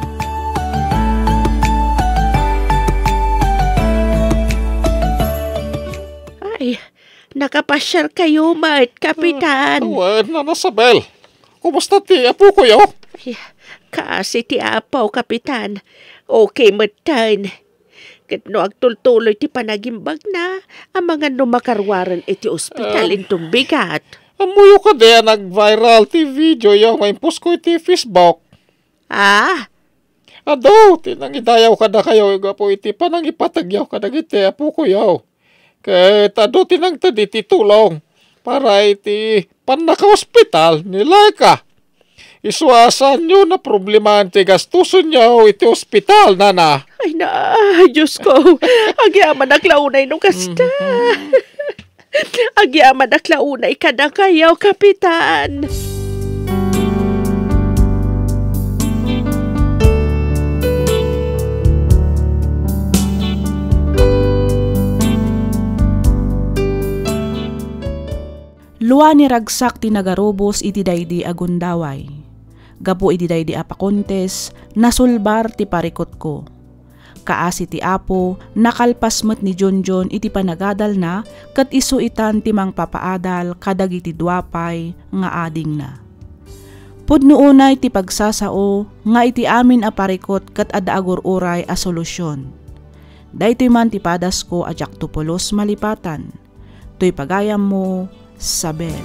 Ay, nakapasyal kayo, mat, Kapitan. Awan, Nana Sabel. Kumusta ti apo ko yo? Ay, kasi ti apaw, Kapitan. Okay, matan. Kat no agtultuloy ti panagimbag na, ang mga numakarwaran iti ospital Um, intong bigat. Amuyo ka de nag-viral ti video yo ngayon post ko iti Facebook. Ah, Ado, tinangidayaw ka na kayo gapo iti panangipatagyaw ka na iti apo ko yo. Kaya ado tinang tadi ti tulong para iti panaka-hospital nila ka. Iswasan nyo na problema ti gastuson nyo iti hospital, Nana. ay na, Diyos ko. Agyaman aklaunay no kasta. Agyaman aklaunay ka na kayo, Kapitan. Luwa ni ragsak ti nagarubos iti daydi agundaway. Gapu iti day di apakontes, nasulbar ti parikot ko. Kaasi ti Apo, nakalpas met ni Jonjon iti panagadal na, kat isu itan timang papaadal kadag iti duapay nga ading na. Pudno unay ti pagsasao, nga iti amin a parikot kat adda agur-uray a solusyon. Daytoy man ti padas ko ajak tupulos malipatan. To'y pagayam mo, Sabel.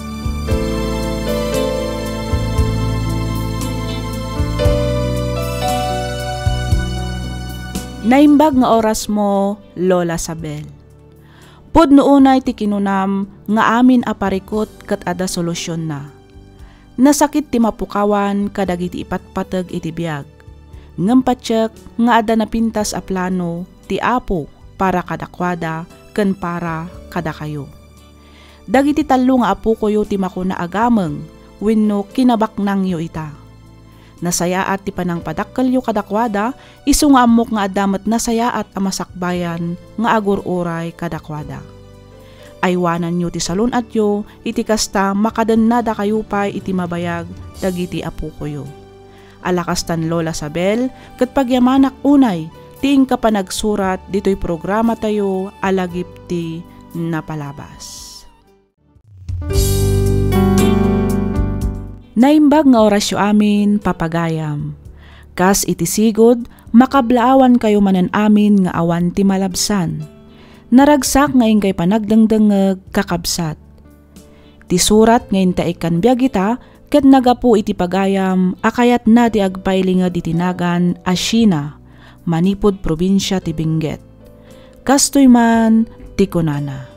Naimbag nga oras mo, Lola Sabel. Pudno unay ti kinunam nga amin aparikot kat ada solusyon na. Nasakit ti mapukawan kadag iti ipatpatag iti biag. Ngampatsyak nga ada napintas a plano ti Apo para kadakwada ken para kada kayo. Dagiti talo nga apo koyo ti makuna agameng wenno kinabaknang yo ita. Nasayaat ti panang padakkel yo kadakwada, isu nga amok nga adamet nasayaat a masakbayan nga agur-uray kadakwada. Aywanan yo ti salon at yo, iti kasta makadennada kayo pa iti mabayag dagiti apo koyo. Alakastan Lola Sabel, ket pagyamanak unay, tiing ka pa nagsurat dito'y programa tayo alagip ti napalabas. Naimbag nga orasyo amin, papagayam. Kas iti sigod, makablaawan kayo manan amin nga awan ti malabsan. Naragsak ngayon kay panagdangdangag kakabsat. Ti surat ngayon ta ikan biyagita, ket nagapu iti pagayam, akayat na ti agpailinga di tinagan Asina, Manipod probinsya ti Benguet. Kastoy man ti kunana.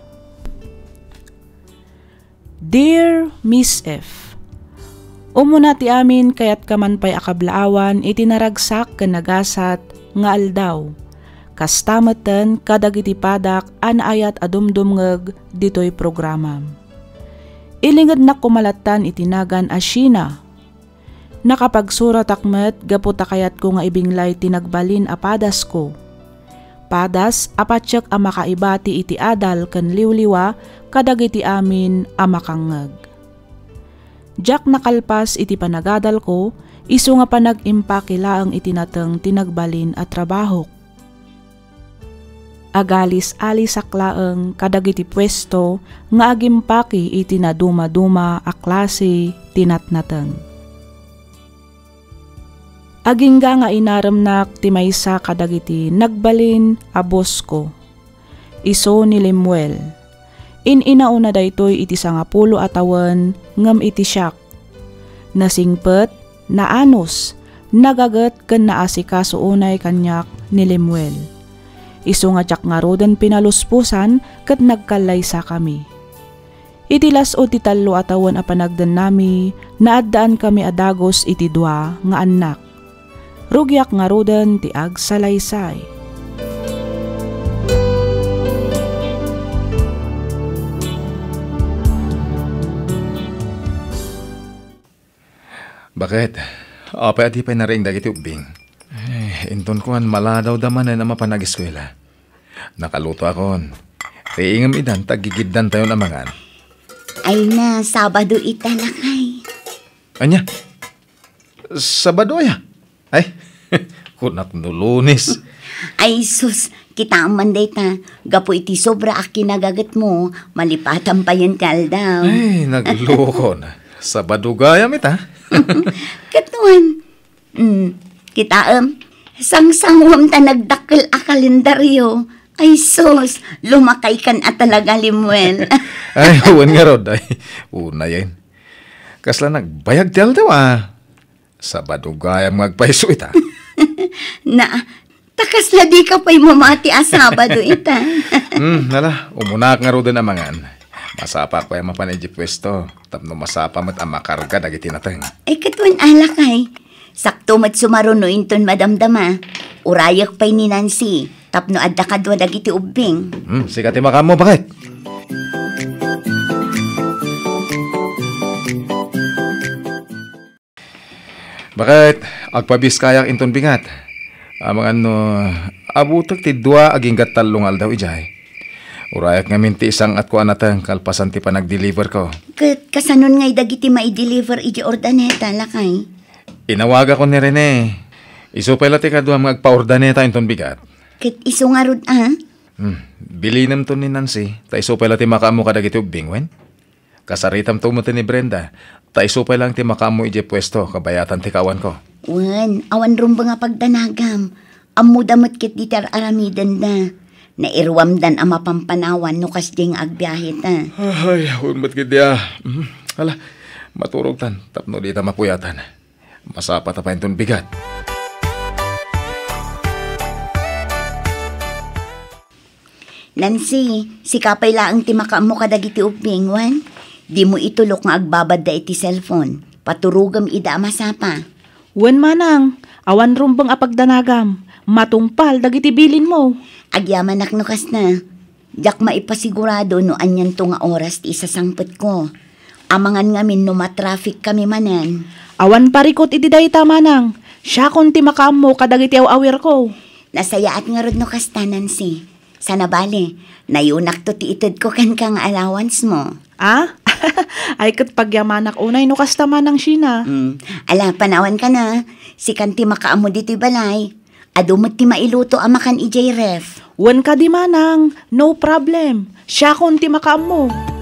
Dear Miss F, umuna ti amin kayat kaman pay akablaawan iti naragsak ken nagasat nga aldaw. Kastameten kadag iti padak an ayat adumdumngeg ditoy programa. Ilingad na kumalatan itinagan Asina. Nakapagsurat akmet gaputa kayat ko nga ibinglay tinagbalin a padas ko. Padas apatsyak a makaibati iti adal ken liwliwa kadag iti amin a makangeg. Jak nakalpas iti panagadal ko, isu nga panag-impakilaang itinateng tinagbalin at trabaho. Agalis-alis aklaeng kadag iti pwesto nga agimpaki iti naduma-duma a klase tinatnateng. Agingga nga inaramnak ti maysa kadag iti nagbalin a boss ko. Iso ni Lemuel. In-inauna daytoy iti sangapulo atawan ngem iti siak. Nasingpet, naanos, nagaget ken naasikaso unay kanyak ni Lemuel. Isu nga tsak nga roden pinaluspusan ket nagkalaysa kami. Iti las-o ti tallo atawan a panagden nami, naaddaan kami adagos iti dua nga anak. Rugyak nga roden ti agsalaysay. Bakit? Apa ati pa naring dagiti ubing? Eh, inton ko an maladaw daman na mapanag-eskwela. Nakaluto akon. Riingam idan, tagigiddan tayo namangan. Ay na, Sabado ita na kay. Anya? Sabado ya? Ay, kunak no Lunes. Ay sus, kita aman day ta. Gapo iti sobra aki nagagat mo, malipatan pa yan kaldaw. Ay, nagloko na. Sabado gayam ita. Katuan, mm, kita am, sang-sangwam ta nagdakkel a kalendaryo. Ay sus, lumakay kan at talaga Lemuel. Ay, huwan nga rod. Ay, una yan. Kasla nagbayag tiyal daw ah. Sabado gayam magpaiso ita. Na, takas na di ka pa'y mamati a Sabado ita. Hmm, nala, umunak nga rod na mangan. Masapa ko yung mapanay di pwesto. Tapno masapa mat ang makarga dagiti nateng. Ay katuan alakay. Sakto mat sumarunoin ton madamdama. Urayak pa'y ni Nancy. Tapno adda kadwa dagiti ubing. Hmm, sikati makamo, bakit? Bakit? Agpabis kayak inton bingat. Amang ano, abutok ti dua aging gatalong aldaw ijay. Urayak nga minti isang at ko anatang kalpasan ti pa nag-deliver ko. Kat kasanon ngay dagiti mai-deliver iti ordaneta lakay. Inawaga ko ni Rene. Iso pala ti kadwa magpaorda neta inton bigat. Kit iso nga rod, ah? Hmm. Bilinam to ni Nancy. Ta iso pala ti makamu kadag iti ubing, wen? Kasaritam to mo ti ni Brenda. Ta iso pala lang ti makamu ije pwesto kabayatan ti kawan ko. Wan, awan rumba nga pagdanagam. Ammo damot kit ditar aramidan na. Nairwamdan ang mapampanawan no kas ding agbiyahe ta. Ay, hunmat kidya. Mm, hala, maturog tan. Tapno di ta mapuyatan. Masapa ta pa inton bigat. Nancy, si kapay laang ti makamu kadag iti ubing, wan. Di mo itulok nga agbabad da iti cellphone. Paturugam ida masapa. Wen manang, awan rumbang apagdanagam. Matungpal dagiti bilin mo. Agyaman naknukas na. Yak maipasigurado no anyan to nga oras ti isasangpet ko. Amangan ngamin no matraffic kami manan. Awan parikot iti dayta manang. Siya kon ti makamo kadagiti awawir ko. Nasayaat nga rod no kastanan si. Sana bale, nayunak to ti itod ko kan kang allowance mo. Ah? Ay kat pagyamanak unay no kasta manang sina. Mm. Ala, panawan ka na. Si kanti makaamo dito'y balay. Adumot ti mailuto amakan ijay ref. Wen ka di manang, no problem. Siya kon ti makamo.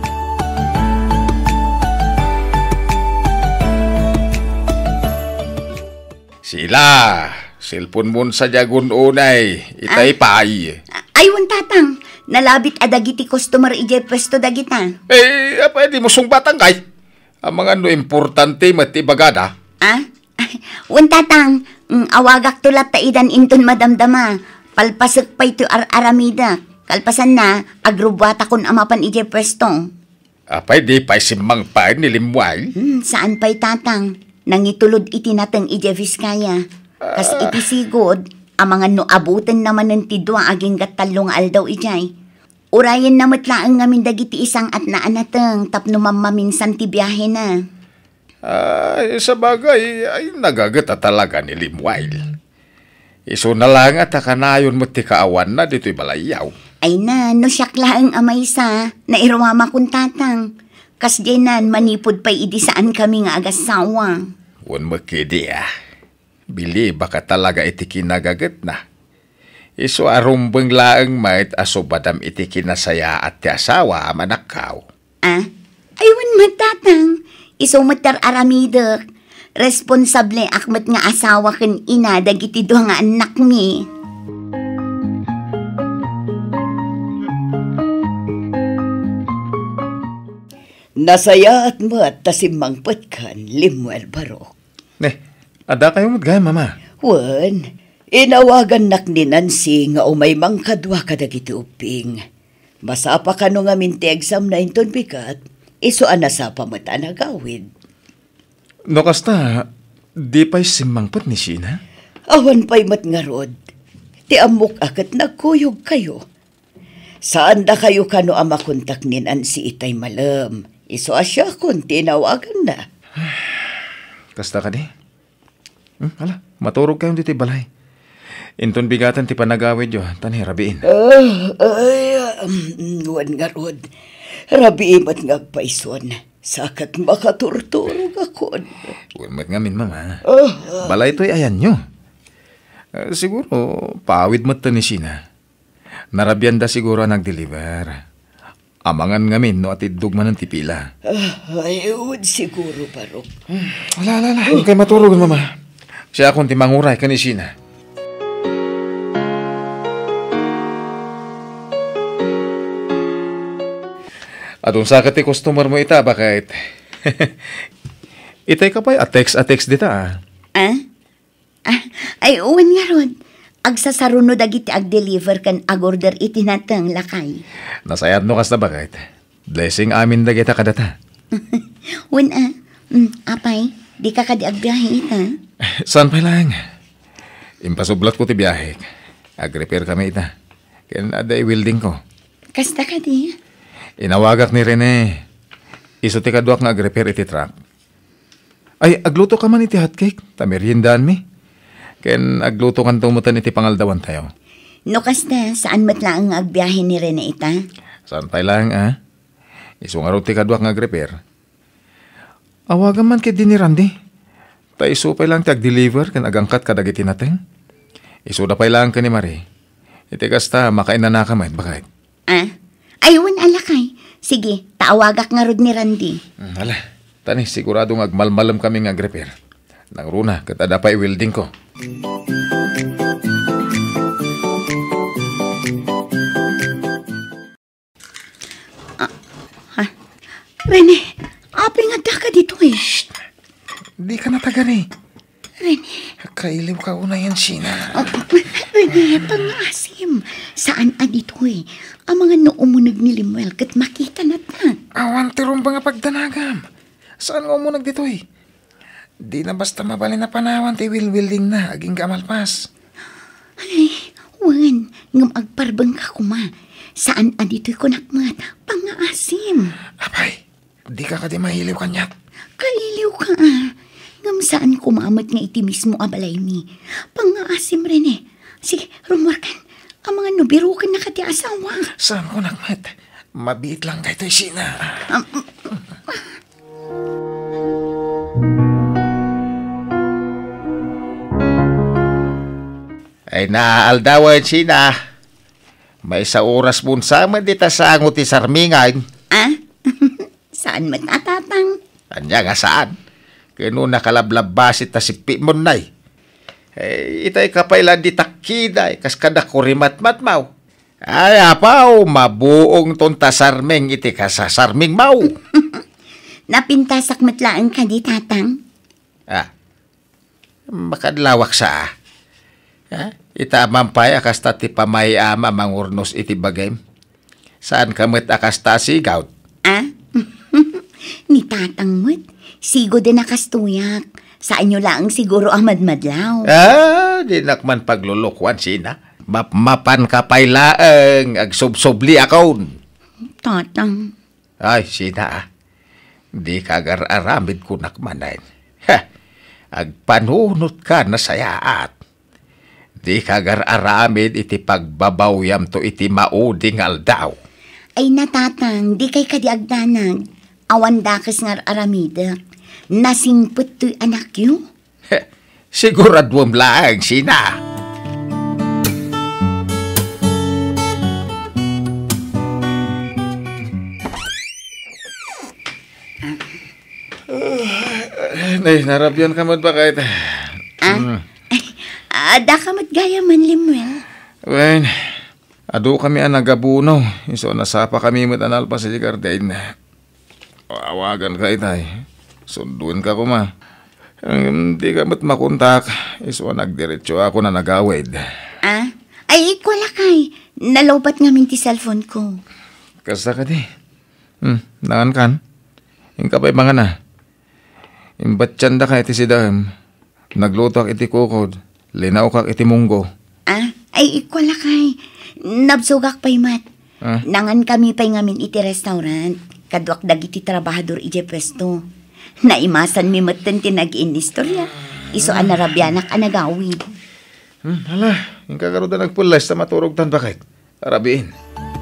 Sila, cellphone mo sa jagun unay. Itay ah? Pay. Aywan tatang, nalabit adagiti customer ijay pwesto dagita. Eh, apa di mo sungbatang kay? Ang mga no importante matibagada. Ah? Wan tatang, mm, awagak tulat ta idan inton madamdama. Palpasek pa ito ar-aramida. Kalpasan na, agrubwata kun amapan ijay pwesto. Apay di pa'y simang pa'y nilimway? Hmm, saan pa'y tatang? Nangitulod iti natang ijay Vizcaya. Kas uh, iti sigod, ang mga no abutan naman ng tidwa aging gatalong aldaw ijay. Urayan na matlaang ngamin dagiti isang at naanatang tapno mamaminsan ti biyahe na. Ay, sa bagay, ay nagagata talaga ni Limwail. Iso na lang at akanayon mo ti kaawan na dito'y balayaw. Ay na, no siyak laang amay sa, nairwama kong tatang. Kas diyan manipod pa'y idi saan kami nga agasawa. Wan makidi ah. Bili baka talaga iti kinagagat na. Iso arumbang laang mait aso badam iti kinasaya at ti asawa manakaw. Ah? Aywan matatang. Iso matar aramidak. Responsable akmat nga asawa ken ina dagiti do nga anak mi. Nasayaat mo at tasimangpet kan, Limuel Barok. Ne, ada kayo matgaya, mama. Wan, inawagan nak ni Nancy nga umay mangkadwa kadagiti uping. Masapa ka no nga minti exam na inton bigat, iso anasapa mo ta nagawid. No kasta, di pa'y simangpet ni Sheena? Awan pa'y matngarod. Ti amok akat nagkuyog kayo. Saan da kayo kano amakontak ni Nancy itay malam? Iso asya kung tinawagan na. Kasta ka di? Hmm, hala, maturog kayong dito balay. Inton bigatan ti panagawid yo, tani rabiin. Uh, ay, um, wan nga rod. Rabiin at ngagpaison. Sakat makaturturog ako. Wan ngamin, mama. Uh, uh, balay to'y ayan nyo. Uh, siguro, pawid mo ito ni Sheena. Narabyan da siguro nag-deliver. Amangan ngamin no atid dugman ng tipila. Uh, ayun, siguro, Barok. Hmm, ala, ala, ala. Huwag kayo maturog, mama. Siya akong timanguray ka ni Sheena. Atong sakit ti customer mo ita, bakit? Itay ka pa'y atex-atex dita, ah. Ah? Ah, ay, uwan nga ron. Agsasarunod agiti ag-deliver kan ag-order iti natang lakay. Nasayad no kas na bakit? Blessing amin dagita kadata. Uwan ah, mm, apay, di ka kadi agbiyahe ita. Saan pa lang? Impasublat ko ti biyahe. Ag-repair kami ita. Kaya aday welding ko. Kasta ka di? Inawagak ni Rene. Iso ti kaduak nga ag-repair iti truck. Ay, agluto ka man iti hotcake. Tameryendaan mi. Ken agluto kan tumutan iti pangaldawan tayo. No kasta, saan matlaang nga agbiyahe ni Rene ita? Saan pa lang, ah? Iso nga ro ti kaduak nga ag-repair. Awagan man kay di ni Randy. Ta iso pa lang tag-deliver kan agangkat kadagiti natin. Iso da pa lang ka ni Marie. Iti kasta makain na nakamay, bakit? Ah? Ayun, alakay. Sige, taawagak nga rod ni Randy. Hmm, hala, tani, siguradong agmalmalam kami nga repair. Nang runa, katada pa i-welding ko. Rene, api nga da ka dito eh. Shh. Di ka natagari. Rene. Kailiw ka una yan, Sina. Oh, Rene, pangasim. Saan a dito eh? Ang mga noomunag ni Limuel kat makita na ta. Awan tirong ba nga pagdanagam? Saan nga umunag dito eh? Di na basta mabali na panawan ti will-willing na, aging kamalpas. Ay, wan, ngam agparbang ka kuma. Saan a dito ko nakmat? Pangasim. Apay, di ka ka di mahiliw kanyat. Kailiw ka ah. Ngam saan kumamot nga iti mismo abalay mi. Pangasim Rene. Sige, rumorkan. Ang mga nubirukan na kati asawa. Saan ko nakmat? Mabiit lang kayo tayo, Sina. Um, Ay naaldawan, Sina. May sa oras mo sa dita sa angot ti sarmingan. ah? Saan matatatang? Anya nga saan? Kano nakalablabbasit ta si Pimon nay. Eh, itay kapailan di takiday, kas kada kurimat-mat mau. Ay, apaw, mabuong tonta sarmeng iti ka sa sarming mau. Napintasak matlaan ka di tatang? Ah, makadlawak sa ah. Ah, ita mampay akas ta ti pamay ama mangurnos iti bagay. Saan kamit akas ta sigaw? Ah? Ni tatang mo't, sigo din nakastuyak. Saan nyo lang siguro ang madmadlaw. Ah, di nakman paglulukwan, Sina. Mapmapan ka pailaeng, agsubsobli akon. Tatang. Ay, Sina ah. Di ka agar-aramid ko nakmanayin. Ha, agpanunot ka na sayaat. Di ka agar-aramid iti pagbabawyam to iti mauding aldaw. Ay natatang, di kay kadiagdanag. Awan dakas nga aramida. Nasingput to'y anak yu? Siguradwam lang, Sina. Nay, narabyan ka man ba kahit? Ah? Mm. Ay, ada ka matgaya man, Limuel. Well, ado kami ang nagabuno. Iso nasapa kami matanal pa sa Jigardain. Awagan ka itay. Sunduin ka kuma. Hindi ka mat makontak. Iso nagdiretso ako na nagawid. Ah? Ay, ikwala kay. Nalobat ngamin ti cellphone ko. Kasta ka di. Hmm, nangan kan. Yung kapay mga na. Imbat tiyanda ka iti sidam. Nagluto iti kukod. Linaw kak iti munggo. Ah? Ay, ikwala kay. Nabsugak pa'y mat. Ah? Nangan kami pa'y ngamin iti restaurant. Kadwak dagiti trabahador iti pwesto. Naimasan mi matan ti nag-inistorya. Iso anarabyanak anagawid. Hmm, hala. Yung kagaruda nagpulas sa maturog tan bakit? Arabiin.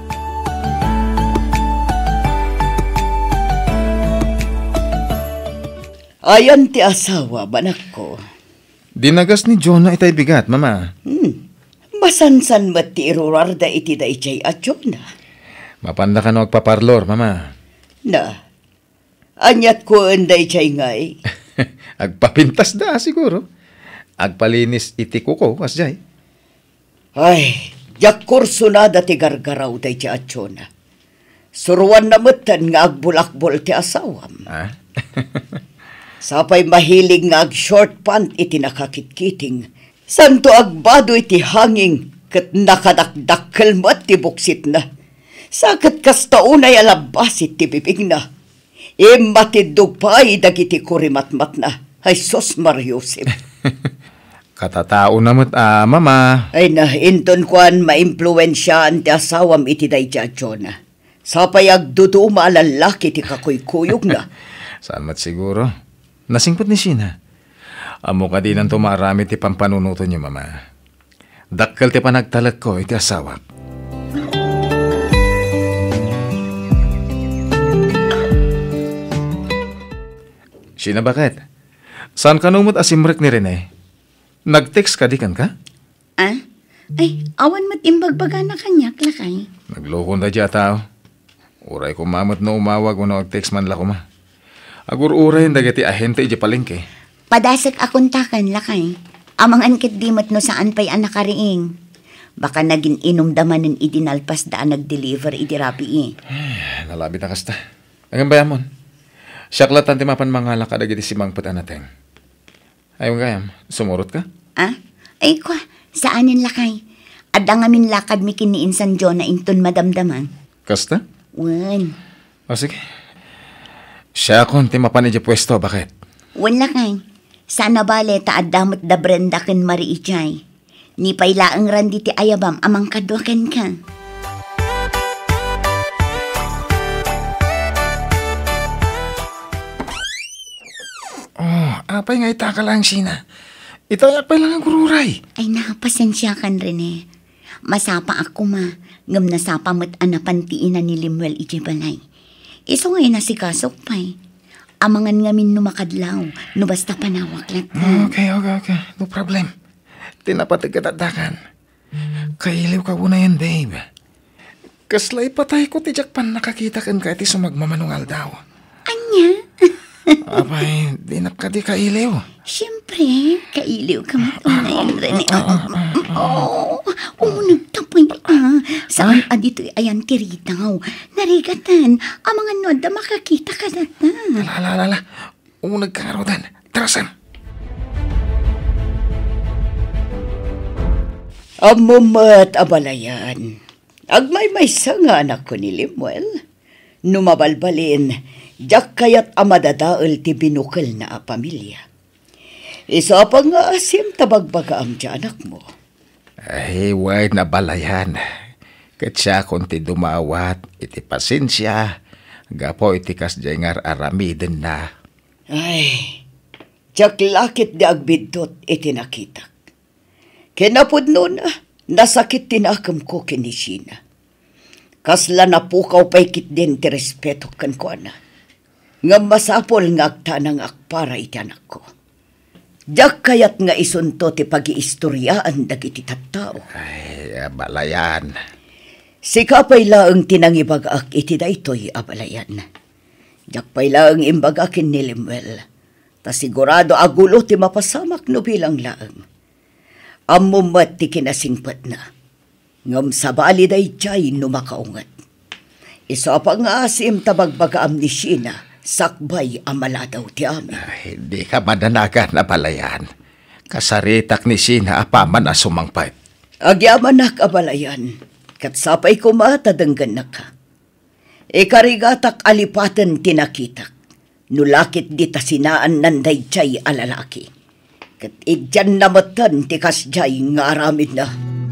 Ayan ti asawa, banak ko. Dinagas ni Jonah itay bigat, mama. Hmm. Masansan mat ti irurar da iti da ichay at yun na. Mapanda ka na magpaparlor, mama. Na, anyat ko ang da ichay ngay. Agpapintas da siguro. Agpalinis iti kuko, kasjay. Ay, yak kurso na da ti gargaraw da ichay at yun na. Suruan na matan nga agbulakbol ti asawam. Ah? Sapay mahilig nga ag short pant iti nakakitkiting. Santo agbado iti hanging kat nakadakdakkel mo at ti buksit na. Sakat kasta unay alabasit ti bibig na. E matidog pa ay dagiti kurimatmat na. Ay sos Mariusip. Katatao namat, ah, mama. Ay na, inton kuan maimpluensyaan ti asawam iti dayjadyo na. Sapay agdudu maalalaki ti kakuykuyog na. Saan mat siguro? Nasingpot ni Sina. Amo ka din ang tumarami ti pampanunuto niyo, mama. Dakkel ti panagtalag ko iti asawa. Sina bakit? Saan ka numot asimrek ni Rene? Nag-text ka di kan ka? Ah? Ay, awan mat imbagbaga na kanyak lakay. Nagloko na dya tao. Uray ko mamat na umawag o nag-text man la ko ma. Agur uray dagiti ahente iti palengke. Padasak akong takan lakay. Amang ankit di mat no saan pa'y anak kariing. Baka naging inumdaman ng idinalpas daan nag-deliver iti rapi eh. Nalabi na kasta. Ang bayamon. Siyaklatan ti mapan mga laka dagiti simang putan natin. Ayong gayam, sumurot ka? Ah? Ay kwa, saanin lakay? Adda ngamin lakad mi kiniin San John na inton madamdaman. Kasta? Wan. O sige. Siya akong ti mapan iti pwesto, bakit? Wan lakay. Sana bale ta adamot da Brenda ken Marie Ichay. Ni pailaang randi ti ayabam amang kadwaken ka. Oh, apay nga itaka lang sina. Ito apay lang ang gururay. Ay napasensya kan Rene. Masapa ako ma. Ngam nasapa mo't anapantiin na ni Limuel iti balay. Iso ngayon na si Kasok pa'y. Amangan ngamin numakadlaw. No basta panawak lat na. Okay, okay, okay. No problem. Tinapatig katatakan. Kailiw ka una yan, babe. Kaslay patay ko tijak pan nakakita kan ka iti sumagmamanungal daw. Anya? Apay, di na ka di kailiw. Siyempre, kailiw ka matunay, Rene. Oo, umunag tapay ah. Saan ah. adito ayan tiritaw. Narigatan, ang mga noda makakita ka na ta. Alalala, umunag ka rodan. Tarasan. Amumat abalayan. Agmay may nga anak ko ni Limuel. Numabalbalin, jak kayat amadadaal ti binukal na a pamilya. Isa pa nga asim tabagbaga am ti anak mo. Ay, way na balayan. Kat siya kung ti dumawat, iti pasensya. Gapo iti kas jengar aramiden na. Ay, jak lakit di agbidot iti nakitak. Kinapod nun, nasakit tinakam ko kinisina. Kasla na pukaw pa'y kit din ti respeto kan ko na. Nga masapol nga agtanang akpara iti anak ko. Diyak kayat nga isunto ti pag-iistoryaan dagiti tattao. Ay, abalayan. Sikapay laang tinangibagak iti daytoy abalayan. Diyak pay laang imbagakin ni Limuel. Ta sigurado agulo ti mapasamak no bilang laang. Amumat ti kinasingpat na. Ngam sabali day jay numakaungat. Isa pa nga asim tabagbaga amnisina, sakbay amala daw ti amin. Ay, hindi ka madanagan na balayan. Kasaritak ni Sina apaman na sumangpait. Agyamanak abalayan, katsapay ko matadanggan na ka. Ikarigatak alipatan tinakitak, nulakit di tasinaan nanday jay alalaki. Kat idyan namatan ti kasjay nga aramid na.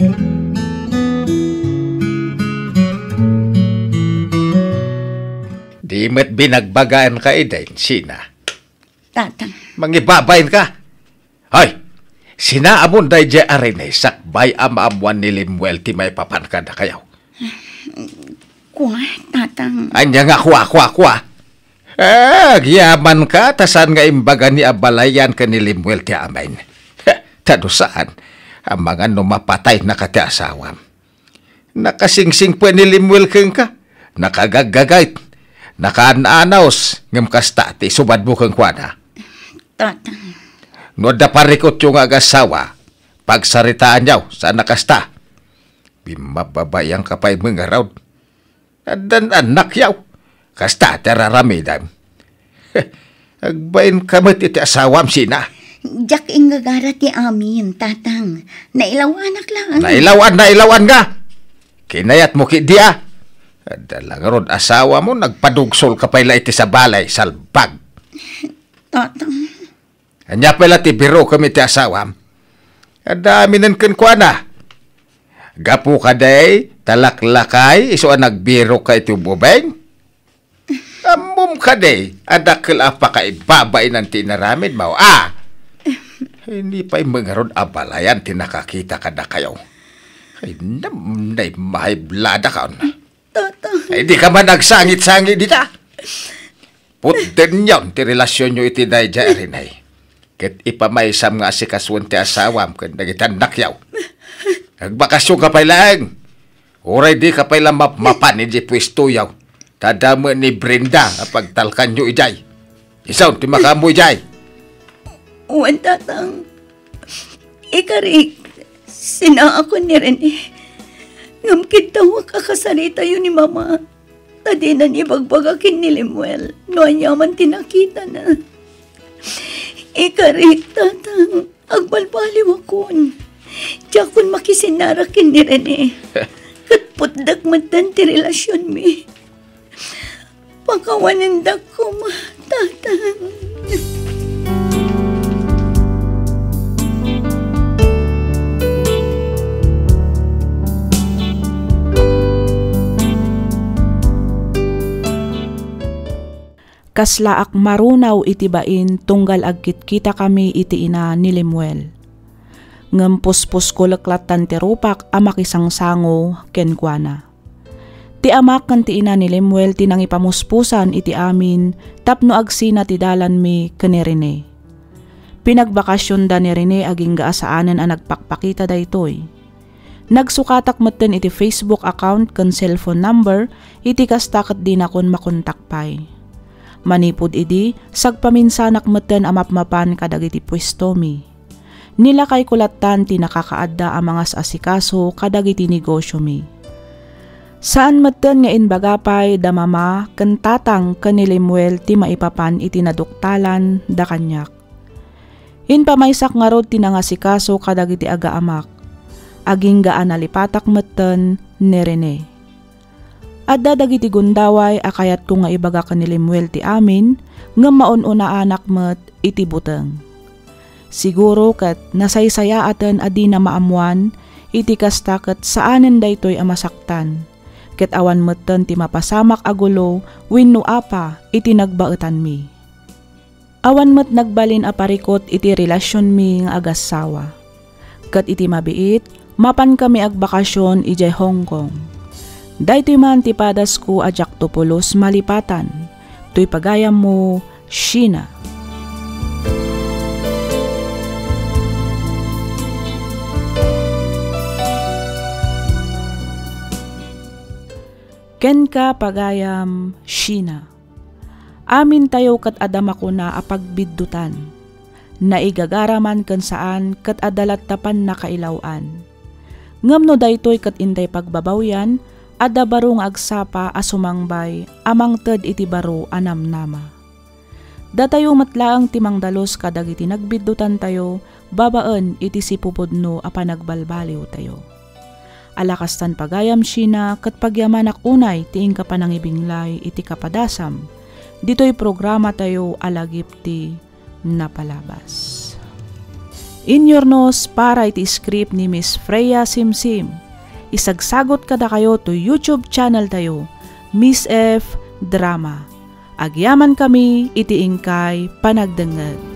Di met binagbagaan ka idain, Sina. Tatang. Mangibabayin ka. Hoy, Sina amon day je arene sakbay amamuan ni Limuel ti may papan ka na kayaw. Kwa, tatang. Anya nga kwa, kwa, kwa. Ah, giyaman ka, tasan nga imbaga ni abalayan ka ni Limuel ti amain. Tado saan, ang mga numapatay na ka ti asawam. Nakasingsing po ni Limuel keng ka, nakagagagayt, nakaanaanaos, ngam kasta ti subad mo keng kwa na. Tatang. No da parikot yung agasawa, pagsaritaan yaw sa nakasta. Bimababayang kapay mga raw. Adan anak yaw. Kasta teraramidan. Agbain kamot iti asawam, Sina. Jak ingagara ti amin, tatang. Nailawanak lang. Nailawan, nailawan nga. Kinayat mo ki dia. Adalang rod asawa mo, nagpadugsol ka pala iti sa balay, salbag. Tatang. Anya pala ti biro kami ti asawam. Adami nan kenkwa na. Gapu ka day, talaklakay, iso ang nagbiro ka iti bubeng. Amum ka day, adakil apa ka ibabay ng tinaramid mo. Ah! Hindi pa'y mga ron abalayan tinakakita ka na kayo. Ay, namnay mahiblada ka. Tatang. Ay, di ka man nagsangit-sangit dita. Putin yun, ti relasyon nyo iti day dya rinay. Ket ipamaysam nga si kaswan ti asawam ken dagitan nakyaw. Nagbakasyon ka pay lang. Oray di ka pay lang mapan ni pwesto yaw. Tadama ni Brenda apag talkan nyo ijay. Isaw ti makamoy ijay. Uwan tatang. Ikarik, sina ako ni Rene. Ngam kita wa kakasarita yun ni mama. Tadi na ni bagbagakin ni Lemuel. No anyaman tinakita na. Ikarik tatang. Agbalbaliw akon. Diyakon makisinarakin ni Rene. Katputdak matan ti relasyon mi. Pakawanindak ko ma, tatang. Kaslaak marunaw itibain tunggal agkit kita kami iti ina ni Lemuel. Ngampuspos ko laklatan ti rupak amakisang sango ken kuana. Ti amak kan ti ina ni Lemuel tinang ipamuspusan iti amin tapno agsina ti dalan mi ken ni Rene. Pinagbakasyon da ni Rene aging gaasaanan ang nagpakpakita daytoy. Nagsukatak metten iti Facebook account ken cellphone number iti kastaket din akon makontak pay. Manipod idi, sagpaminsanak metten amapmapan kadagiti pwesto mi. Nilakay kulatan ti nakakaadda ang mga asikaso kadagiti negosyo mi. Saan metten nga inbagapay da mama ken tatang ken ni Lemuel ti maipapan iti naduktalan da kanyak. Inpamaysak nga rod ti nangasikaso kadagiti aga amak. Aging gaan nalipatak metten ni Rene. Adda dagiti gundaway akayat ko nga ibaga ka ni Lemuel ti amin nga maun-una anak met iti buteng. Siguro kat nasaysaya aten adi na maamuan iti kastaket saanen daytoy amasaktan. Ket awan metten ti mapasamak agulo wenno apa iti nagbaetan mi. Awan met nagbalin aparikot iti relasyon mi nga agasawa. Ket iti mabiit mapan kami agbakasyon ijay Hong Kong. Daytoy man ti padas ko ajak topolos malipatan. To'y pagayam mo, Sheena. Ken ka pagayam, Sheena. Amin tayo kat adama ko na apagbiddutan. Naigagaraman kan saan kat adalat tapan na kailawan. Ngamno daytoy kat inday pagbabawyan, ada barong agsapa asumangbay, amang ted iti baro anam nama. Datayo matlaang timang dalos kadagiti nagbiddutan tayo, babaan iti sipupudno a panagbalbaliw tayo. Alakastan pagayam Sheena kat pagyamanak unay tiing kapanangibinglay iti kapadasam, dito'y programa tayo alagip ti napalabas. Inyornos para iti script ni Miss Freya Simsim. Isagsagot kada kayo to YouTube channel tayo, Miss F Drama. Agyaman kami iti ingkay panagdengeg.